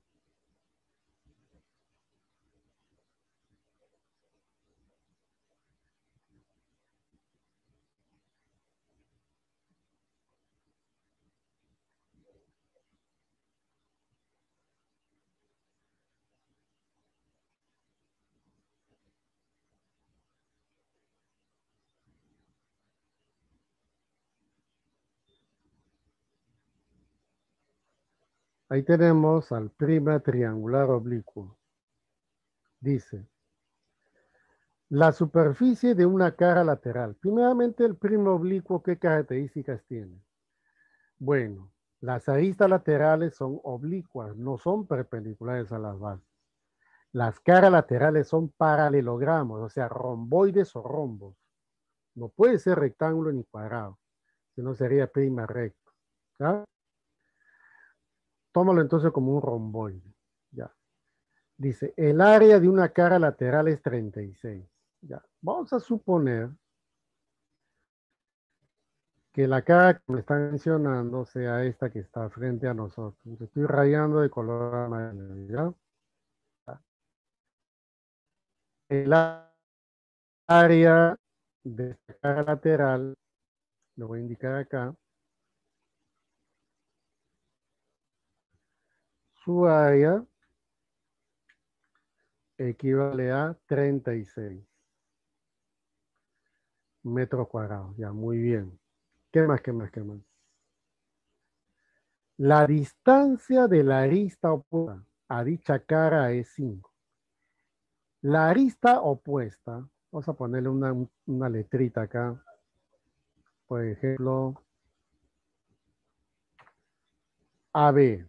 Ahí tenemos al prisma triangular oblicuo. Dice, la superficie de una cara lateral. Primeramente, el prisma oblicuo, ¿qué características tiene? Bueno, las aristas laterales son oblicuas, no son perpendiculares a las bases. Las caras laterales son paralelogramos, o sea, romboides o rombos. No puede ser rectángulo ni cuadrado, sino sería prisma recto. ¿Ya? Tómalo entonces como un romboide. ¿Ya? Dice, el área de una cara lateral es treinta y seis. ¿Ya? Vamos a suponer que la cara que me están mencionando sea esta que está frente a nosotros. Estoy rayando de color amarillo, ¿ya? El área de esta cara lateral, lo voy a indicar acá, su área equivale a treinta y seis metros cuadrados. Ya, muy bien. ¿Qué más, qué más, qué más? La distancia de la arista opuesta a dicha cara es cinco. La arista opuesta, vamos a ponerle una, una letrita acá, por ejemplo, A B.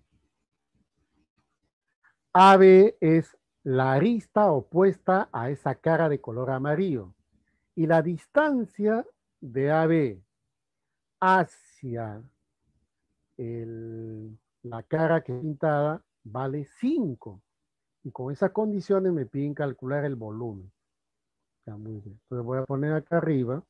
A B es la arista opuesta a esa cara de color amarillo. Y la distancia de A B hacia el, la cara que es pintada vale cinco. Y con esas condiciones me piden calcular el volumen. Ya, muy bien. Entonces voy a poner acá arriba.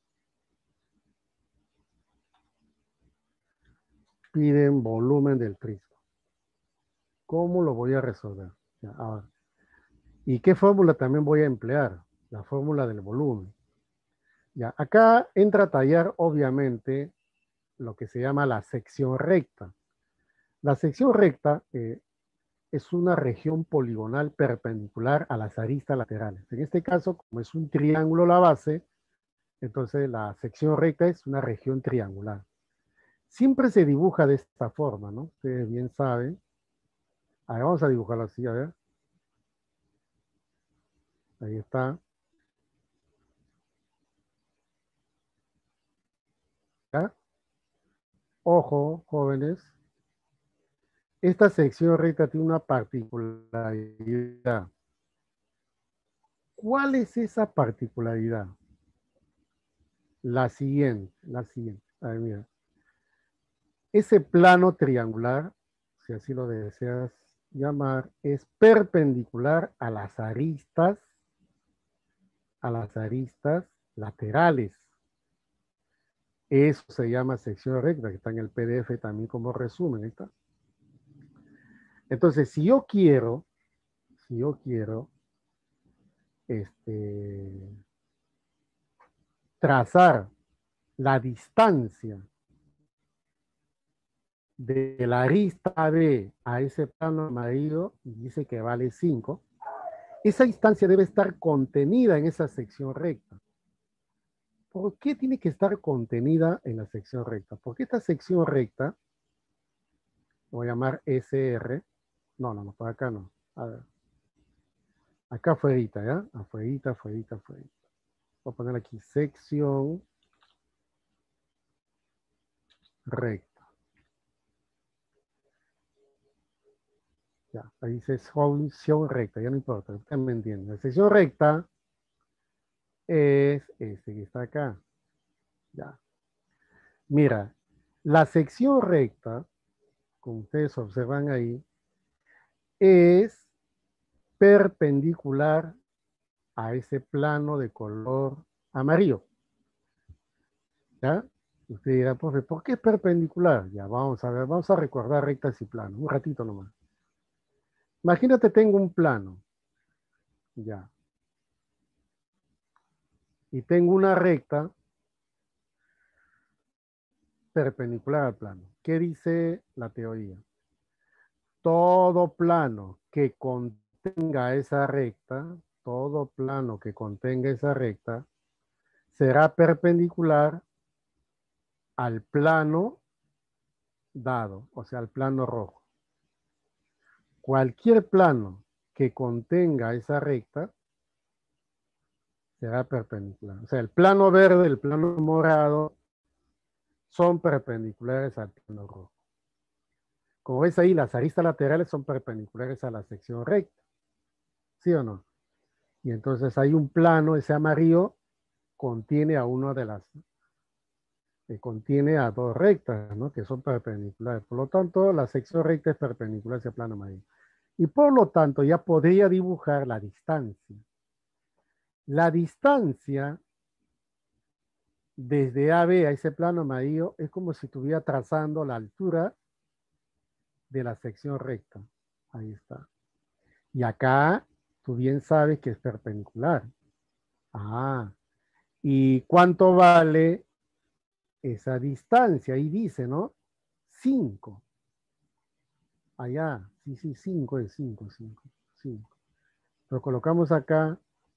Piden volumen del prisma. ¿Cómo lo voy a resolver? Ya, ahora. ¿Y qué fórmula también voy a emplear? La fórmula del volumen. Ya, acá entra a tallar, obviamente, lo que se llama la sección recta. La sección recta eh, es una región poligonal perpendicular a las aristas laterales. En este caso, como es un triángulo la base, entonces la sección recta es una región triangular. Siempre se dibuja de esta forma, ¿no? Ustedes bien saben. A ver, vamos a dibujarlo así, a ver. Ahí está. ¿Ya? Ojo, jóvenes. Esta sección recta tiene una particularidad. ¿Cuál es esa particularidad? La siguiente, la siguiente. A ver, mira. Ese plano triangular, si así lo deseas llamar, es perpendicular a las aristas, a las aristas laterales. Eso se llama sección recta, que está en el P D F también como resumen. Ahí está. Entonces, si yo quiero, si yo quiero, este, trazar la distancia de la arista B a ese plano amarillo, dice que vale cinco, esa distancia debe estar contenida en esa sección recta. ¿Por qué tiene que estar contenida en la sección recta? Porque esta sección recta, voy a llamar S R, no, no, no, por acá no. A ver. Acá afuerita, ¿ya? Afuerita, afuerita, afuerita. Voy a poner aquí sección recta. Ya, ahí dice sección recta, ya no importa, ustedes me entienden. La sección recta es este que está acá. Ya. Mira, la sección recta, como ustedes observan ahí, es perpendicular a ese plano de color amarillo. ¿Ya? Usted dirá, profe, ¿por qué es perpendicular? Ya, vamos a ver, vamos a recordar rectas y planos, un ratito nomás. Imagínate, tengo un plano, ya, y tengo una recta perpendicular al plano. ¿Qué dice la teoría? Todo plano que contenga esa recta, todo plano que contenga esa recta, será perpendicular al plano dado, o sea, al plano rojo. Cualquier plano que contenga esa recta será perpendicular. O sea, el plano verde, el plano morado son perpendiculares al plano rojo. Como ves ahí, las aristas laterales son perpendiculares a la sección recta. ¿Sí o no? Y entonces hay un plano, ese amarillo contiene a una de las, eh, contiene a dos rectas, ¿no? Que son perpendiculares. Por lo tanto, la sección recta es perpendicular a ese plano amarillo. Y por lo tanto, ya podría dibujar la distancia. La distancia desde A B a ese plano amarillo es como si estuviera trazando la altura de la sección recta. Ahí está. Y acá tú bien sabes que es perpendicular. Ah, ¿y cuánto vale esa distancia? Ahí dice, ¿no? cinco. Allá, sí, sí, cinco es cinco, cinco, cinco. Lo colocamos acá,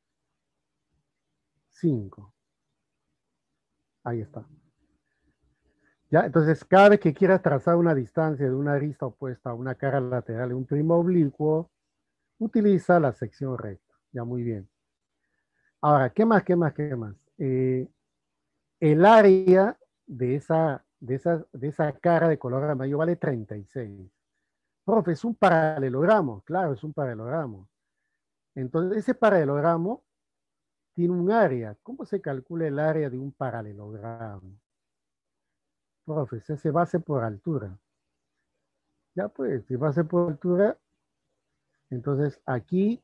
cinco. Ahí está. ¿Ya? Entonces, cada vez que quieras trazar una distancia de una arista opuesta a una cara lateral de un prisma oblicuo, utiliza la sección recta. Ya, muy bien. Ahora, ¿qué más, qué más, qué más? Eh, el área de esa, de, esa, de esa cara de color amarillo vale treinta y seis. Profe, es un paralelogramo. Claro, es un paralelogramo. Entonces, ese paralelogramo tiene un área. ¿Cómo se calcula el área de un paralelogramo? Profe, se hace base por altura. Ya pues, si base por altura, entonces aquí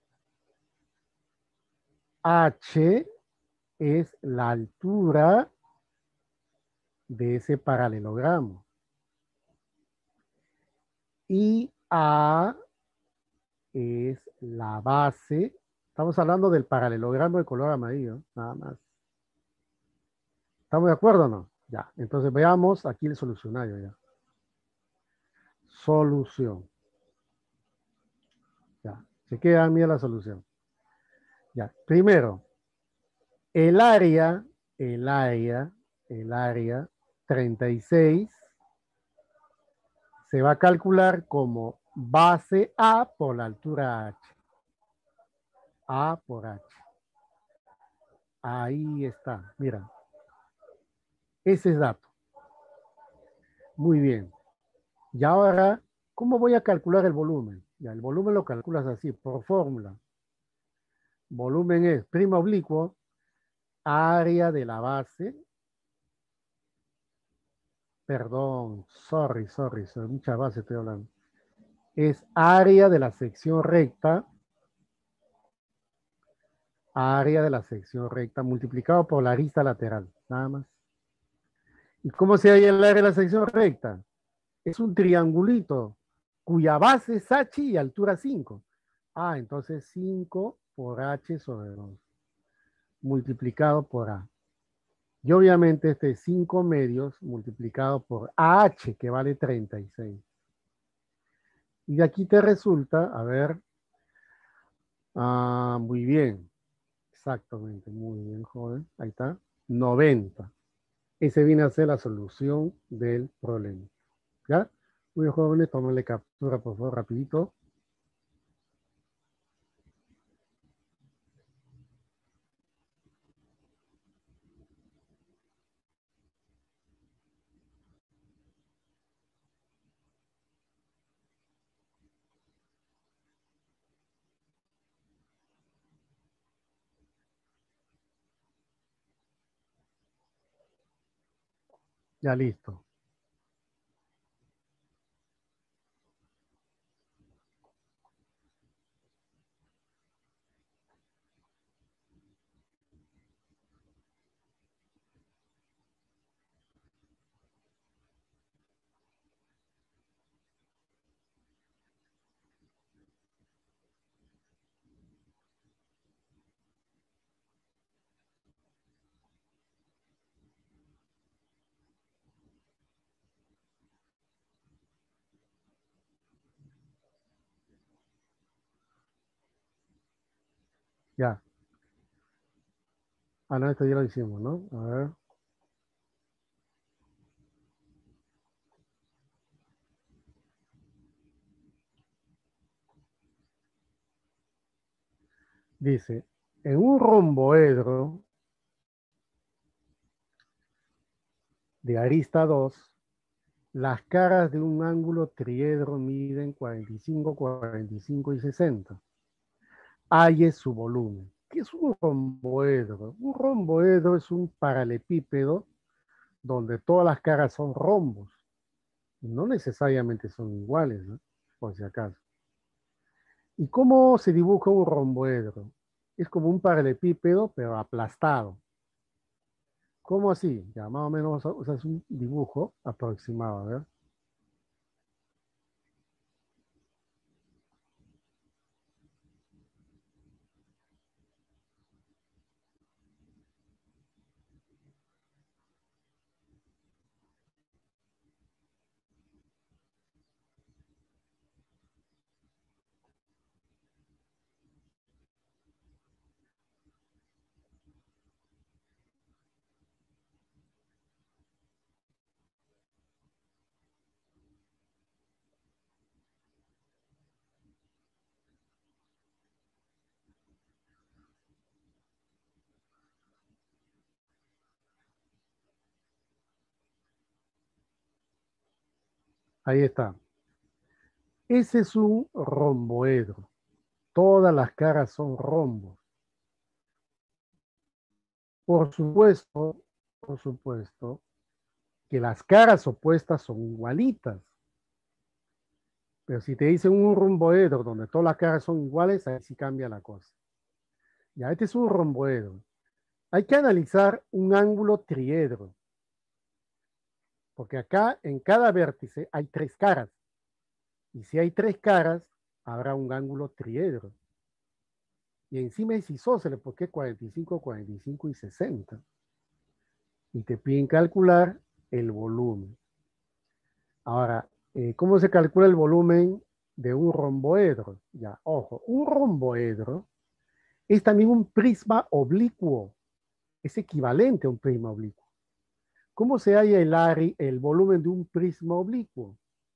H es la altura de ese paralelogramo. Y A es la base. Estamos hablando del paralelogramo de color amarillo, nada más. ¿Estamos de acuerdo o no? Ya, entonces veamos aquí el solucionario ya. Solución. Ya, se queda a mí la solución. Ya, primero, el área, el área, el área treinta y seis se va a calcular como base A por la altura H. A por H. Ahí está, mira. Ese es dato. Muy bien. Y ahora, ¿cómo voy a calcular el volumen? Ya, el volumen lo calculas así, por fórmula. Volumen es prima oblicuo, área de la base. Perdón, sorry, sorry, sorry, mucha base estoy hablando. Es área de la sección recta, área de la sección recta multiplicado por la arista lateral, nada más. ¿Y cómo se halla el área de la sección recta? Es un triangulito cuya base es H y altura cinco. Ah, entonces cinco por H sobre dos, multiplicado por A. Y obviamente este es cinco medios multiplicado por A H, que vale treinta y seis. Y de aquí te resulta, a ver, ah, muy bien, exactamente, muy bien, joven, ahí está, noventa. Ese viene a ser la solución del problema. ¿Ya? Muy bien, jóvenes, tómenle captura, por favor, rapidito. Ya listo. Ya. Ah, no, esto ya lo hicimos, ¿no? A ver. Dice, en un romboedro de arista dos, las caras de un ángulo triedro miden cuarenta y cinco, cuarenta y cinco y sesenta. Halle su volumen. ¿Qué es un romboedro? Un romboedro es un paralelepípedo donde todas las caras son rombos. No necesariamente son iguales, ¿no? Por si acaso. ¿Y cómo se dibuja un romboedro? Es como un paralelepípedo, pero aplastado. ¿Cómo así? Ya más o menos usas un dibujo aproximado, a ver. Ahí está. Ese es un romboedro. Todas las caras son rombos. Por supuesto, por supuesto, que las caras opuestas son igualitas. Pero si te dicen un romboedro donde todas las caras son iguales, ahí sí cambia la cosa. Ya, este es un romboedro. Hay que analizar un ángulo triedro. Porque acá en cada vértice hay tres caras. Y si hay tres caras, habrá un ángulo triedro. Y encima es isósceles porque es cuarenta y cinco, cuarenta y cinco y sesenta. Y te piden calcular el volumen. Ahora, eh, ¿cómo se calcula el volumen de un romboedro? Ya, ojo, un romboedro es también un prisma oblicuo. Es equivalente a un prisma oblicuo. ¿Cómo se halla el, área, el volumen de un prisma oblicuo?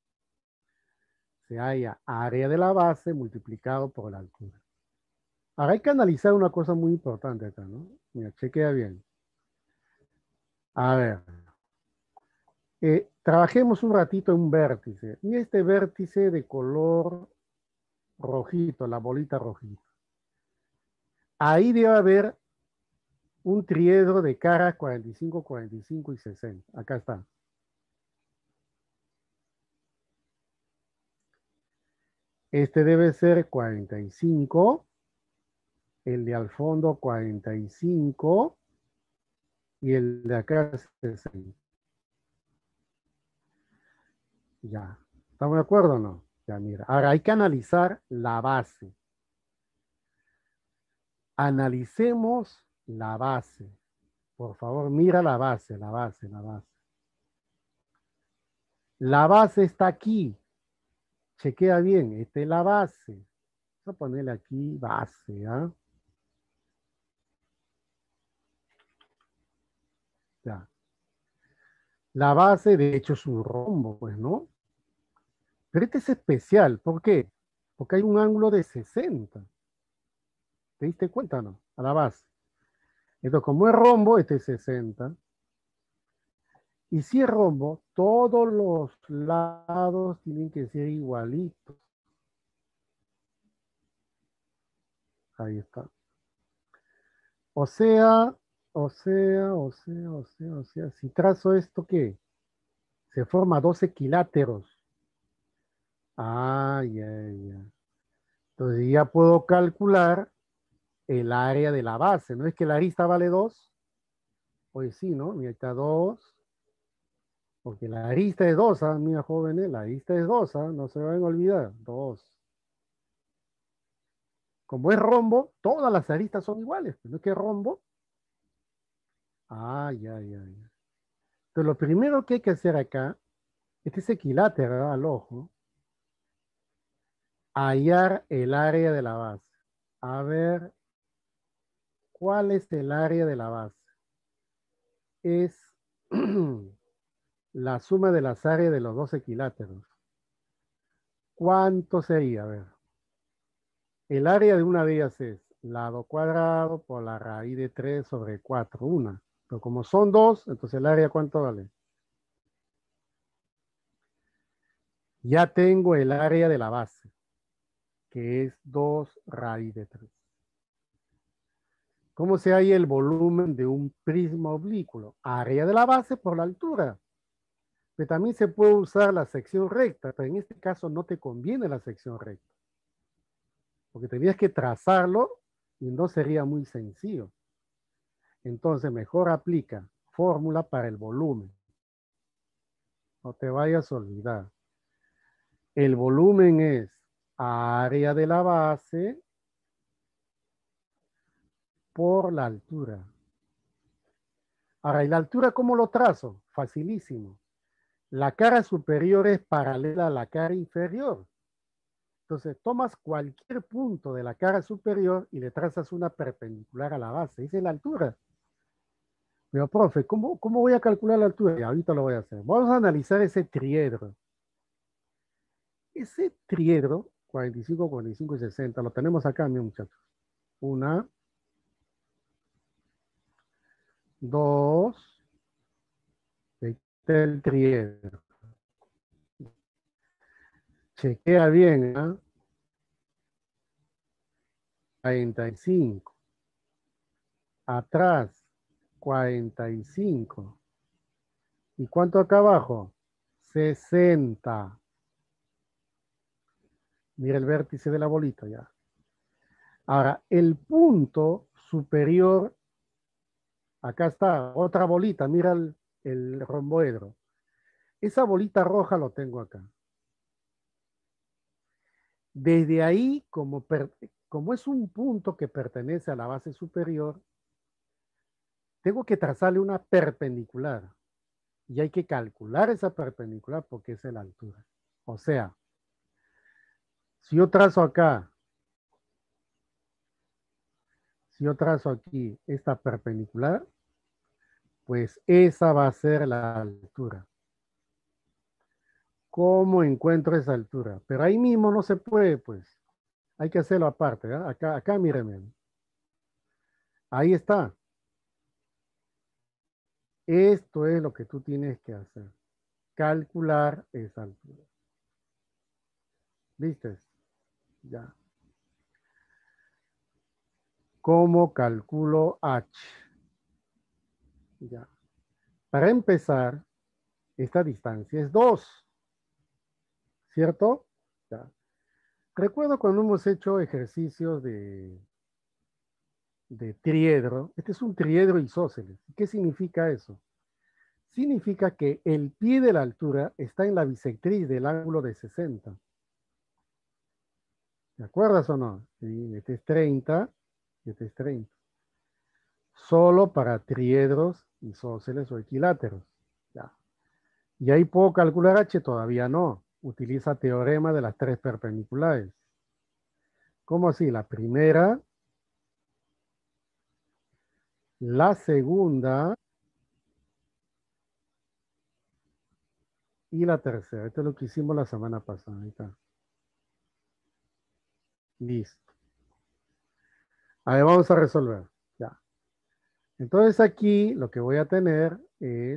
Se halla área de la base multiplicado por la altura. Ahora hay que analizar una cosa muy importante acá, ¿no? Mira, chequea bien. A ver, eh, trabajemos un ratito en un vértice. Y este vértice de color rojito, la bolita rojita. Ahí debe haber un triedro de cara cuarenta y cinco, cuarenta y cinco y sesenta. Acá está. Este debe ser cuarenta y cinco, el de al fondo cuarenta y cinco y el de acá sesenta. Ya. ¿Estamos de acuerdo o no? Ya, mira. Ahora hay que analizar la base. Analicemos la base. Por favor, mira la base, la base, la base. La base está aquí. Chequea bien, esta es la base. Vamos a ponerle aquí base, ¿ah? Ya. La base, de hecho, es un rombo, pues, ¿no? Pero este es especial. ¿Por qué? Porque hay un ángulo de sesenta. ¿Te diste cuenta, no? A la base. Entonces, como es rombo, este es sesenta. Y si es rombo, todos los lados tienen que ser igualitos. Ahí está. O sea, o sea, o sea, o sea, o sea, si trazo esto, ¿qué? Se forma dos equiláteros. Ah, ya, ya. Entonces ya puedo calcular el área de la base. ¿No es que la arista vale dos? Pues sí, ¿no? Mira, está dos. Porque la arista es dos, ¿ah? Mira, jóvenes, la arista es dos, ¿ah? No se van a olvidar. Dos. Como es rombo, todas las aristas son iguales. ¿No es que es rombo? Ah, ya, ya, ya. Entonces lo primero que hay que hacer acá, este es equilátero, ¿verdad? Al ojo, hallar el área de la base. A ver, ¿cuál es el área de la base? Es la suma de las áreas de los dos equiláteros. ¿Cuánto sería? A ver. El área de una de ellas es lado cuadrado por la raíz de tres sobre cuatro, una. Pero como son dos, entonces el área ¿cuánto vale? Ya tengo el área de la base, que es dos raíz de tres. ¿Cómo se halla el volumen de un prisma oblícuo? Área de la base por la altura. Pero también se puede usar la sección recta, pero en este caso no te conviene la sección recta. Porque tenías que trazarlo y no sería muy sencillo. Entonces mejor aplica fórmula para el volumen. No te vayas a olvidar. El volumen es área de la base por la altura. Ahora, ¿y la altura cómo lo trazo? Facilísimo. La cara superior es paralela a la cara inferior. Entonces, tomas cualquier punto de la cara superior y le trazas una perpendicular a la base. Esa es la altura. Pero, profe, ¿cómo, cómo voy a calcular la altura? Y ahorita lo voy a hacer. Vamos a analizar ese triedro. Ese triedro, cuarenta y cinco, cuarenta y cinco y sesenta, lo tenemos acá, mi muchachos. Una, dos, este es el triedro. Chequea bien, ¿ah? cuarenta y cinco. Atrás, cuarenta y cinco. ¿Y cuánto acá abajo? sesenta. Mira el vértice de la bolita ya. Ahora, el punto superior, acá está, otra bolita, mira el, el romboedro. Esa bolita roja lo tengo acá. Desde ahí, como, per, como es un punto que pertenece a la base superior, tengo que trazarle una perpendicular. Y hay que calcular esa perpendicular porque esa es la altura. O sea, si yo trazo acá, si yo trazo aquí esta perpendicular, pues esa va a ser la altura. ¿Cómo encuentro esa altura? Pero ahí mismo no se puede, pues. Hay que hacerlo aparte, ¿verdad? Acá, acá, míreme. Ahí está. Esto es lo que tú tienes que hacer. Calcular esa altura. ¿Viste? Ya. ¿Cómo calculo H? Ya. Para empezar, esta distancia es dos. ¿Cierto? Ya. Recuerdo cuando hemos hecho ejercicios de, de triedro. Este es un triedro isósceles. ¿Qué significa eso? Significa que el pie de la altura está en la bisectriz del ángulo de sesenta. ¿De acuerdas o no? Sí, este es treinta, este es treinta. Solo para triedros, isósceles o equiláteros. Ya. ¿Y ahí puedo calcular H? Todavía no. Utiliza teorema de las tres perpendiculares. ¿Cómo así? La primera, la segunda y la tercera. Esto es lo que hicimos la semana pasada. Ahí está. Listo. Ahí vamos a resolver. Ya. Entonces aquí lo que voy a tener es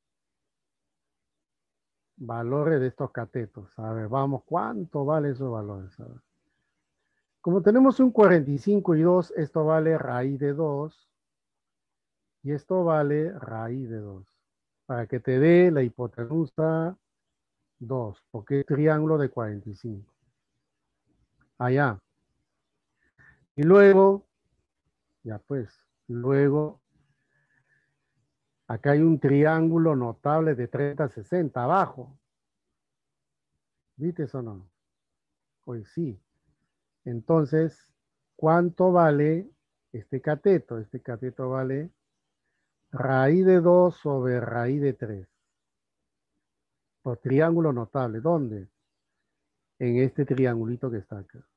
valores de estos catetos. A ver, vamos, ¿cuánto vale esos valores? A ver. Como tenemos un cuarenta y cinco y dos, esto vale raíz de dos y esto vale raíz de dos. Para que te dé la hipotenusa dos, porque es triángulo de cuarenta y cinco. Allá. Y luego, ya pues, luego, acá hay un triángulo notable de treinta, sesenta abajo. ¿Viste eso o no? Pues sí. Entonces, ¿cuánto vale este cateto? Este cateto vale raíz de dos sobre raíz de tres. Por triángulo notable. ¿Dónde? En este triangulito que está acá.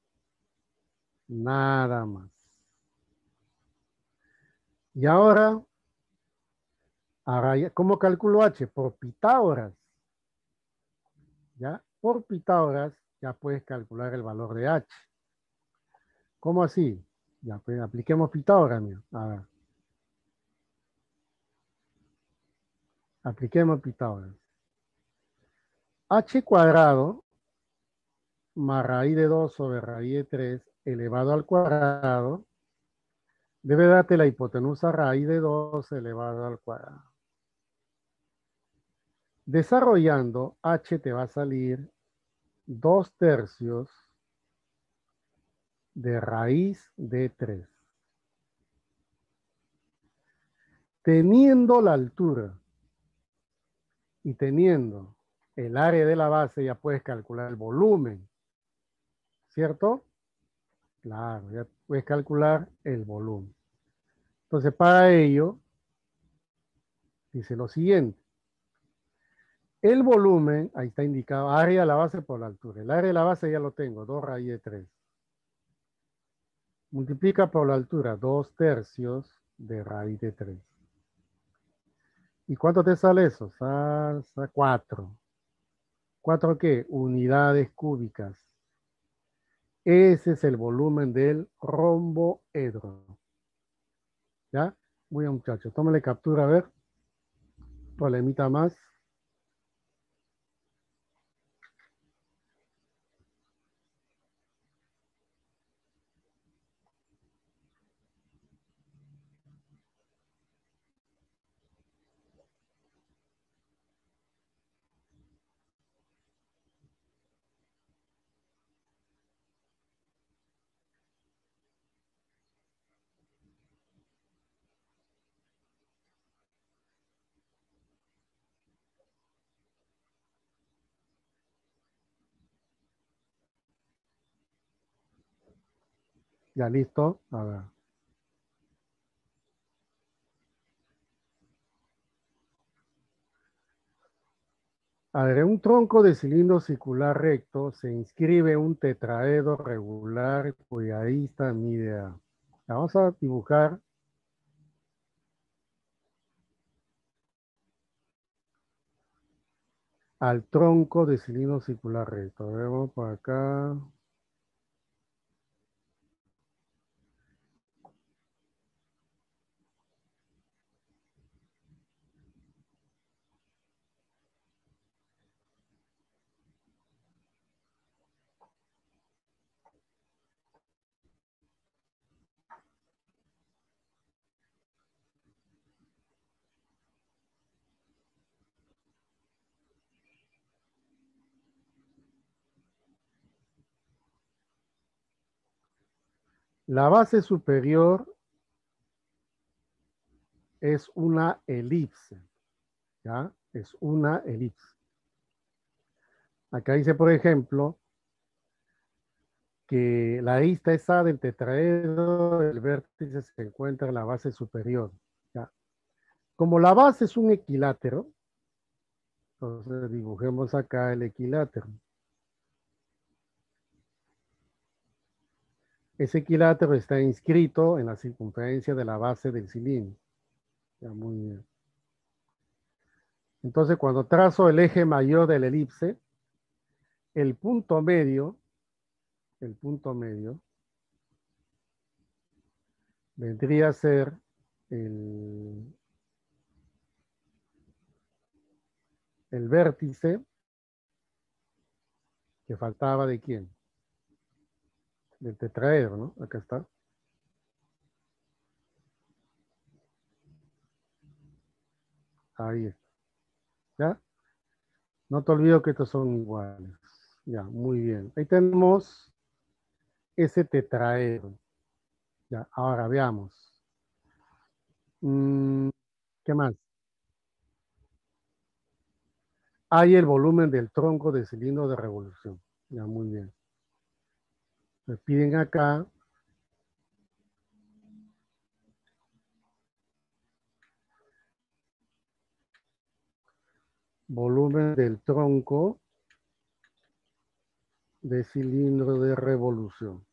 Nada más. Y ahora, ¿cómo calculo H? Por Pitágoras. ¿Ya? Por Pitágoras ya puedes calcular el valor de H. ¿Cómo así? Ya, pues apliquemos Pitágoras, mío. A ver. Apliquemos Pitágoras. H cuadrado más raíz de dos sobre raíz de tres elevado al cuadrado debe darte la hipotenusa raíz de dos elevado al cuadrado. Desarrollando, H te va a salir dos tercios de raíz de tres. Teniendo la altura y teniendo el área de la base, ya puedes calcular el volumen, ¿cierto? Claro, ya puedes calcular el volumen. Entonces, para ello, dice lo siguiente. El volumen, ahí está indicado, área de la base por la altura. El área de la base ya lo tengo, dos raíz de tres. Multiplica por la altura, dos tercios de raíz de tres. ¿Y cuánto te sale eso? Salsa cuatro. ¿Cuatro qué? Unidades cúbicas. Ese es el volumen del romboedro. ¿Ya? Muy bien, muchachos. Tómale captura, a ver. Problemita más. Ya listo. A ver. A ver, en un tronco de cilindro circular recto se inscribe un tetraedro regular cuya arista mide A. Vamos a dibujar al tronco de cilindro circular recto. Vemos por acá. La base superior es una elipse, ¿ya? Es una elipse. Acá dice, por ejemplo, que la arista es A del tetraedro, el vértice se encuentra en la base superior, ¿ya? Como la base es un equilátero, entonces dibujemos acá el equilátero. Ese equilátero está inscrito en la circunferencia de la base del cilindro. Ya, muy bien. Entonces, cuando trazo el eje mayor de la elipse, el punto medio, el punto medio, vendría a ser el, el vértice que faltaba de quién? Del tetraedro, ¿no? Acá está. Ahí está. ¿Ya? No te olvides que estos son iguales. Ya, muy bien. Ahí tenemos ese tetraedro. Ya, ahora veamos. Mm, ¿qué más? Hay el volumen del tronco de cilindro de revolución. Ya, muy bien. Me piden acá volumen del tronco de cilindro de revolución.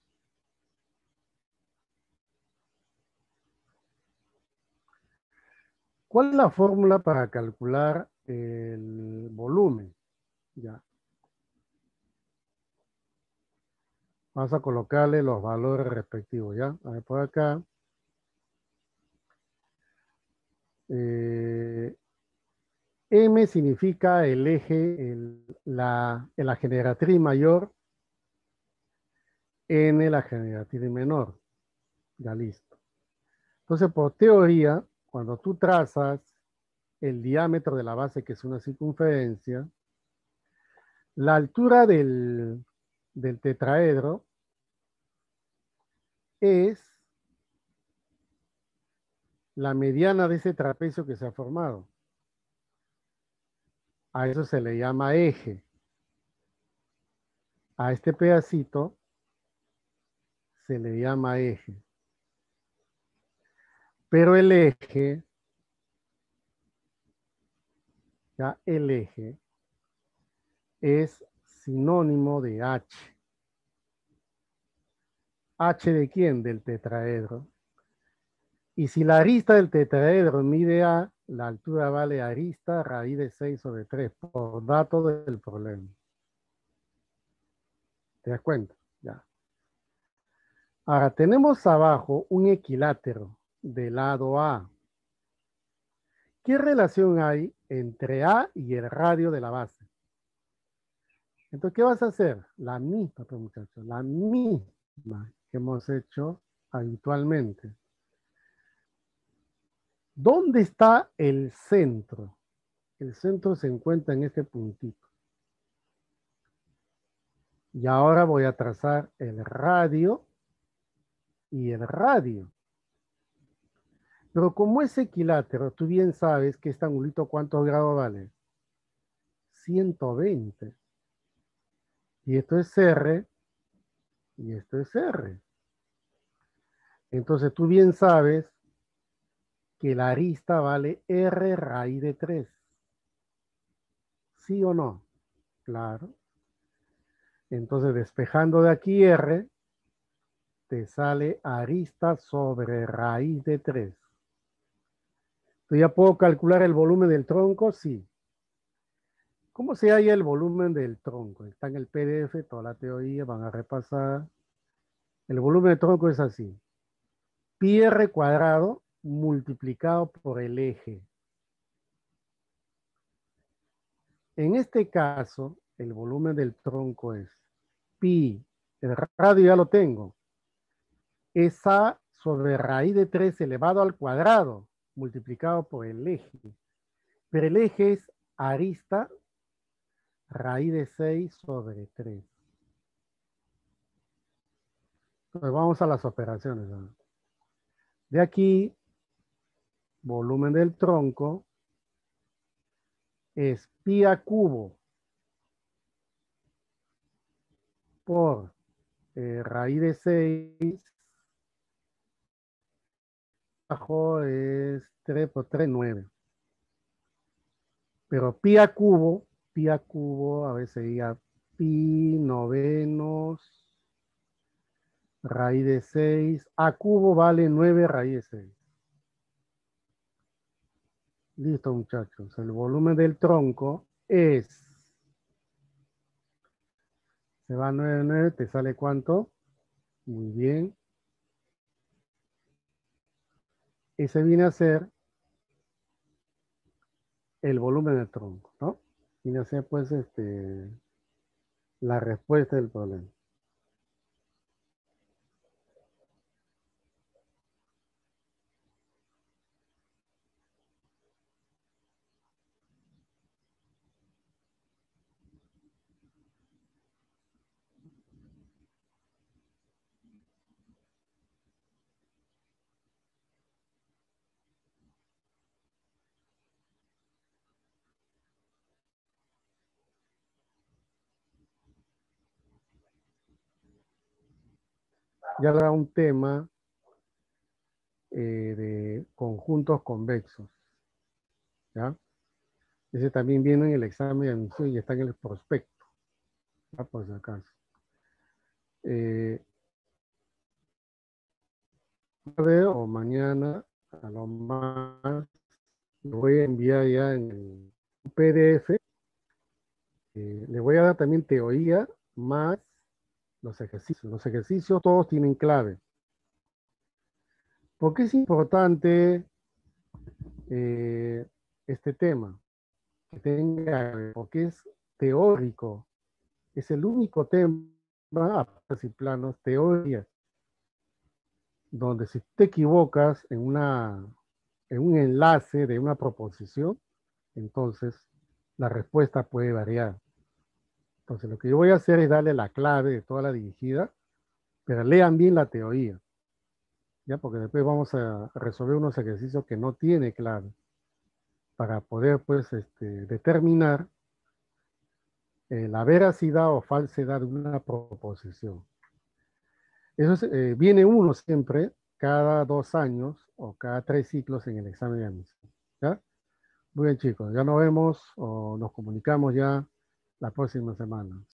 ¿Cuál es la fórmula para calcular el volumen? Ya. Vamos a colocarle los valores respectivos, ¿ya? A ver, por acá. Eh, M significa el eje, el, la, la generatriz mayor, N la generatriz menor. Ya listo. Entonces, por teoría, cuando tú trazas el diámetro de la base, que es una circunferencia, la altura del, del tetraedro es la mediana de ese trapecio que se ha formado. A eso se le llama eje. A este pedacito se le llama eje. Pero el eje, ya el eje, es sinónimo de H. ¿H de quién? Del tetraedro. Y si la arista del tetraedro mide A, la altura vale arista raíz de seis sobre tres, por dato del problema. ¿Te das cuenta? Ya. Ahora, tenemos abajo un equilátero del lado A. ¿Qué relación hay entre A y el radio de la base? Entonces, ¿qué vas a hacer? La misma, pues, muchachos, la misma que hemos hecho habitualmente. ¿Dónde está el centro? El centro se encuentra en este puntito. Y ahora voy a trazar el radio y el radio. Pero como es equilátero, tú bien sabes que este angulito, ¿cuántos grados vale? ciento veinte. Y esto es R y esto es R. Entonces tú bien sabes que la arista vale R raíz de tres. ¿Sí o no? Claro. Entonces despejando de aquí R, te sale arista sobre raíz de tres. ¿Entonces ya puedo calcular el volumen del tronco? Sí. ¿Cómo se halla el volumen del tronco? Está en el P D F, toda la teoría, van a repasar. El volumen del tronco es así. Pi R cuadrado multiplicado por el eje. En este caso, el volumen del tronco es pi, el radio ya lo tengo, es A sobre raíz de tres elevado al cuadrado, multiplicado por el eje. Pero el eje es arista raíz de seis sobre tres. Entonces vamos a las operaciones, ¿no? De aquí, volumen del tronco es pi a cubo por eh, raíz de seis abajo es tres por tres, nueve. Pero pi a cubo, pi a cubo, a veces diga pi novenos, raíz de seis, a cubo vale nueve raíz de seis. Listo, muchachos. El volumen del tronco es, se va a nueve, nueve, ¿te sale cuánto? Muy bien. Ese viene a ser el volumen del tronco, ¿no? Viene a ser, pues, este, la respuesta del problema. Ya habrá un tema eh, de conjuntos convexos, ¿ya? Ese también viene en el examen de admisión y está en el prospecto, ¿ya? Por si acaso. Eh, o mañana, a lo más, lo voy a enviar ya en el P D F. Eh, le voy a dar también teoría más los ejercicios. Los ejercicios todos tienen clave. ¿Por qué es importante eh, este tema? Que tenga, porque es teórico. Es el único tema, y planos, teoría, donde si te equivocas en, una, en un enlace de una proposición, entonces la respuesta puede variar. Entonces lo que yo voy a hacer es darle la clave de toda la dirigida, pero lean bien la teoría. ya, porque después vamos a resolver unos ejercicios que no tiene clave para poder, pues, este, determinar eh, la veracidad o falsedad de una proposición. Eso es, eh, viene uno siempre cada dos años o cada tres ciclos en el examen de admisión, ¿ya? Muy bien, chicos, ya nos vemos o nos comunicamos ya la próxima semana.